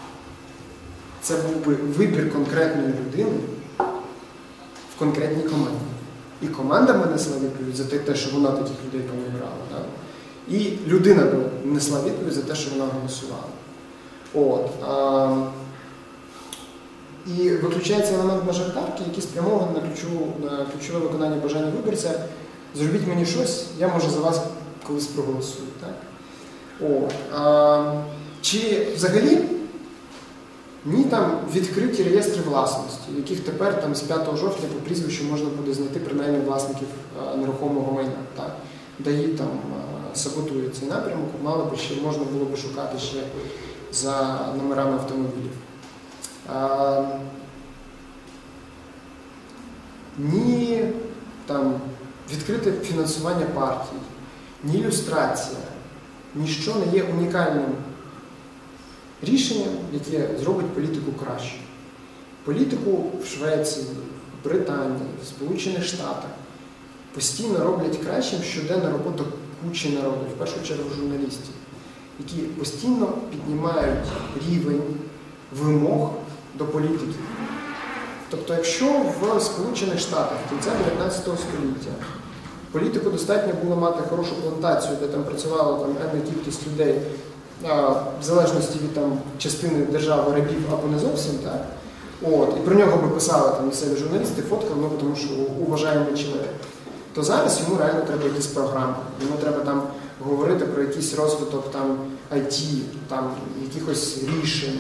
це був би вибір конкретної людини в конкретній команді. І команда б несла відповідь за те, що вона таких людей повибирала. Так? І людина б несла відповідь за те, що вона голосувала. От. А, і виключається елемент мажоритарки, який спрямований на, ключову, на ключове виконання бажання виборця. Зробіть мені щось, я, може, за вас колись проголосую. Так? От. А, чи взагалі ні там відкриті реєстри власності, яких тепер там, з п'ятого жовтня по прізвищу можна буде знайти принаймні власників а, нерухомого майна. Так? ДАІ там саботує цей напрямок, мало би ще можна було б шукати ще за номерами автомобілів. А, ні там, відкрите фінансування партій, ні люстрація, ніщо не є унікальним рішенням, яке зробить політику краще. Політику в Швеції, Британії, в Сполучених Штатах постійно роблять кращим щоденна робота кучі народу, в першу чергу журналістів, які постійно піднімають рівень вимог до політики. Тобто, якщо в Сполучених Штатах в кінці дев'ятнадцятого століття політику достатньо було мати хорошу плантацію, де там працювала там енна кількість людей, а, в залежності від там, частини держави рабів або не зовсім, так? От, і про нього би писали там місцеві журналісти, фоткали, ну, тому що уважаємо чоловік. То зараз йому реально треба йти з програми. Йому треба там говорити про якийсь розвиток там ай ті, там якихось рішень.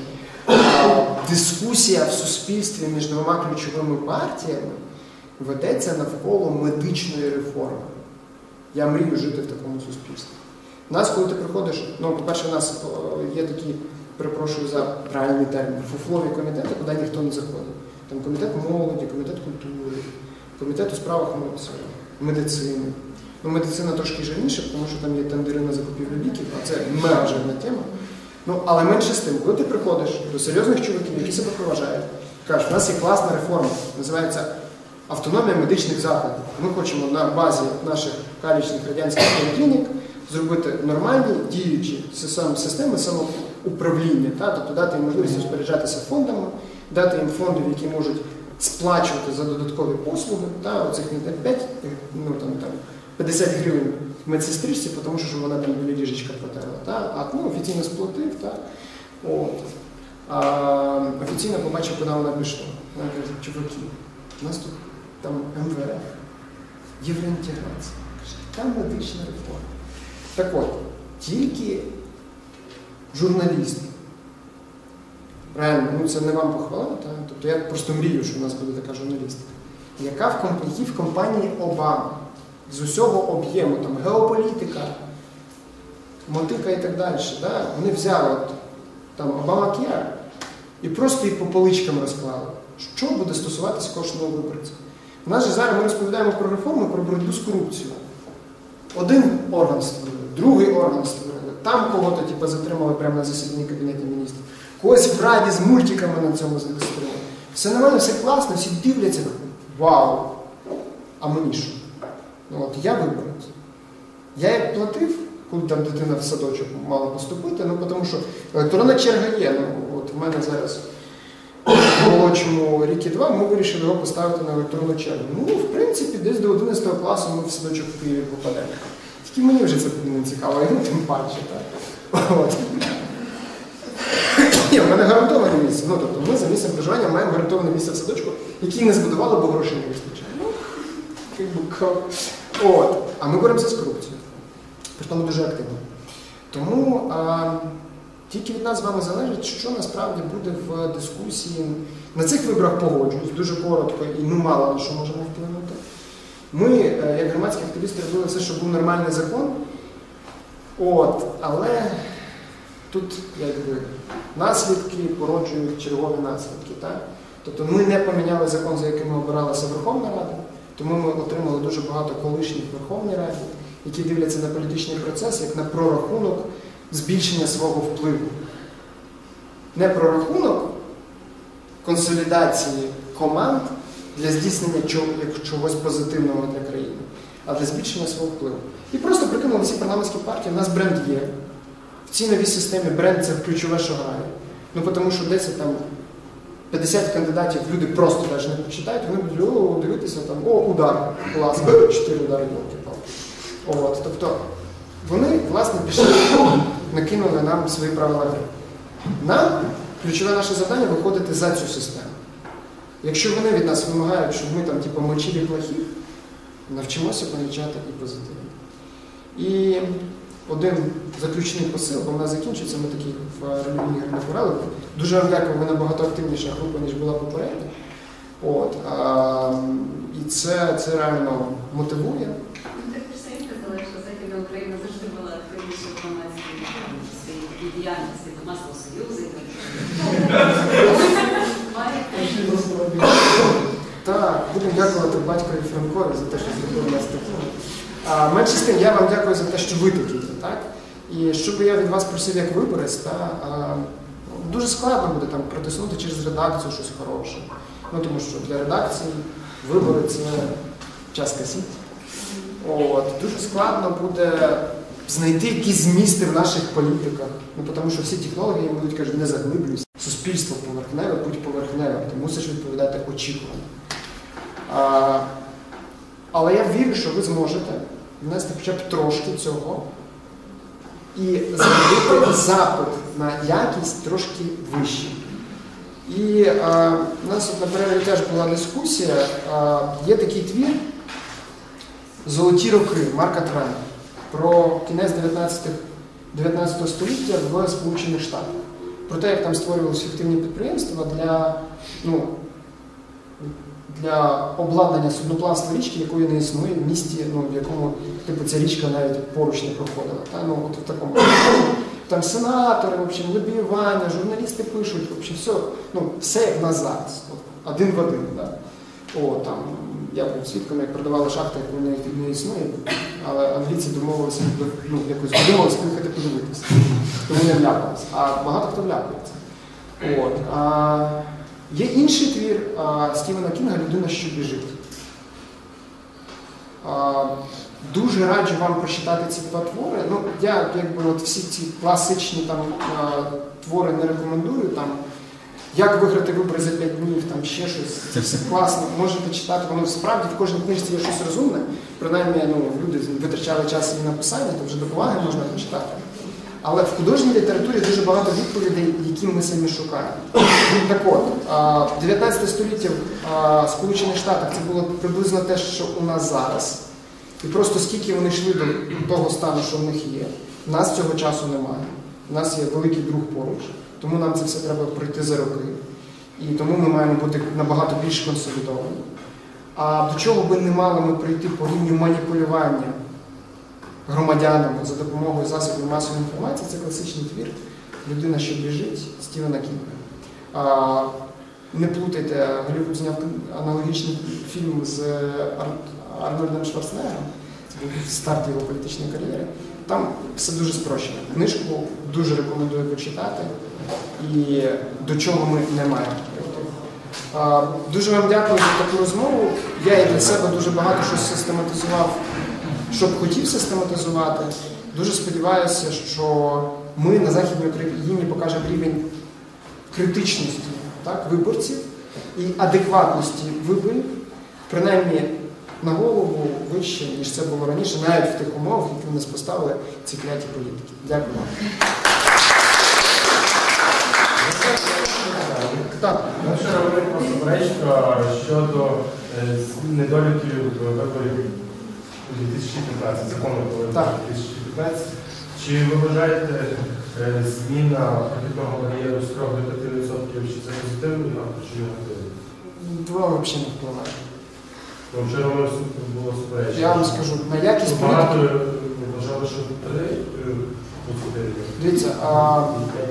Дискусія в суспільстві між двома ключовими партіями ведеться навколо медичної реформи. Я мрію жити в такому суспільстві. У нас, коли ти приходиш, ну, по-перше, у нас є такі, перепрошую за правильний термін, фуфлові комітети, куди ніхто не заходить. Там комітет молоді, комітет культури, комітет у справах медицини. Ну, медицина трошки жирніша, тому що там є тендери на закупівлю ліків, а це мега жирна тема. Ну, але менше з тим, коли ти приходиш до серйозних чуваків, які себе поважають, кажеш, у нас є класна реформа, називається автономія медичних закладів. Ми хочемо на базі наших калічних радянських поліклінік зробити нормальні, діючі системи самоуправління, та? Тобто дати їм можливість розпоряджатися фондами, дати їм фонди, які можуть сплачувати за додаткові послуги, та? Оцих не п'ять, ну, там, там, п'ятдесят гривень медсестричці, тому що вона там біля ліжечка протерла, та? А ну, офіційно сплатив, та? От. А, офіційно побачив, куди вона пішла. Вона каже, чуваки, у нас тут там ем ве еф, євроінтеграція, там медична реформа. Так от, тільки журналіст, правильно, ну це не вам похвала, та? Тобто я просто мрію, що у нас буде така журналістка, яка в, комп... які в компанії Обама з усього об'єму, там, геополітика, мотика і так далі, да? Вони взяли от, там Obamacare і просто їх по поличкам розклали. Що буде стосуватися кожного виборця? У нас же зараз ми розповідаємо про реформу, про боротьбу з корупцією. Один орган створили, другий орган створили, там кого-то типу, затримали прямо на засіданні Кабінету міністрів, когось в раді з мультиками на цьому затримали. Все нормально, все класно, всі дивляться, вау, а мені що? Ну, от я виборець. Я як платив, коли там дитина в садочок мала поступити, ну, тому що електронна черга є. Ну, от в мене зараз в молодшому ріки два ми вирішили його поставити на електронну чергу. Ну, в принципі, десь до одинадцятого класу ми в садочок в Києві попадемо. Тільки мені вже це не цікаво, і ну, тим паче. Так? От. Ні, в мене гарантоване місце. Ну, тобто ми за місцем проживання маємо гарантоване місце в садочку, яке не збудували, бо грошей не вистачає. Ну, от. А ми боремося з корупцією. Притому дуже активно. Тому а, тільки від нас з вами залежить, що насправді буде в дискусії. На цих виборах погоджуюсь, дуже коротко і ми мало на що можемо вплинути. Ми, як громадські активісти, робили все, щоб був нормальний закон. От, але тут, якби, наслідки породжують чергові наслідки. Так? Тобто ми не поміняли закон, за яким обиралася Верховна Рада, тому ми отримали дуже багато колишніх в Верховній Раді, які дивляться на політичний процес як на прорахунок збільшення свого впливу. Не прорахунок консолідації команд для здійснення чогось позитивного для країни, а для збільшення свого впливу. І просто прикинули всі парламентські партії, у нас бренд є. В цій новій системі бренд – це ключове, що грає. Ну, тому що десь там п'ятдесят кандидатів люди просто навіть не прочитають, вони будуть о, дивитися, там, о, удар, клас, чотири удари, йолки-палки. От, тобто, вони, власне, пішли, накинули нам свої правила гри. Нам ключове наше завдання – виходити за цю систему. Якщо вони від нас вимагають, щоб ми там, типу, мочили плохих, навчимося помічати і позитивно. І один заключний посил, бо в нас закінчиться, ми такі в релігійні ігри не грали. Дуже вам дякую, ви набагато активніша група, ніж була попередня. От, а, і це, це реально мотивує. Так ви самі казали, що Західна Україна завжди була активніша в громадській діяльності, до масового союзу. Так, будемо дякувати батькові Франкові за те, що зробили нас такими. А, менше з тим, я вам дякую за те, що ви такі, так? І що би я від вас просив як виборець, та, а, дуже складно буде там протиснути через редакцію щось хороше. Ну, тому що для редакції вибори – це час касіт. От, дуже складно буде знайти якісь змісти в наших політиках. Ну, тому що всі технології їм будуть, кажуть, не заглиблюйся. Суспільство поверхневе, будь поверхневим, ти мусиш відповідати очікувано. А, але я вірю, що ви зможете внести хоча б трошки цього і зробити запит на якість трошки вищий. І а, у нас от на перерві теж була дискусія. А, є такий твір «Золоті роки» Марка Твена. про кінець дев'ятнадцятого століття в Сполучених Штатах. Про те, як там створювалися фіктивні підприємства для, ну, для обладнання судноплавства річки, якої не існує в місті, ну, в якому типу, ця річка навіть поруч не проходила. Та? Ну, от в такому. Там сенатори, в общем, лобіювання, журналісти пишуть, в общем, все, ну, все як в нас зараз. От, один в один. Да? О, там, я був свідком, як продавали шахти, яку не, не існує, але англійці домовилися, ну, якось домовилися поїхати подивитися. Тому не вляпалися. А багато хто вляпається. От. А, є інший твір а, Стівена Кінга «Людина, що біжить». А, дуже раджу вам прочитати ці два твори. Ну, я якби от всі ці класичні там, а, твори не рекомендую. Там, як виграти вибори за п'ять днів, там ще щось. Це все класно. Можете читати, воно справді в кожній книжці є щось розумне. Принаймні, ну, люди витрачали час її написання, то вже до поваги можна почитати. Але в художній літературі дуже багато відповідей, які ми самі шукаємо. Так от, дев'ятнадцяте століття в Сполучених Штатах це було приблизно те, що у нас зараз. І просто скільки вони йшли до того стану, що в них є. У нас цього часу немає. У нас є великий друг поруч. Тому нам це все треба пройти за роки. І тому ми маємо бути набагато більш консолідовані. А до чого би не мали ми прийти по рівню маніпулювання громадянами за допомогою засобів масової інформації, це класичний твір «Людина, що біжить» Стівена Кінга. Не плутайте, Голлівуд зняв аналогічний фільм з Арнольдом Шварценеггером, це був старт його політичної кар'єри. Там все дуже спрощено. Книжку дуже рекомендую почитати, і до чого ми не маємо прийти. Дуже вам дякую за таку розмову. Я і для себе дуже багато щось систематизував, що б хотів систематизувати. Дуже сподіваюся, що ми на Західній Україні покажемо рівень критичності, так, виборців і адекватності виборів, принаймні на голову вище, ніж це було раніше, навіть в тих умовах, які нас поставили ці кляті політики. Дякую вам. Так. Ми вчора виникла суперечка щодо недоліків виборів у дві тисячі п'ятнадцятому, закону про вибори дві тисячі п'ятнадцятому. Чи ви вважаєте зміна похідного бар'єру з трьох до п'яти відсотків, чи це позитивний фактор, чи негативний? Два взагалі не впливає. Ну, вчора було суперечка. Я вам скажу, на якість політики... Багато вважали, що три позитивні. Дивіться, а...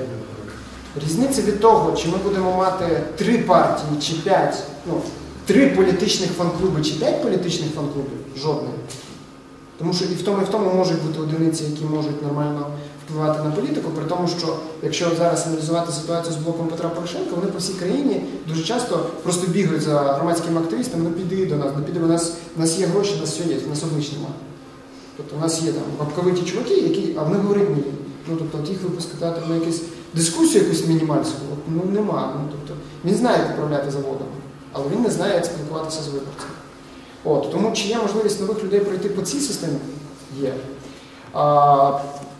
різниця від того, чи ми будемо мати три партії, чи п'ять, ну, три політичних фан-клуби, чи п'ять політичних фан-клубів, жодної. Тому що і в тому, і в тому можуть бути одиниці, які можуть нормально впливати на політику, при тому, що якщо зараз аналізувати ситуацію з блоком Петра Порошенка, вони по всій країні дуже часто просто бігають за громадськими активістами, ну піди до нас, ну піди, у нас, у нас є гроші, у нас все є, у нас облич немає. Тобто у нас є там бабковиті чуваки, які, а вони говорять ні. Ну, тобто от їх випускати на якусь дискусію якусь мінімальську, ну нема. Ну, тобто, він знає, як управляти заводом, але він не знає, як спілкуватися з виборцями. От, тому чи є можливість нових людей пройти по цій системі? Є. А,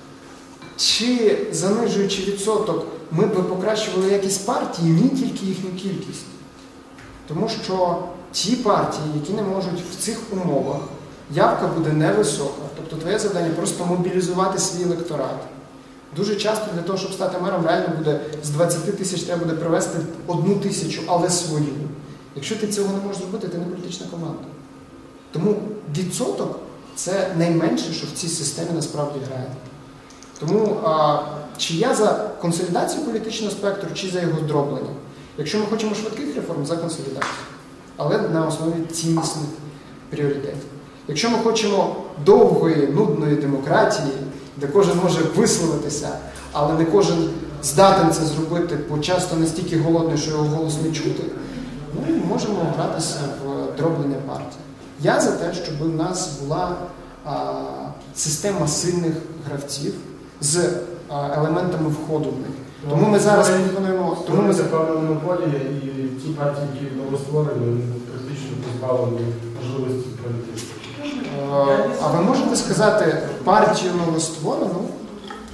чи, занижуючи відсоток, ми б покращували якість партії? Ні, тільки їхню кількість. Тому що ті партії, які не можуть в цих умовах, явка буде невисока. Тобто твоє завдання просто мобілізувати свій електорат. Дуже часто для того, щоб стати мером, реально буде з двадцяти тисяч треба буде привести одну тисячу, але свою. Якщо ти цього не можеш зробити, ти не політична команда. Тому відсоток – це найменше, що в цій системі насправді грає. Тому а, чи я за консолідацію політичного спектру, чи за його здроблення? Якщо ми хочемо швидких реформ, за консолідацію. Але на основі ціннісних пріоритетів. Якщо ми хочемо довгої, нудної демократії, де кожен може висловитися, але не кожен здатен це зробити, бо часто настільки голодний, що його голос не чути, ми можемо гратися в дроблення партії. Я за те, щоб у нас була а, система сильних гравців з а, елементами входу в них. Тому ми зараз пропонуємо... Тому ми певна монополія, і ті партії, які новостворені, практично позбавлені можливості політичної. А ви можете сказати партію новостворену,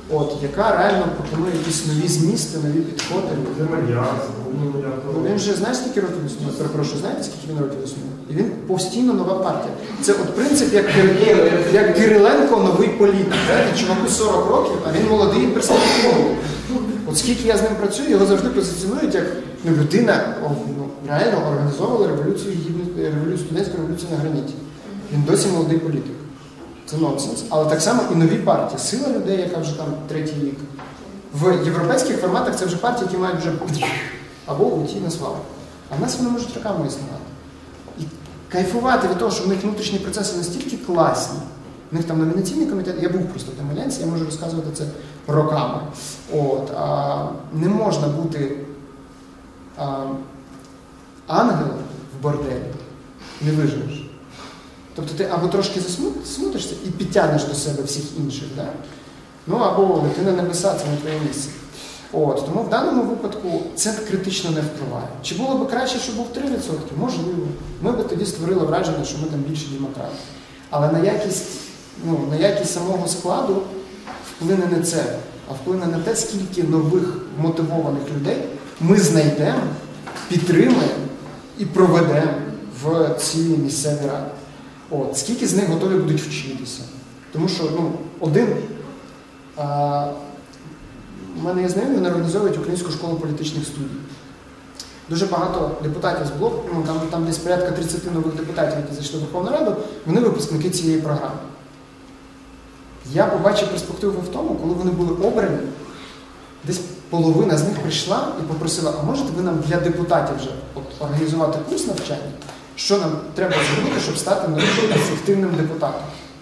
от, яка реально пропонує якісь нові змісти, нові підходи. Ну, він вже, знаєш, скільки років існує? Перепрошую, знаєте, скільки він років існує? І він постійно нова партія. Це от принцип, як, Кир... як Кириленко новий політик. Чуваку сорок років, а він молодий і перспективний. От скільки я з ним працюю, його завжди позиціонують як ну, людина, ну, реально організовувала революцію, революцію, студентську революцію на граніті. Він досі молодий політик. Це нонсенс. Але так само і нові партії. Сила людей, яка вже там третій рік. В європейських форматах це вже партії, які мають вже або уйти на славу. А в нас вони можуть роками існувати. І кайфувати від того, що в них внутрішні процеси настільки класні. У них там номінаційний комітет, я був просто в тому альянсі, я можу розказувати це роками. От, а, не можна бути а, ангелом в борделі, не виживеш. Тобто ти або трошки засмутишся і підтягнеш до себе всіх інших, да? Ну або ти на небеса, це не твоє місце. От, тому в даному випадку це критично не впливає. Чи було б краще, щоб був три відсотки? Можливо. Ми б тоді створили враження, що ми там більше демократи. Але на якість, ну, на якість самого складу вплине не це, а вплине на те, скільки нових мотивованих людей ми знайдемо, підтримаємо і проведемо в ці місцеві ради. От, скільки з них готові будуть вчитися. Тому що ну, один... А, у мене є знайомі, вони організовують Українську школу політичних студій. Дуже багато депутатів з блоку, ну, там, там десь порядка тридцять нових депутатів, які зайшли в Верховну Раду, вони випускники цієї програми. Я побачив перспективу в тому, коли вони були обрані, десь половина з них прийшла і попросила, а можете ви нам для депутатів вже от, організувати курс навчання, що нам треба зробити, щоб стати ефективним депутатом.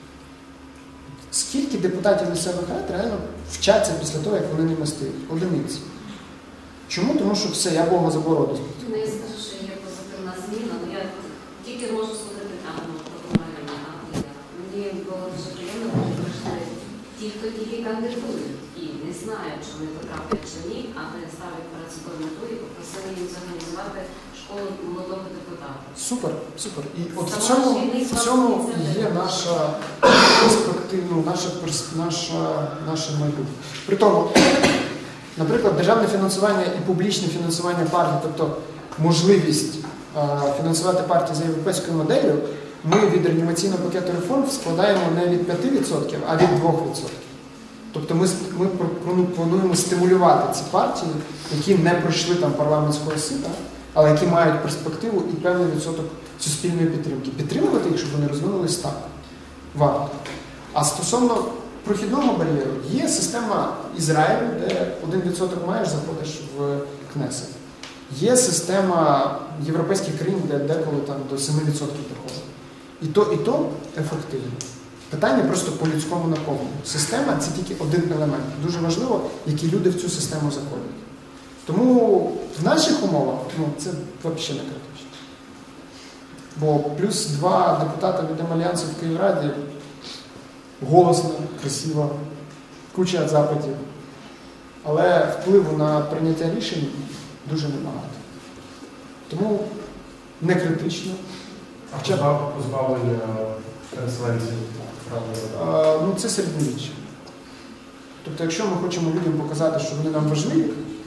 Скільки депутатів місцевих рад реально вчаться після того, як вони ними стають? Одиниці. Чому? Тому що все, я Бога за бороду. Ну, я скажу, що є позитивна зміна, але я тільки можу сказати там, формально, мені було дуже приємно, коли прийшли ті, хто тільки кандидують і не знають, чи вони потраплять чи ні, але ставлять перед собою мету і попросили їм зорганізувати школу молодого депутата. Супер, супер. І от в цьому, в цьому є наша перспективна, наша, наша, наша майбутнє. При тому, наприклад, державне фінансування і публічне фінансування партій, тобто можливість а, фінансувати партії за європейською моделлю, ми від реанімаційного пакету реформ складаємо не від п'яти відсотків, а від двох відсотків. Тобто ми, ми плануємо стимулювати ці партії, які не пройшли там парламентського сита, але які мають перспективу і певний відсоток суспільної підтримки. Підтримувати їх, щоб вони розвинулись так. Варто. А стосовно прохідного бар'єру, є система Ізраїлю, де один відсоток маєш, заходиш в Кнесет. Є система європейських країн, де деколи там до семи відсотків доходить. І то, і то ефективно. Питання просто по людському наповненню. Система – це тільки один елемент. Дуже важливо, які люди в цю систему заходять. Тому в наших умовах ну, це взагалі не критично. Бо плюс два депутата від Альянсу в Київраді голосно, красиво, куча запитів. Але впливу на прийняття рішень дуже небагато. Тому не критично. А хоча позбавлення переселенців права? Ну, це середньовіччя. Тобто, якщо ми хочемо людям показати, що вони нам важливі,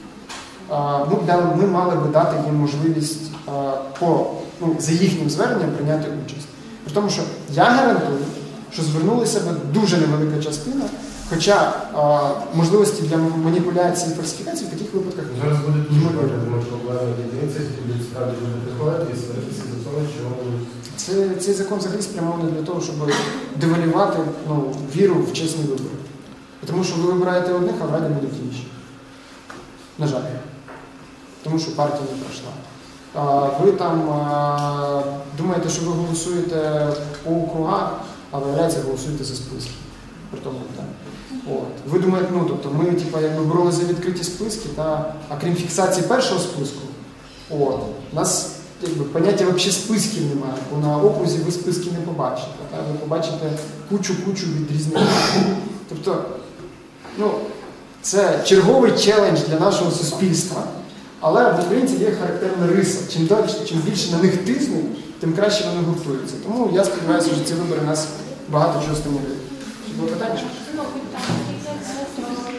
ми, б, ми мали би дати їм можливість по, ну, за їхнім зверненням прийняти участь. При тому, що я гарантую, що звернулася б дуже невелика частина, хоча а, можливості для маніпуляції і фальсифікації в таких випадках... Зараз буде дуже багато проблеми єдиниці, які будуть справді люди приходити і сваритися за того, що вони... Це, цей закон взагалі спрямований для того, щоб девальвувати ну, віру в чесні вибори. Тому що ви вибираєте одних, а в Раді будуть інші. На жаль. Тому що партія не пройшла. А, ви там а, думаєте, що ви голосуєте по округах, а виявляється, голосуєте за списки. При тому, так. От. Ви думаєте, ну, тобто ми типу, якби боролися за відкриті списки, та, а крім фіксації першого списку, от, у нас якби, поняття взагалі списків немає, бо на окрузі ви списки не побачите. Та? Ви побачите кучу-кучу від різних. Тобто, ну, це черговий челендж для нашого суспільства, але в українців є характерна риса. Чим далі, чим більше на них тиснуть, тим краще вони гуртуються. Тому я сподіваюся, що ці вибори нас багато чого стимулюють. Чи було питання? Ну, питання, як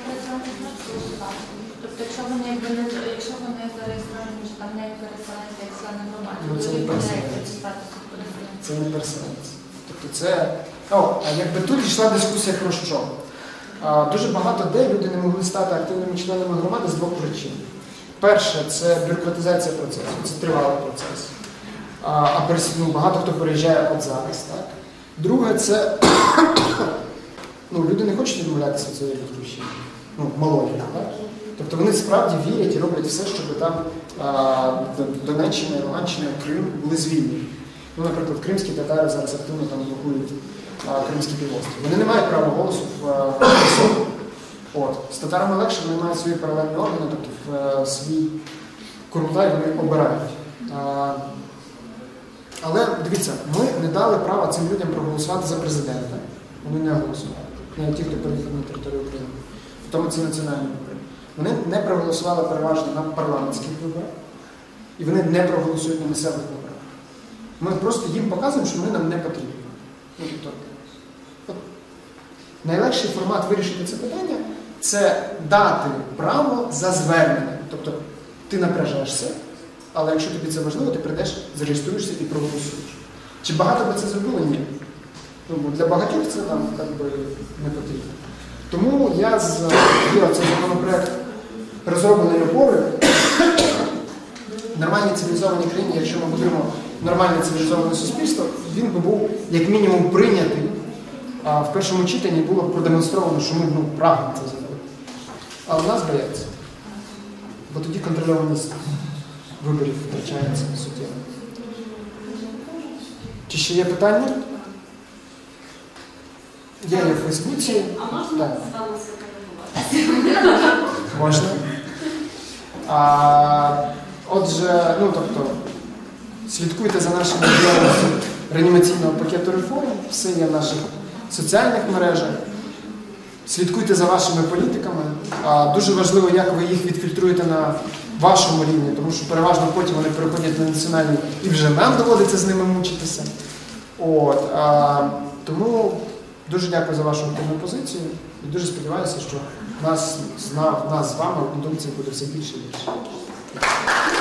голосувати. Тобто, якщо вони якби не якщо вони зареєстровані, що там не переселенці, як члени громади, Ну, це то не їх переселенці. не статусу переселенців. Це не переселенці. Тобто це. О, а якби тут йшла дискусія про що? А, дуже багато де люди не могли стати активними членами громади з двох причин. Перше, це бюрократизація процесу, це тривалий процес. А, а перес- ну, багато хто переїжджає от зараз. Так? Друге, це ну, люди не хочуть відмовлятися від своєї батьківщини. Ну, малої, так? Тобто вони справді вірять і роблять все, щоб там а, Донеччина, Луганщина, Крим були звільнені. Ну, наприклад, кримські татари зараз активно там блокують а, Кримський півострів. Вони не мають права голосу в Росії. От. З татарами легше, вони мають свої паралельні органи, тобто в е, свій Курултай вони обирають. А, але дивіться, ми не дали права цим людям проголосувати за президента. Вони не голосували. Навіть ті, хто переїхав на територію України. Тому це національні вибори. Вони не проголосували переважно на парламентських виборах. І вони не проголосують на місцевих виборах. Ми просто їм показуємо, що вони нам не потрібні. Ну, тобто, от, найлегший формат вирішити це питання – це дати право за звернення. Тобто ти напряжаєшся, але якщо тобі це важливо, ти прийдеш, зареєструєшся і проголосуєш. Чи багато би це зробило? Ні. Ну, бо для багатьох це там так би не потрібно. Тому я з цей законопроект розроблений опори в нормальній цивілізованій країні, якщо ми будемо нормальне цивілізоване суспільство, він би був як мінімум прийнятий, а в першому читанні було б продемонстровано, що ми ну, прагнемо це зробити. А в нас бояться. Бо тоді контрольованість виборів втрачається суттєво. Чи ще є питання? Я є в Фейсбуці. А можна Так. з вами сфотографуватися? Можна. А, отже, ну тобто, слідкуйте за нашими діяльністю реанімаційного пакету реформ, все є в наших соціальних мережах. Слідкуйте за вашими політиками. А, дуже важливо, як ви їх відфільтруєте на вашому рівні, тому що переважно потім вони переходять на національний і вже нам доводиться з ними мучитися. От, а, тому дуже дякую за вашу активну позицію і дуже сподіваюся, що нас, нас з вами однодумців буде все більше і більше.